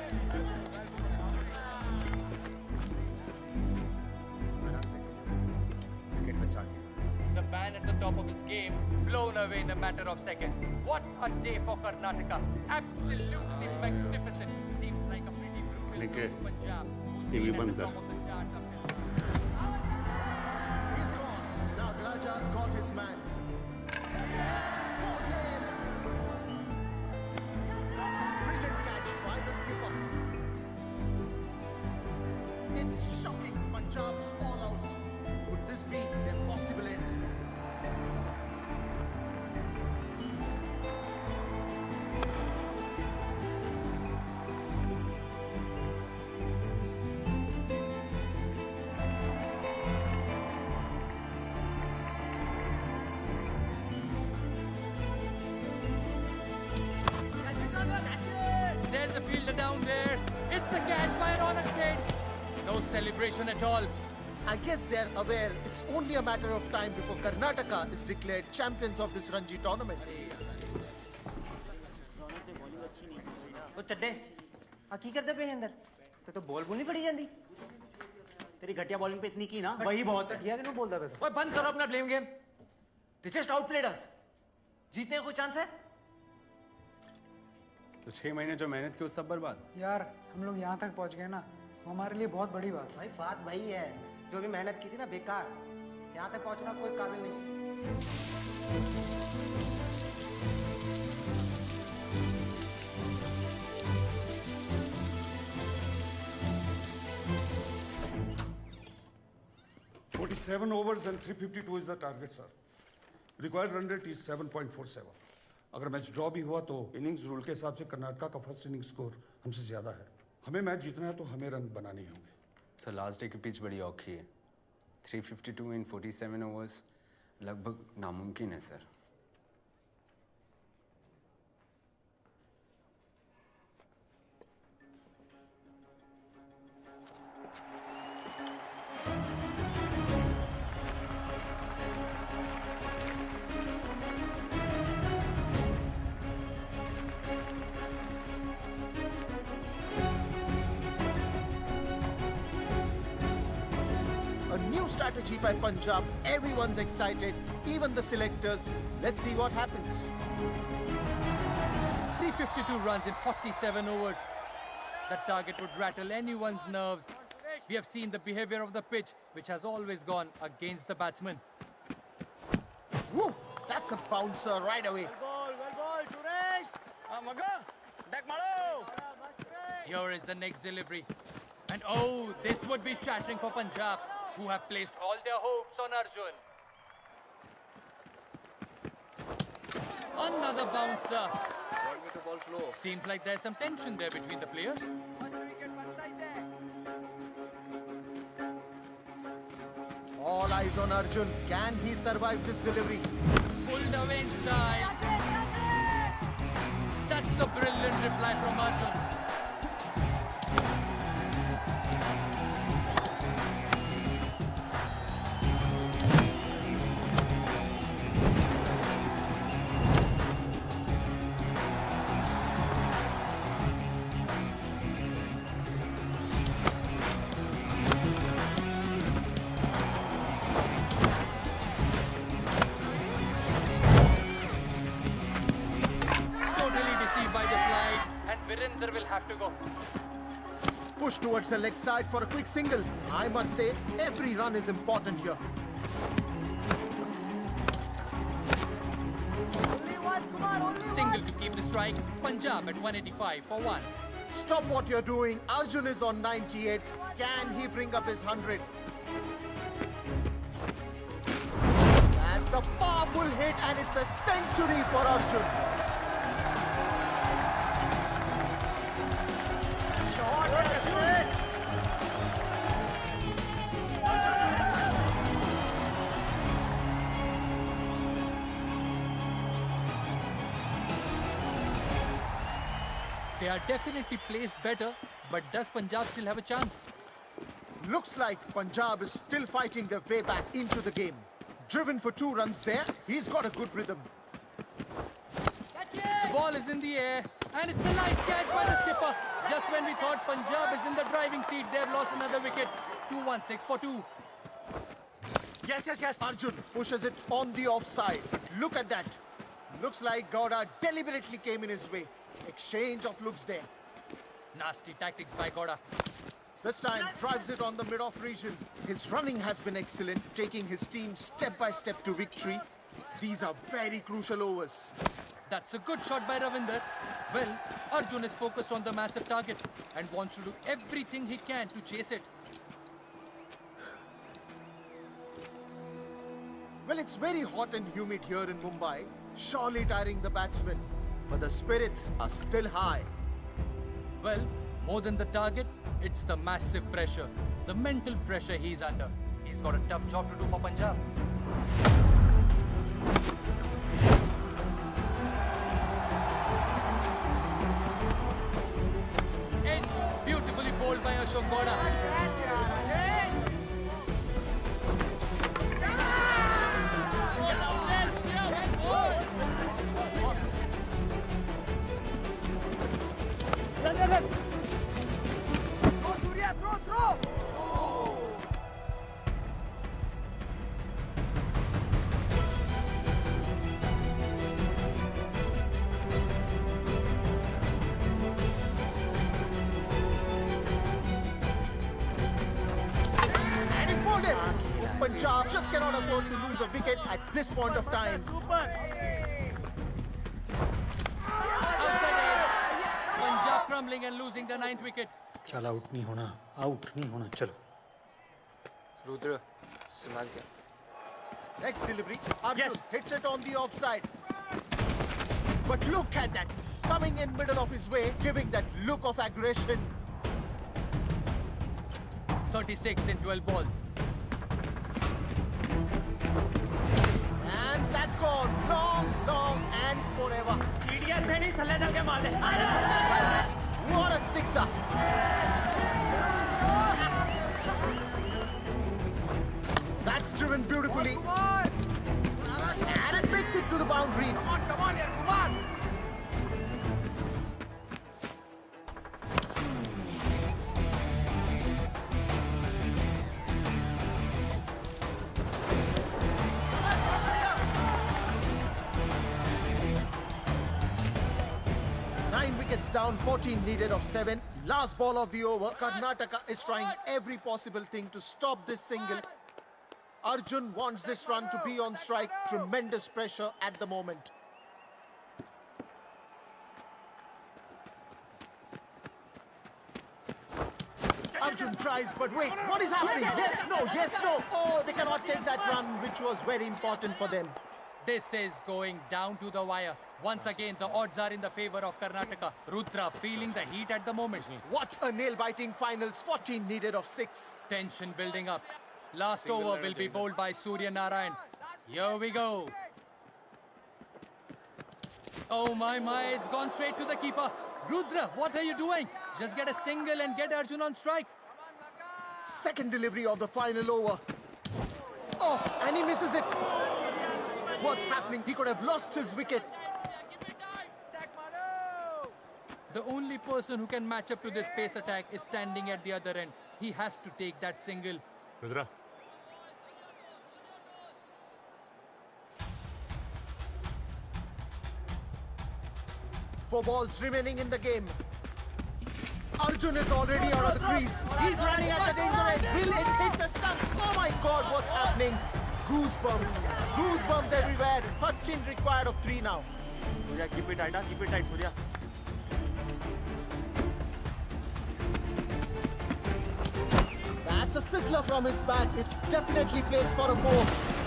The man at the top of his game, blown away in a matter of seconds. What a day for Karnataka. Absolutely magnificent. Seems like a pretty brutal Punjab. TV बंद कर. He's gone. Now Raja's got his man. Bowled him. Brilliant catch by the skipper. It's shocking. Punjab's all out. Would this be their possible end? There's a fielder down there. It's a catch by Ronak Seth. No celebration at all. I guess they're aware it's only a matter of time before Karnataka is declared champions of this Ranji tournament. ओ चड्डे आ की करदे पे अंदर ते तो बॉल नहीं फड़ी जांदी तेरी घटिया बॉलिंग पे इतनी की ना वही बहुत है घटिया क्यों बोलदा पे तो ओए बंद करो अपना blame game they just outplayed us जीतने का कोई चांस है तो 6 महीने जो मेहनत की वो सब बर्बाद। यार हम लोग यहाँ तक पहुँच गए ना, वो हमारे लिए बहुत बड़ी बात। भाई बात वही है, जो भी मेहनत की थी ना बेकार, यहाँ तक पहुँचना कोई काबिल नहीं। 7 overs and 352 is the target, sir. Required run rate is 7.47. अगर मैच ड्रॉ भी हुआ तो इनिंग्स रूल के हिसाब से कर्नाटका का फर्स्ट इनिंग स्कोर हमसे ज़्यादा है. हमें मैच जीतना है तो हमें रन बनाने होंगे. सर लास्ट डे की पिच बड़ी औखी है. 352 इन 47 ओवर्स लगभग नामुमकिन है sir. Strategy by Punjab. Everyone's excited, even the selectors. Let's see what happens. 352 runs in 47 overs. That target would rattle anyone's nerves. We have seen the behavior of the pitch, which has always gone against the batsman. Woo! That's a bouncer right away. Well ball, Suresh. Here is the next delivery. And oh, this would be shattering for Punjab, who have placed all their hopes on Arjun. Another bouncer. Seems like there's some tension there between the players. All eyes on Arjun. Can he survive this delivery? Pulled away inside. That's a brilliant reply from Arjun. Virender will have to go. Push towards the leg side for a quick single. I must say, every run is important here. Single to keep the strike. Punjab at 185 for 1. Stop what you're doing. Arjun is on 98. Can he bring up his 100? That's a powerful hit and it's a century for Arjun. They are definitely placed better, but does Punjab still have a chance? Looks like Punjab is still fighting their way back into the game. Driven for 2 runs there, he's got a good rhythm. The ball is in the air, and it's a nice catch by the skipper. Just when we thought Punjab is in the driving seat, they've lost another wicket. 2-1-6 for 2. Yes. Arjun pushes it on the offside. Look at that. Looks like Gowda deliberately came in his way. Exchange of looks there. Nasty tactics by Gowda. This time drives it on the mid-off region. His running has been excellent, taking his team step by step to victory. These are very crucial overs. That's a good shot by Ravinder. Well, Arjun is focused on the massive target and wants to do everything he can to chase it. Well, it's very hot and humid here in Mumbai, surely tiring the batsmen. But the spirits are still high. Well, more than the target, it's the massive pressure, the mental pressure he's under. He's got a tough job to do for Punjab. Edged, beautifully bowled by Ashok Gowda. Throw, Surya, throw! And he's bowled it. Punjab just cannot afford to lose a wicket at this point of time. Punjab crumbling and losing the 9th wicket. चल आउट नहीं होना चलो रुद्र संभाल के। Next delivery, Arjun hits it on the offside. But look at that, coming in middle of his way, giving that look of aggression. 36 in 12 balls. And that's gone long, long and forever. What a sixer! That's driven beautifully. And it makes it to the boundary. Come on, here, Kumar. 9 wickets down, 14 needed of 7. Last ball of the over. Karnataka is trying every possible thing to stop this single. Arjun wants this run to be on strike. Tremendous pressure at the moment. Arjun tries, but wait, what is happening? Yes, no, yes, no. Oh, they cannot take that run, which was very important for them. This is going down to the wire. Once again, the odds are in the favor of Karnataka. Rudra feeling the heat at the moment. What a nail-biting finals, 14 needed of 6. Tension building up. Last over will be bowled by Surya Narayan. Here we go. Oh my, it's gone straight to the keeper. Rudra, what are you doing? Just get a single and get Arjun on strike. Second delivery of the final over. Oh, and he misses it. What's happening? He could have lost his wicket. The only person who can match up to this pace attack is standing at the other end. He has to take that single. Rudra. 4 balls remaining in the game. Arjun is already out of the crease. He's running at the danger end. Will it hit the stumps? Oh my God, what's happening? Goosebumps. Goosebumps everywhere. 13 required of 3 now. Surya, keep it tight, keep it tight, Surya. That's a sizzler from his bat. It's definitely placed for a 4.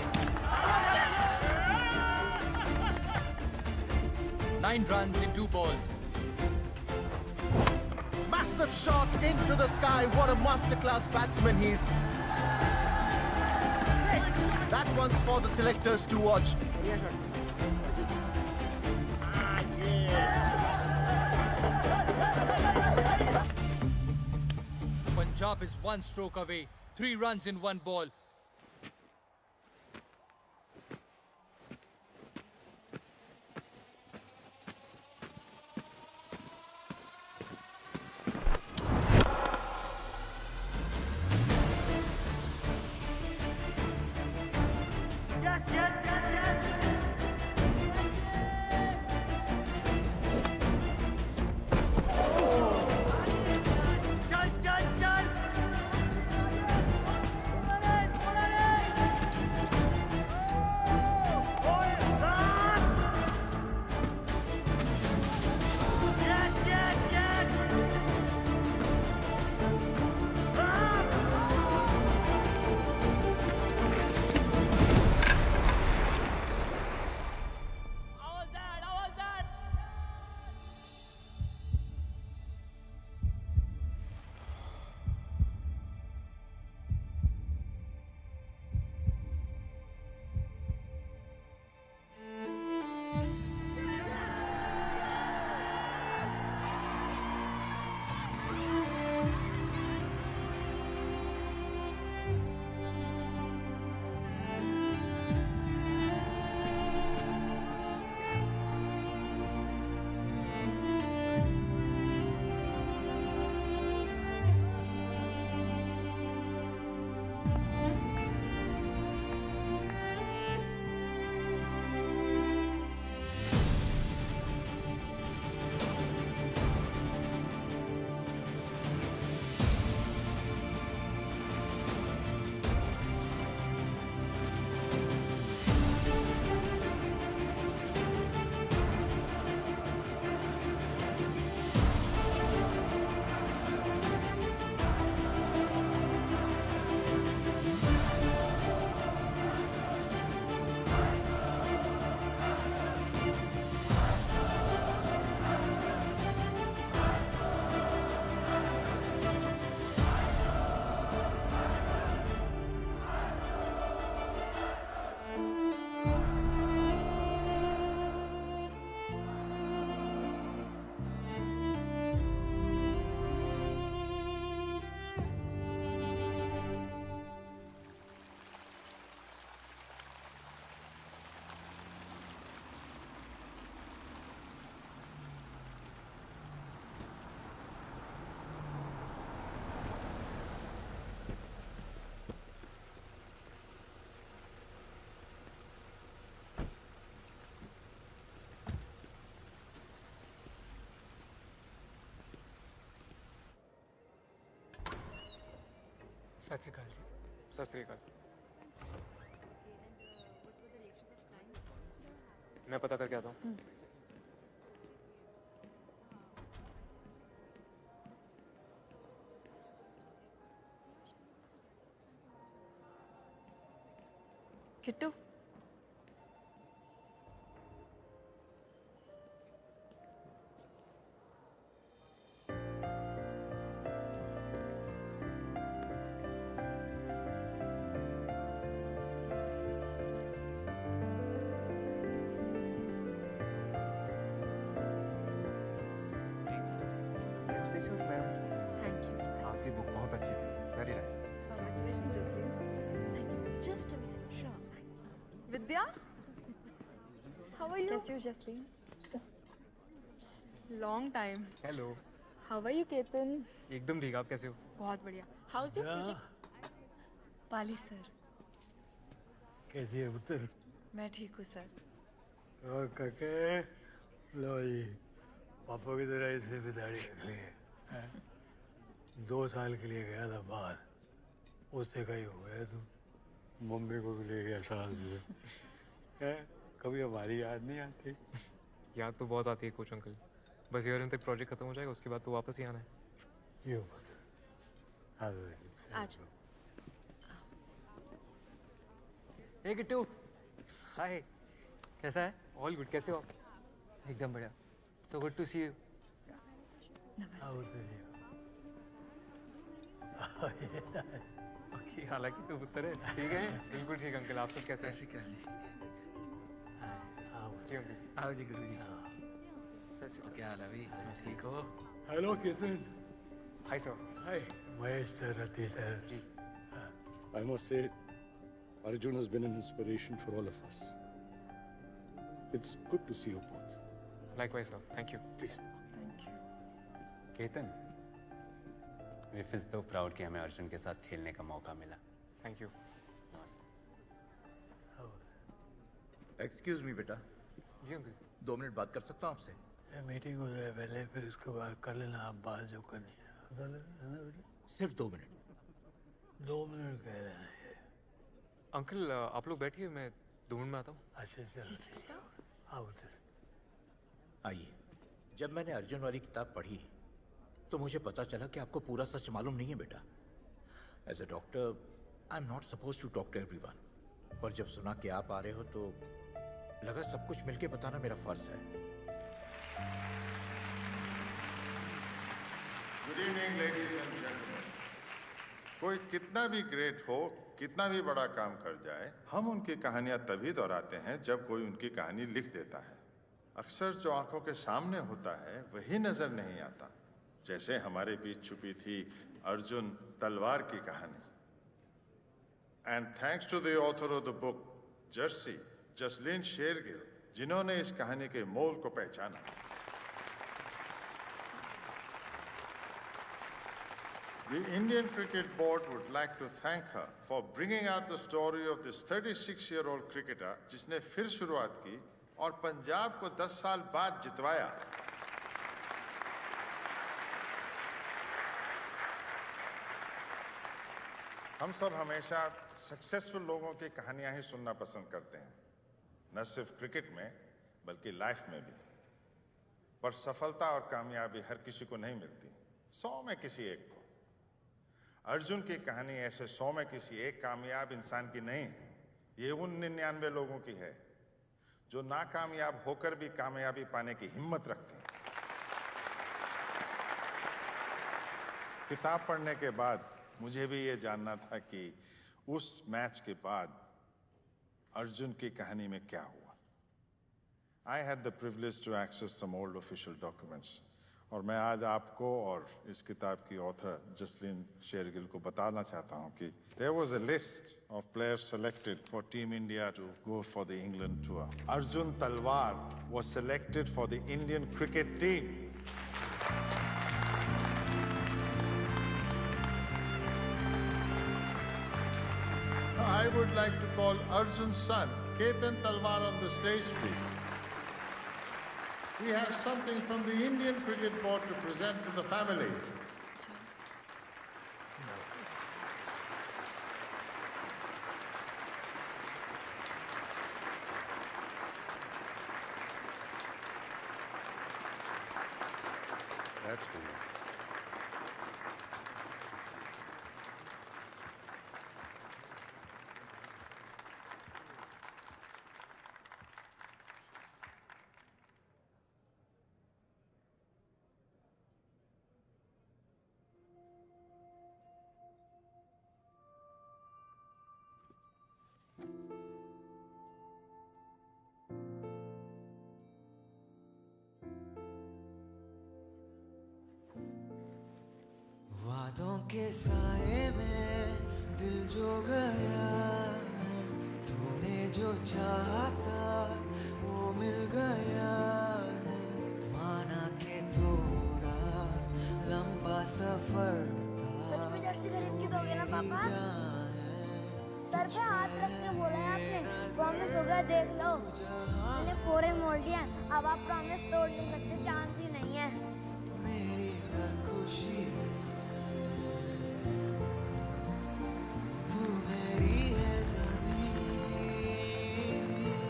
Nine runs in 2 balls. Massive shot into the sky. What a masterclass batsman he is. That one's for the selectors to watch. Punjab is 1 stroke away. 3 runs in 1 ball. Yes, yes, yes, yes. Chal, chal, chal. सत श्री अकाल जी। सत श्री अकाल। मैं पता करके आता हूँ। Kittu, Congratulations, ma'am. Thank you. आपकी बुक बहुत अच्छी थी। Very nice. Congratulations, Jasleen. Thank you. Just a minute. Sure. Vidya? How are you? कैसी हो Jasleen? Long time. Hello. How are you, Ketan? एकदम ठीक। आप कैसे हो? बहुत बढ़िया। How's your project? Pali sir. कैसी है पुत्र? मैं ठीक हूँ सर। और काके लो जी पापा की तरह इसे भी दाढ़ी रख ली है। 2 साल के लिए गया था बाहर, उससे कहीं हो गया तू। मम्मी को भी ले गया साल में। कभी हमारी याद नहीं आती? याद तो बहुत आती है कोच अंकल। बस ईयर तक प्रोजेक्ट खत्म हो जाएगा, उसके बाद तो वापस ही आना है। ये बस आज हे किट्टू। हाय। कैसा है? All good. कैसे हो आप? एकदम बढ़िया। So good to see you. Okay, हालांकि तो पुत्र है। ठीक है, बिल्कुल ठीक अंकल। आप सब कैसे हैं? जी अंकल। आओ जी गुरु जी। क्या हाल है भाई? ठीक हो? Hello Ketan. Hi sir. Hi Mahesh sir, Ratti sir. जी। I must say, Arjun has been an inspiration for all of us. It's good to see you both. Likewise, sir. Thank you. Please. Thank you. Ketan, we feel so proud कि हमें अर्जुन के साथ खेलने का मौका मिला। Thank you. एक्सक्यूज मी बेटा। जी अंकल। 2 मिनट बात कर सकता हूँ आपसे? मीटिंग हो जाए पहले, फिर उसके बाद कर लेना आप बात जो करनी है। सिर्फ 2 मिनट। 2 मिनट कह रहे हैं ये। अंकल आप लोग बैठिए, मैं 2 मिनट में आता हूँ। अच्छा आओ। आइए। जब मैंने अर्जुन वाली किताब पढ़ी तो मुझे पता चला कि आपको पूरा सच मालूम नहीं है बेटा। As a doctor I am not suppose to talk to everyone, पर जब सुना कि आप आ रहे हो तो लगा सब कुछ मिलके बताना मेरा फर्ज है। Good evening ladies and gentleman. कोई कितना भी ग्रेट हो, कितना भी बड़ा काम कर जाए, हम उनकी कहानियां तभी दोहराते हैं जब कोई उनकी कहानी लिख देता है। अक्सर जो आंखों के सामने होता है वही नजर नहीं आता। जैसे हमारे बीच छुपी थी अर्जुन तलवार की कहानी। And thanks to the author of the book Jersey, Jasleen Shergill, जिन्होंने इस कहानी के मोल को पहचाना। The Indian Cricket Board would like to thank her for bringing out the story of this 36-year-old cricketer जिसने फिर शुरुआत की और पंजाब को 10 साल बाद जितवाया। हम सब हमेशा सक्सेसफुल लोगों की कहानियां ही सुनना पसंद करते हैं, न सिर्फ क्रिकेट में बल्कि लाइफ में भी। पर सफलता और कामयाबी हर किसी को नहीं मिलती, 100 में किसी एक को। अर्जुन की कहानी ऐसे 100 में किसी एक कामयाब इंसान की नहीं, ये उन 99 लोगों की है जो नाकामयाब होकर भी कामयाबी पाने की हिम्मत रखते हैं। किताब पढ़ने के बाद मुझे भी ये जानना था कि उस मैच के बाद अर्जुन की कहानी में क्या हुआ। I had the privilege to access some old official documents. और मैं आज आपको और इस किताब की ऑथर जसलीन शेरगिल को बताना चाहता हूं कि there was a list of players selected for Team India to go for the England tour. Arjun Talwar was selected for the Indian cricket team. I would like to call Arjun's son, Ketan Talwar, on the stage, please. We have something from the Indian Cricket Board to present to the family. That's for you. वादों के साए में दिल जो गया है, तूने जो चाहा था वो मिल गया है। माना के थोड़ा लंबा सफर था, सच में जर्सी खरीद के दोगे ना पापा? सर पे हाथ रख के बोला है आपने, प्रॉमिस हो गया देख लो। मैंने पूरे मोड़ दिया, अब आप प्रॉमिस तोड़ नहीं सकते, चांस ही नहीं है। मेरी हर खुशी तू मेरी है ज़मीं,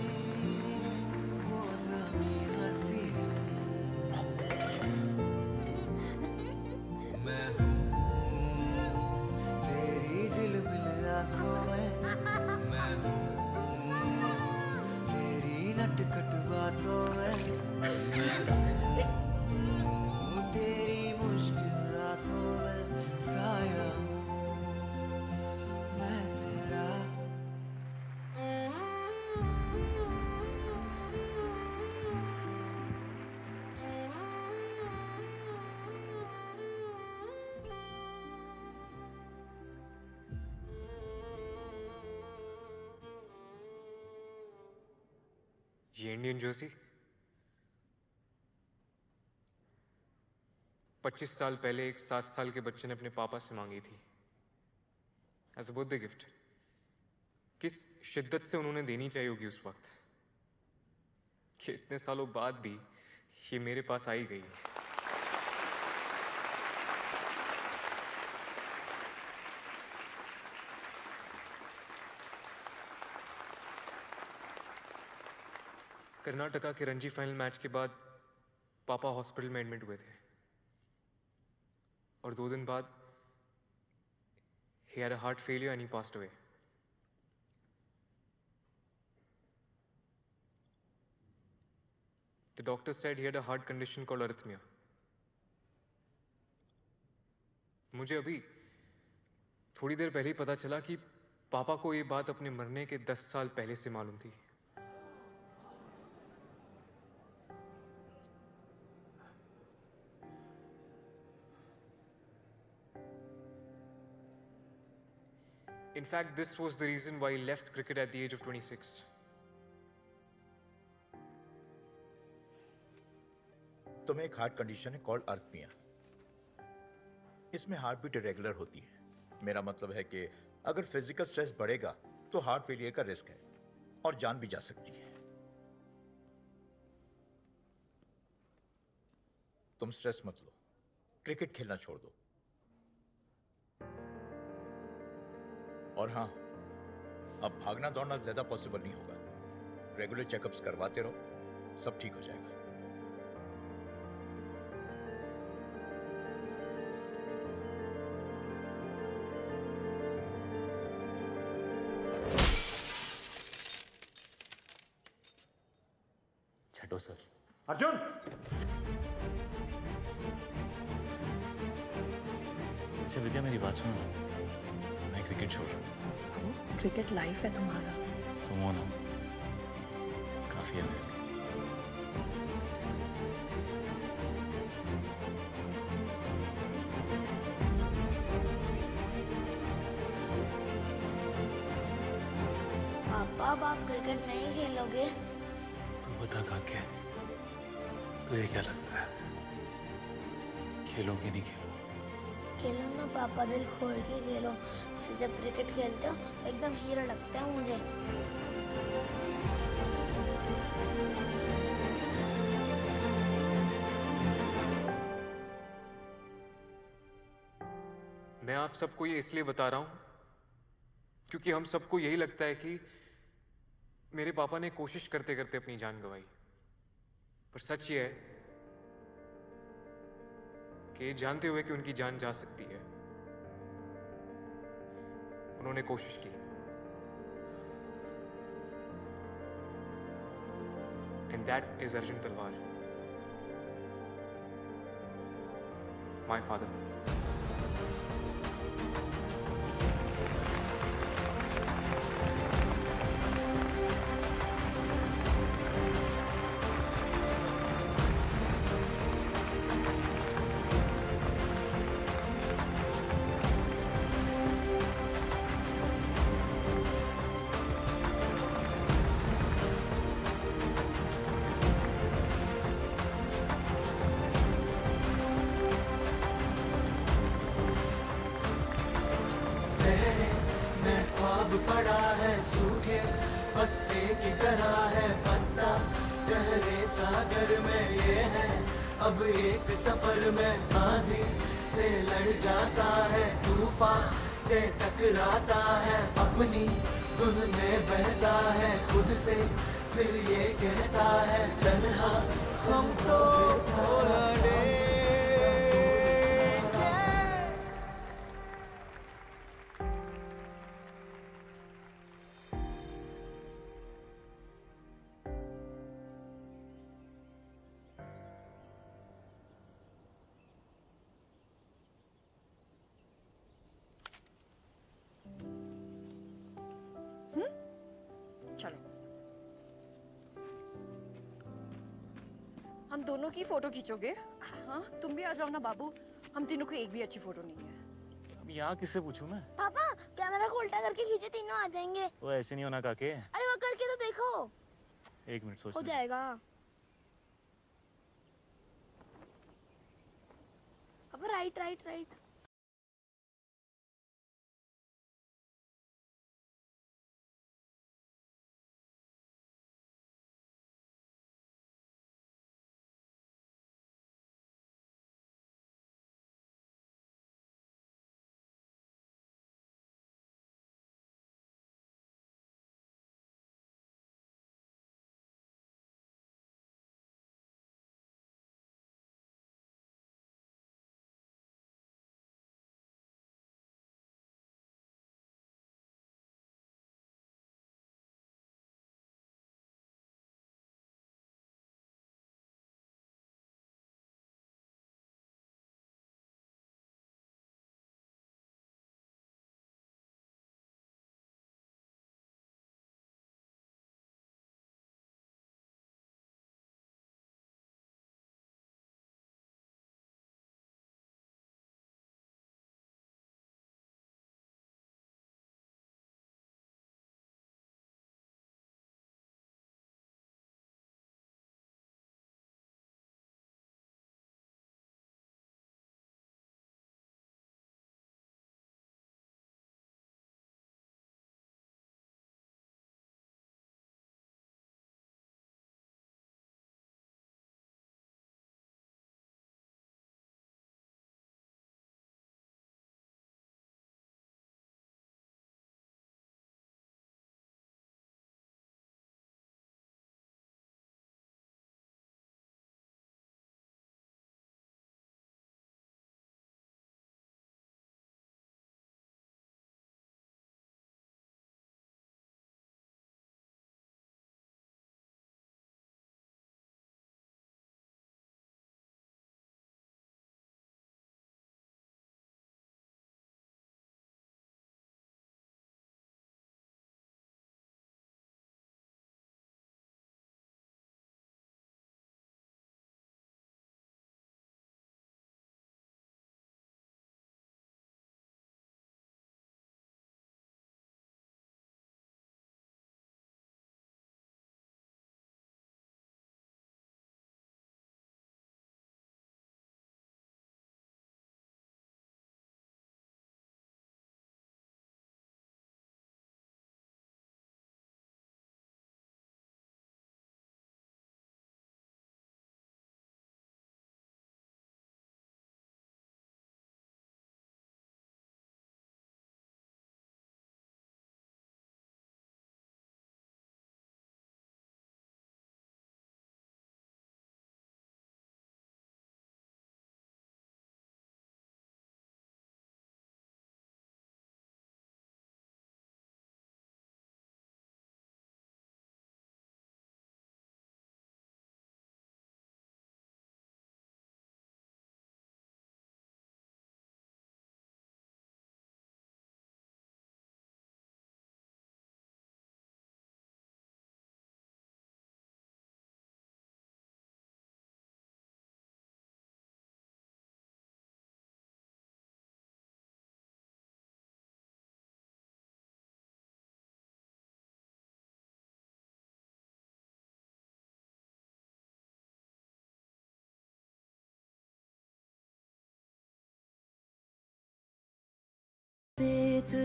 वो ज़मीं हंसी मैं हूँ तेरी झिलमिल आँखों में, मैं हूँ तेरी नटखट बातों में, मैं हूँ तेरी मुश्किल रातों में साया हूँ मैं तेरा। ये इंडियन जर्सी 25 साल पहले एक 7 साल के बच्चे ने अपने पापा से मांगी थी एज अ बर्थडे गिफ्ट। किस शिद्दत से उन्होंने देनी चाहिए होगी उस वक्त कि इतने सालों बाद भी ये मेरे पास आई गई है। कर्नाटका के रणजी फाइनल मैच के बाद पापा हॉस्पिटल में एडमिट हुए थे और 2 दिन बाद he had a heart failure and he passed away. The doctor said he had a heart condition called arrhythmia. मुझे अभी थोड़ी देर पहले ही पता चला कि पापा को ये बात अपने मरने के 10 साल पहले से मालूम थी। In fact, this was the reason why he left cricket at the age of 26. तुम्हें एक हार्ट कंडीशन है कॉल्ड अर्थमिया। इसमें हार्ट बीट इरेगुलर होती है। मेरा मतलब है कि अगर फिजिकल स्ट्रेस बढ़ेगा तो हार्ट फेलियर का रिस्क है और जान भी जा सकती है। तुम स्ट्रेस मत लो, क्रिकेट खेलना छोड़ दो। और हाँ, अब भागना दौड़ना ज्यादा पॉसिबल नहीं होगा। रेगुलर चेकअप्स करवाते रहो, सब ठीक हो जाएगा। छठो सर। अर्जुन! अच्छा विद्या, मेरी बात सुनो ना। मैं क्रिकेट छोड़ रहा हूँ। क्रिकेट लाइफ है तुम्हारा। तुम हो ना, काफी है मेरे लिए। पापा अब आप क्रिकेट नहीं खेलोगे? तू बता काके, तुझे क्या लगता है, खेलो कि नहीं खेलो? खेलो ना पापा, दिल खोल के खेलो। जैसे जब क्रिकेट खेलते हो तो एकदम हीरो लगता है मुझे। मैं आप सबको ये इसलिए बता रहा हूं क्योंकि हम सबको यही लगता है कि मेरे पापा ने कोशिश करते करते अपनी जान गंवाई, पर सच ये है कि जानते हुए कि उनकी जान जा सकती है उन्होंने कोशिश की। And that is Arjun Talwar, my father. सहरे में ख्वाब पड़ा है, सूखे पत्ते की तरह है पत्ता, गहरे सागर में ये है अब एक सफर में। आंधी से लड़ जाता है, तूफान से टकराता है, अपनी धुन में बहता है, खुद से फिर ये कहता है तन्हा हम तो लड़े। चलो हम दोनों की फोटो खींचोगे? हाँ तुम भी आ जाओ ना बाबू, हम तीनों को एक भी अच्छी फोटो नहीं है। अब यहाँ किससे पूछूं मैं? पापा कैमरा को उल्टा करके खींचे, तीनों आ जाएंगे। वो ऐसे नहीं होना काके। अरे वो करके तो देखो। एक मिनट सोच हो जाएगा। अब राइट राइट राइट।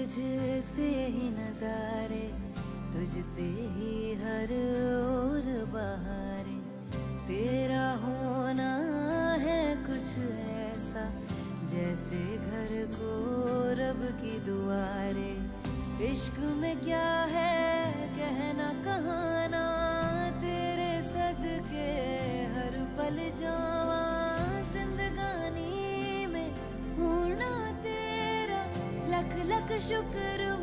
तुझसे ही नजारे, तुझसे ही हर ओर बहारे, तेरा होना है कुछ ऐसा जैसे घर को रब की दुआरे। इश्क में क्या है कहना कहाना, तेरे सदके हर पल जावा, जिंदगानी में होना तेरा लख लख शुक्र